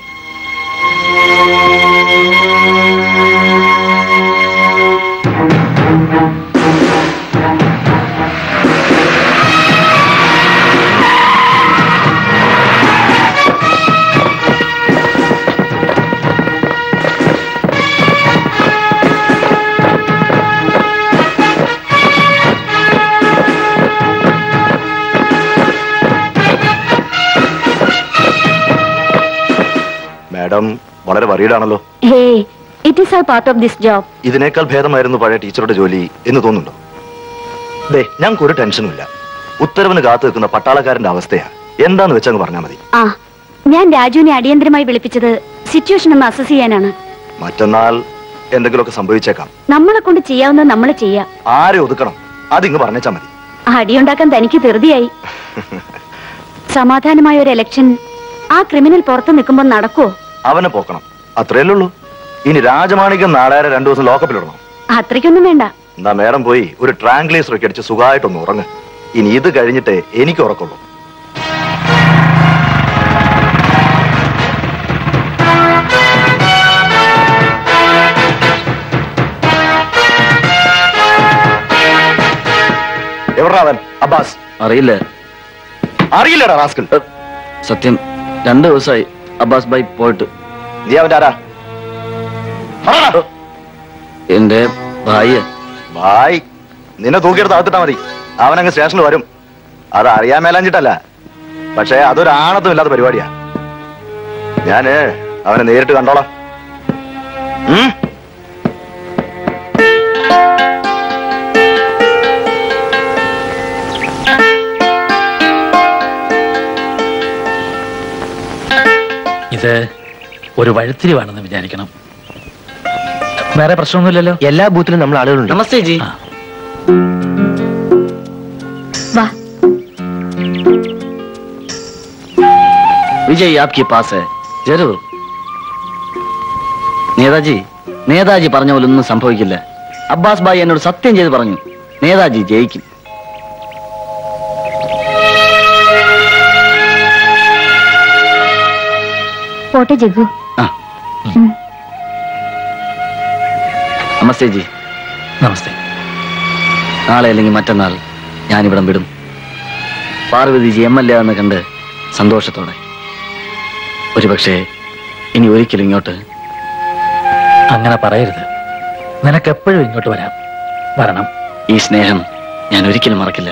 മാഡം വളരെ വറീഡാണല്ലോ. It is all part of this job. ഇതിനേക്കാൾ ഭേദമായിരുന്നു പഴയ ടീച്ചറുടെ ജോലി എന്ന് തോന്നുന്നുണ്ടോ? ദേ, ഞങ്ങൾക്ക് ഒരു ടെൻഷനും ഇല്ല. ഉത്തരവിന് കാത്തു നിൽക്കുന്ന പട്ടാളക്കാരന്റെ അവസ്ഥയാ. എന്താന്ന് വെച്ചങ്ങ് പറഞ്ഞാൽ മതി. ആ, ഞാൻ രാജുവിനെ അടിയന്തരമായി വിളിപ്പിച്ചത് സിറ്റുവേഷൻ ഒന്ന് അസസ് ചെയ്യാനാണ്. മറ്റന്നാൾ എന്തെങ്കിലുമൊക്കെ സംഭവിച്ചേക്കാം. നമ്മളെ കൊണ്ട് ചെയ്യാവുന്നത് നമ്മൾ ചെയ്യാം. ആരെ ഒതുക്കണം അതിങ്ങ് പറഞ്ഞേച്ചാ മതി. അടിയുണ്ടാക്കാൻ തനിക്ക് ധൃതിയായി. സമാധാനമായ ഒരു ഇലക്ഷൻ ആ ക്രിമിനൽ പുറത്ത് നിൽക്കുമ്പോൾ നടക്കുവോ? അവനെ പോക്കണം, അത്രയല്ലേ ഉള്ളൂ. ഇനി രാജമാണിക്യം നാളെ 2 ദിവസം ലോക്കപ്പിലിടണം. അത്രയ്ക്കൊന്നും വേണ്ട. എന്നാ മേഡം പോയി ഒരു ട്രാങ്ക്ലൈസർ ഒക്കെ അടിച്ച് സുഖമായിട്ടൊന്ന് ഉറങ്ങ്. ഇനി ഇത് കഴിഞ്ഞിട്ടേ എനിക്ക് ഉറക്കുള്ളൂ. എവിടാ അവൻ? അബ്ബാസ് അറിയില്ലടാ റാസ്കൽ. സത്യം 2 ദിവസമായി അബ്ബാസ് ഭായ് പോയിട്ട്. നീ അവന്റെ ആരാ? എന്റെ ഭാര്യ. ഭായ് നിന്നെ തൂക്കിയെടുത്ത് അകത്തിട്ടാ മതി. അവനങ്ങ് സ്റ്റേഷനിൽ വരും. അത് അറിയാൻ മേലാഞ്ഞിട്ടല്ല, പക്ഷേ അതൊരു ആണത്തും ഇല്ലാത്ത പരിപാടിയാ. ഞാന് അവനെ നേരിട്ട് കണ്ടോളാം. ഇത് ഒരു വഴിത്തിരിവാണെന്ന് വിചാരിക്കണം. വേറെ പ്രശ്നമൊന്നുമില്ലല്ലോ. എല്ലാ ബൂത്തിലും നമ്മൾ ആളുകളുണ്ട്. നമസ്തേ ജി. വാ. വിജയ് ആപ്കെ പാസ് ഹൈ. ജരൂർ. നേതാജി പറഞ്ഞ പോലെ ഒന്നും സംഭവിക്കില്ല. അബ്ബാസ് ഭായ് എന്നോട് സത്യം ചെയ്ത് പറഞ്ഞു, നേതാജി ജയിക്കും. പോട്ടെ ജഗ്ഗു. നമസ്തേ ജി. നമസ്തേ. നാളെ അല്ലെങ്കിൽ മറ്റന്നാൾ ഞാനിവിടം വിടും. പാർവതിജി MLA എന്ന് കണ്ട് സന്തോഷത്തോടെ. ഒരുപക്ഷെ ഇനി ഒരിക്കലും ഇങ്ങോട്ട്. അങ്ങനെ പറയരുത്. നിനക്കെപ്പോഴും ഇങ്ങോട്ട് വരണം. ഈ സ്നേഹം ഞാൻ ഒരിക്കലും മറക്കില്ല.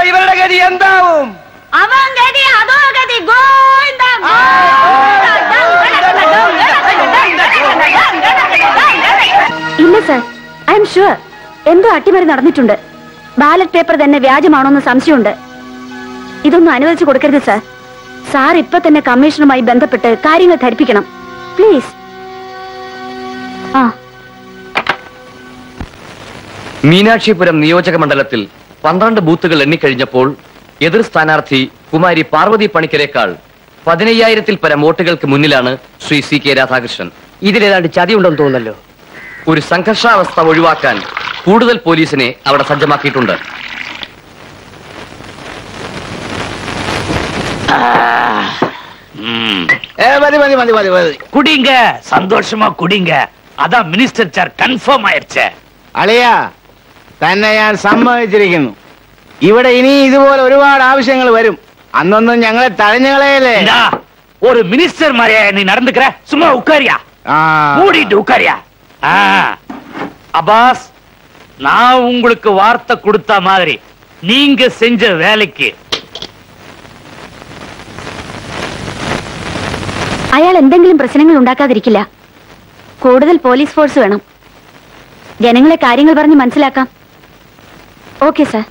ഇവരുടെ ഗതി എന്താവും? അവൻ ഗതി അതോ ഗതി ഗോവിന്ദ ഇല്ല സർ, ഐ എം ഷുവർ എന്തോ അട്ടിമറി നടന്നിട്ടുണ്ട്. ബാലറ്റ് പേപ്പർ തന്നെ വ്യാജമാണോന്ന് സംശയമുണ്ട്. ഇതൊന്നും അനുവദിച്ചു കൊടുക്കരുത് സർ. സാർ ഇപ്പൊ തന്നെ കമ്മീഷനുമായി ബന്ധപ്പെട്ട് കാര്യങ്ങൾ ധരിപ്പിക്കണം പ്ലീസ്. മീനാക്ഷിപുരം നിയോജക മണ്ഡലത്തിൽ 12 ബൂത്തുകൾ എണ്ണിക്കഴിഞ്ഞപ്പോൾ എതിർ സ്ഥാനാർത്ഥി കുമാരി പാർവതി പണിക്കരേക്കാൾ 15,000-ൽ പരം വോട്ടുകൾക്ക് മുന്നിലാണ് ശ്രീ CK രാധാകൃഷ്ണൻ. ഇതിലേതാണ്ട് ചതിയുണ്ടെന്ന് തോന്നല്ലോ. ഒരു സംഘർഷാവസ്ഥ ഒഴിവാക്കാൻ കൂടുതൽ പോലീസിനെ അവിടെ സജ്ജമാക്കിയിട്ടുണ്ട്. குடிங்க, சந்தோஷமா குடிங்க. அதான் மினிஸ்டர் சார் கன்ஃபார்ம் ஆயிருச்சு. അളിയാ, തന്നെ ഞാൻ സമ്മതിച്ചിരിക്കുന്നു. ഇവിടെ ഇനി ഇതുപോലെ ഒരുപാട് ആവശ്യങ്ങൾ വരും. അന്നൊന്നും ഞങ്ങളെ തഴഞ്ഞുകളയല്ലേ. ஒரு மினிஸ்டர் மாதிரியா நீ நடந்துக்கிற? சும்மா உட்காரியா, மூடிட்டு உட்காரியா. அப்பாஸ், நான் உங்களுக்கு வார்த்தை கொடுத்த மாதிரி நீங்க செஞ்ச வேலைக்கு അയാൾ എന്തെങ്കിലും പ്രശ്നങ്ങൾ ഉണ്ടാക്കാതിരിക്കില്ല. കൂടുതൽ പോലീസ് ഫോഴ്സ് വേണം. ജനങ്ങളെ കാര്യങ്ങൾ പറഞ്ഞ് മനസ്സിലാക്കാം. Okay sir.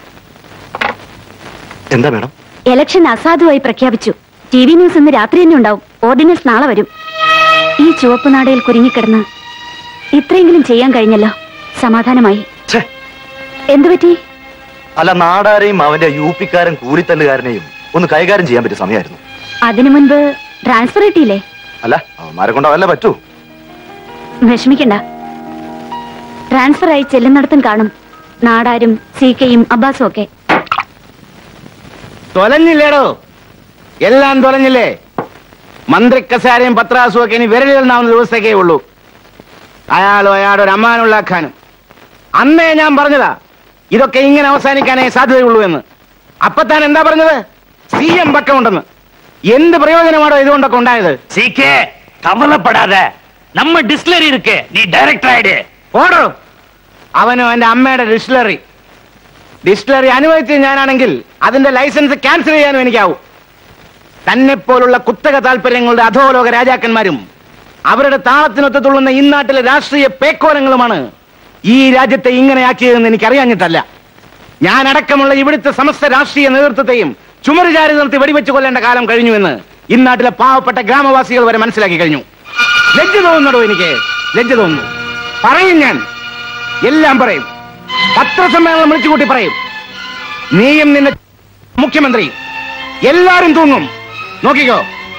എന്താ മാഡം? ഇലക്ഷൻ അസാധുവായി പ്രഖ്യാപിച്ചു. TV ന്യൂസ് ഇന്ന് രാത്രി തന്നെ ഉണ്ടാവും. ഓർഡിനൻസ് നാളെ വരും. ഈ ചുവപ്പ് നാടയിൽ കുരുങ്ങിക്കിടന്ന് ഇത്രയെങ്കിലും ചെയ്യാൻ കഴിഞ്ഞല്ലോ. സമാധാനമായി. എന്തുപറ്റി? അല്ല, നാടാരെയും അവന്റെ UP-ക്കാരൻ കൂലിത്തല്ലുകാരനെയും ഒന്ന് കൈകാര്യം ചെയ്യാൻ പറ്റിയ സമയമായിരുന്നു. അതിനു മുൻപ് ട്രാൻസ്ഫർ കിട്ടിയില്ലേ? അല്ല, അവന്മാരെ കൊണ്ട് അവല്ലേ പറ്റൂ. വിഷമിക്കണ്ട. ട്രാൻസ്ഫർ ആയി ചെല്ലുന്നിടത്തും കാണും നാടാരും CKയും അബ്ബാസും ഒക്കെ. തൊലഞ്ഞില്ലേടോ, എല്ലാം തൊലഞ്ഞില്ലേ. മന്ത്രി കസാരയും പത്രാസും ഒക്കെ ഇനി വിരലിലെണ്ണാവുന്ന ദിവസത്തേക്കേ ഉള്ളൂ. അയാളും അയാളുടെ ഒരു അമ്മാനുള്ളാക്കാനും. അന്നേ ഞാൻ പറഞ്ഞതാ ഇതൊക്കെ ഇങ്ങനെ അവസാനിക്കാനേ സാധ്യതയുള്ളൂ എന്ന്. അപ്പൊ താൻ എന്താ പറഞ്ഞത്? CM പക്കമുണ്ടെന്ന്. എന്ത് പ്രയോജനമാണോ ഇതുകൊണ്ടൊക്കെ ഉണ്ടായത്? CK, കവലപ്പെടാതെ, നമ്മ ഡിസ്റ്റിലറി ഇരിക്കെ, നീ ഡയറക്ടർ ആയിട്. ഓടോ. അവനും എന്റെ അമ്മയുടെ ഡിസ്റ്റിലറി അനുവദിച്ച് ഞാനാണെങ്കിൽ അതിന്റെ ലൈസൻസ് ക്യാൻസൽ ചെയ്യാനും എനിക്കാവും. തന്നെ പോലുള്ള കുത്തക താല്പര്യങ്ങളുടെ അധോലോക രാജാക്കന്മാരും അവരുടെ താളത്തിനൊത്ത് തുള്ളുന്ന ഇന്നാട്ടിലെ രാഷ്ട്രീയ പേക്കോലങ്ങളുമാണ് ഈ രാജ്യത്തെ ഇങ്ങനെയാക്കിയതെന്ന് എനിക്കറിയാഞ്ഞിട്ടല്ല. ഞാൻ അടക്കമുള്ള ഇവിടുത്തെ സമസ്ത രാഷ്ട്രീയ നേതൃത്വത്തെയും ചുമരുചാരി നിർത്തി വെടിവെച്ച് കൊല്ലേണ്ട കാലം കഴിഞ്ഞുവെന്ന് ഇന്നാട്ടിലെ പാവപ്പെട്ട ഗ്രാമവാസികൾ വരെ മനസ്സിലാക്കി കഴിഞ്ഞു. ലജ്ജ തോന്നുന്നടോ എനിക്ക്, ലജ്ജ തോന്നുന്നു. പറയും, ഞാൻ എല്ലാം പറയും. പത്രസമ്മേളനം വിളിച്ചുകൂട്ടി പറയും. നീയും നിന്റെ മുഖ്യമന്ത്രി എല്ലാരും തൂങ്ങും. നോക്കിക്കോ.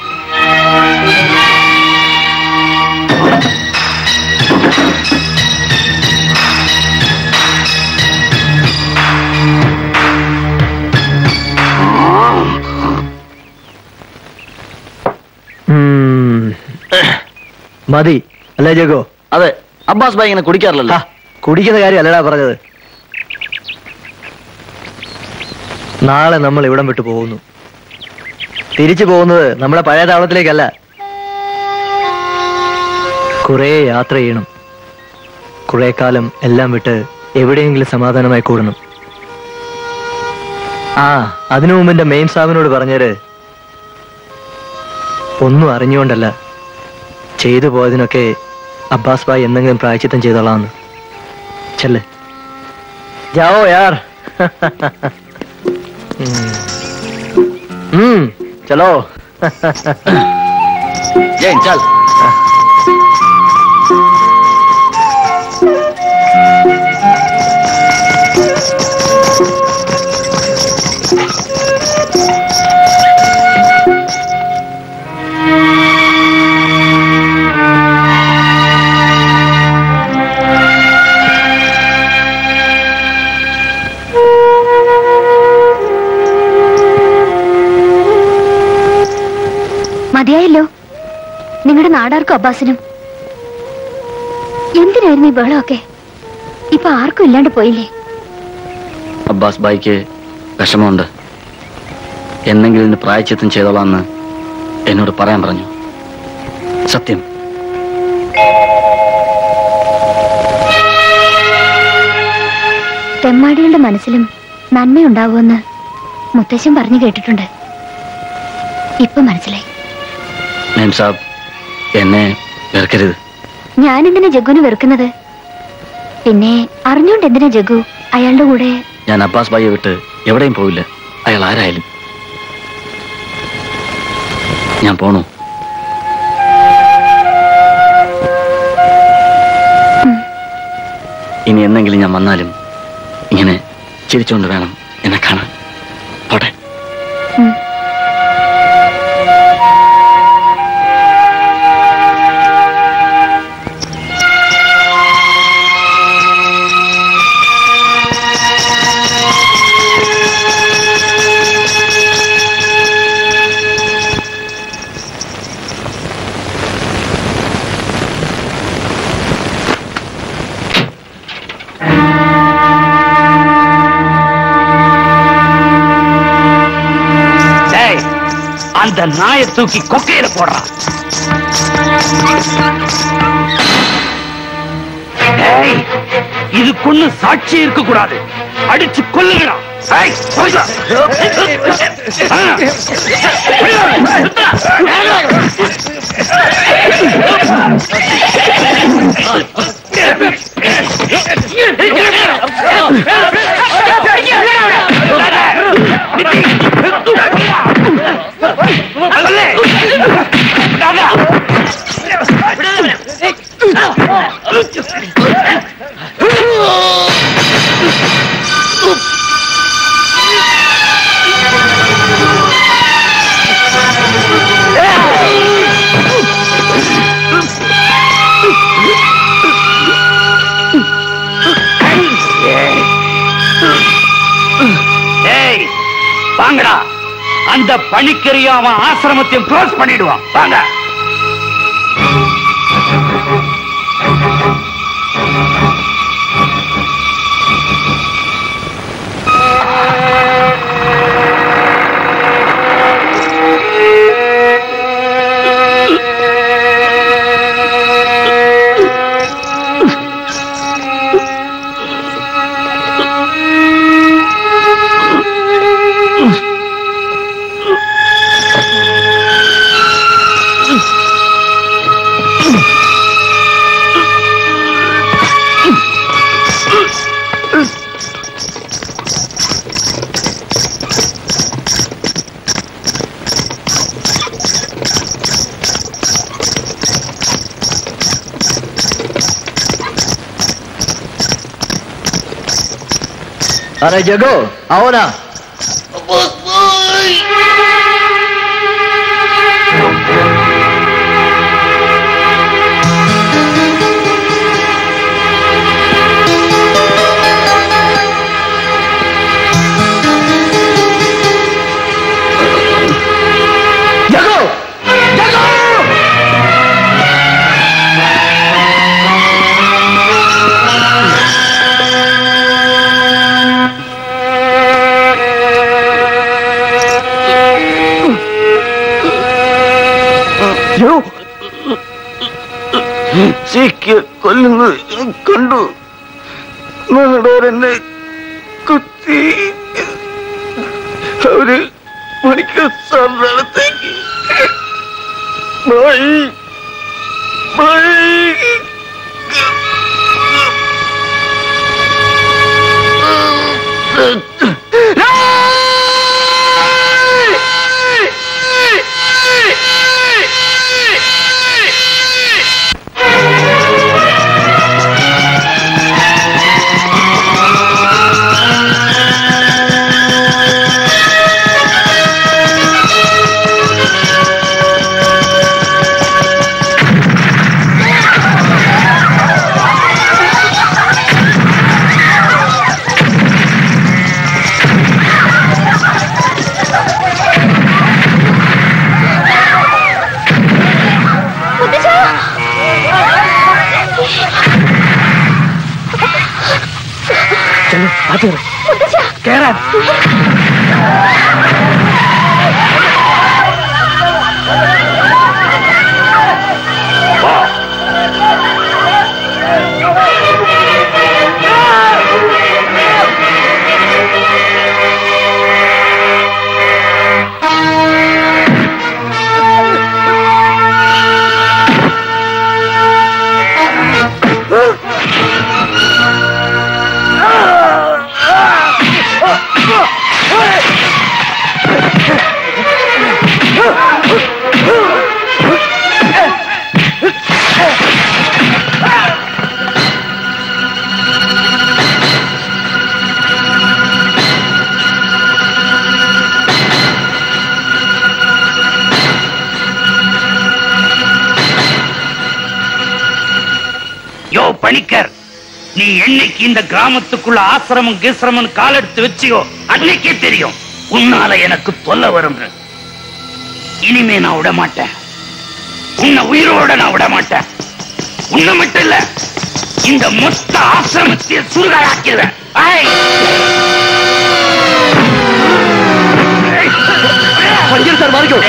മതി അല്ലേ ജഗോ? അതെ. അബ്ബാസ് ഭായി ഇങ്ങനെ കുടിക്കാറില്ലല്ലോ. കുടിക്കുന്ന കാര്യം അല്ലടാ പറഞ്ഞത്. നാളെ നമ്മൾ ഇവിടം വിട്ടു പോകുന്നു. തിരിച്ചു പോകുന്നത് നമ്മുടെ പഴയ താവളത്തിലേക്കല്ല. കുറെ യാത്ര ചെയ്യണം. കുറെ കാലം എല്ലാം വിട്ട് എവിടെയെങ്കിലും സമാധാനമായി കൂടണം. അതിനു മുമ്പ് എന്റെ മെയിൻ സാബിനോട് പറഞ്ഞേര്, ഒന്നും അറിഞ്ഞുകൊണ്ടല്ല, ചെയ്തു പോയതിനൊക്കെ അബ്ബാസ് ഭായ് എന്തെങ്കിലും പ്രായശ്ചിത്തം ചെയ്തോളാന്ന്. चले जाओ यार. चलो. जैन चल. മതിയായല്ലോ നിങ്ങളുടെ നാടാർക്കും അബ്ബാസിനും. എന്തിനായിരുന്നു ഈ ബഹളമൊക്കെ? ഇപ്പൊ ആർക്കും ഇല്ലാണ്ട് പോയില്ലേ? അബ്ബാസ് ഭായിക്ക് വിഷമമുണ്ട്. എന്നെങ്കിലും ഇതിന് പ്രായശ്ചിത്തം ചെയ്തോളാന്ന് എന്നോട് പറയാൻ പറഞ്ഞു. സത്യം. തെമ്മാടികളുടെ മനസ്സിലും നന്മയുണ്ടാവുമെന്ന് മുത്തശ്ശൻ പറഞ്ഞു കേട്ടിട്ടുണ്ട്. ഇപ്പൊ മനസ്സിലായി. എന്നെ വെറുക്കരുത്. ഞാൻ എന്തിനാ ജഗ്ഗുവിനെ വെറുക്കുന്നത്? പിന്നെ അറിഞ്ഞോണ്ട് എന്തിനാ ജഗ്ഗു അയാളുടെ കൂടെ? ഞാൻ അബ്ബാസ് ഭായിയെ വിട്ട് എവിടെയും പോവില്ല, അയാൾ ആരായാലും. ഞാൻ പോണു. ഇനി എന്നെങ്കിലും ഞാൻ വന്നാലും ഇങ്ങനെ ചിരിച്ചുകൊണ്ട് വേണം എന്നെ കാണാൻ. പോട്ടെ. அந்த நாயை தூக்கி கொக்கையில போடுறான். இதுக்கு சாட்சி இருக்க கூடாது, அடிச்சு கொல்லுகிறான். வாங்கடா, அந்த பணிக்கரிய அவன் ஆசிரமத்தையும் க்ளோஸ் பண்ணிடுவான். வாங்க. अरे जगो आओ ना. जगो जगो സീക്ക് കൊല്ലുന്നത് കണ്ടു. നാടോരെന്നെ കുത്തി അവര് മണിക്കൂർ സാറിനടുത്തേക്ക് பணிக்கர், நீ என்னைக்கு இந்த கிராமத்துக்குள்ள ஆசிரமம் கீசிரமம் காலெடுத்து வச்சியோ அன்னைக்கே தெரியும் உன்னால எனக்கு தொல்லை வரும். இனிமே நான் விட மாட்டேன், உன்னை உயிரோட நான் விட மாட்டேன். உன்னை மட்டும் இல்ல, இந்த மொத்த ஆசிரமத்தை சுருகாக்கிடுவேன். சார் மாறிக்கும்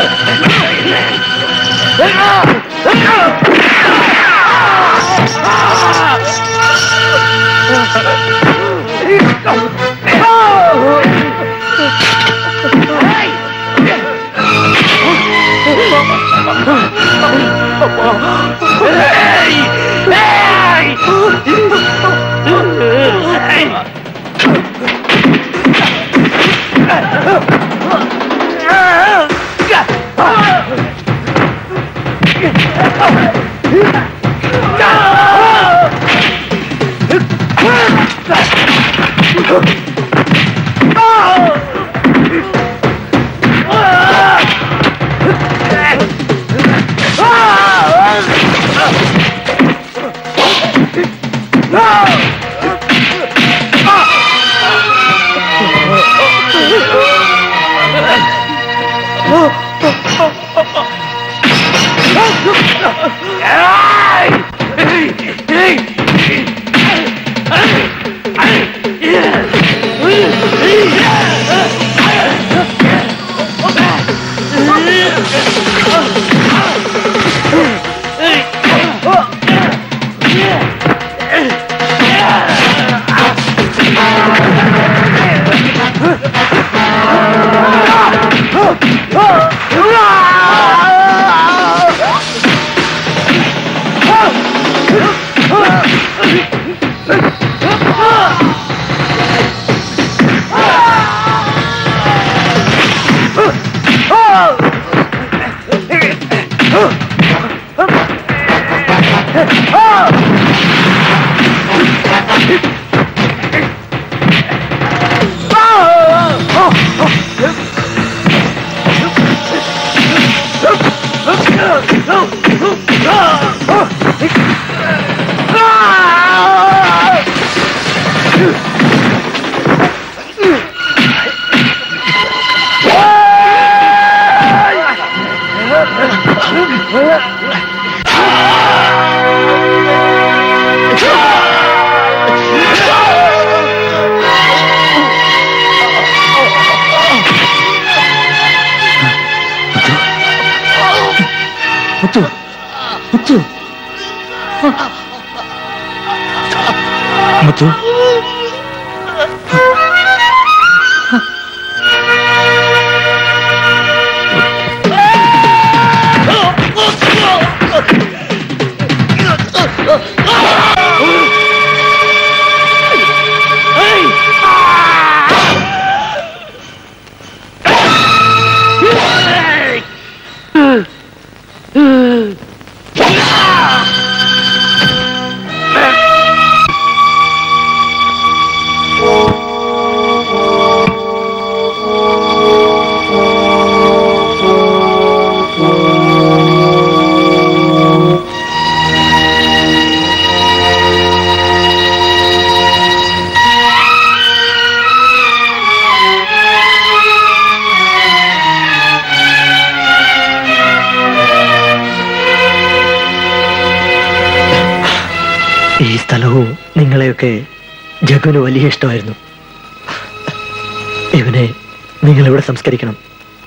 முத்து ഈ സ്ഥലവും നിങ്ങളെയൊക്കെ ജഗുവിന് വലിയ ഇഷ്ടമായിരുന്നു. ഇവനെ നിങ്ങൾ ഇവിടെ സംസ്കരിക്കണം.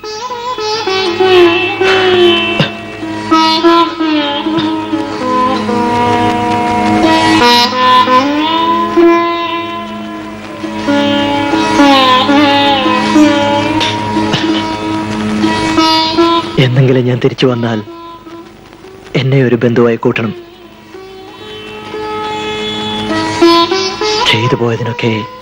എന്നെങ്കിലും ഞാൻ തിരിച്ചു വന്നാൽ എന്നെ ഒരു ബന്ധുവായി കൂട്ടണം. ചെയ്തു പോയതിനൊക്കെ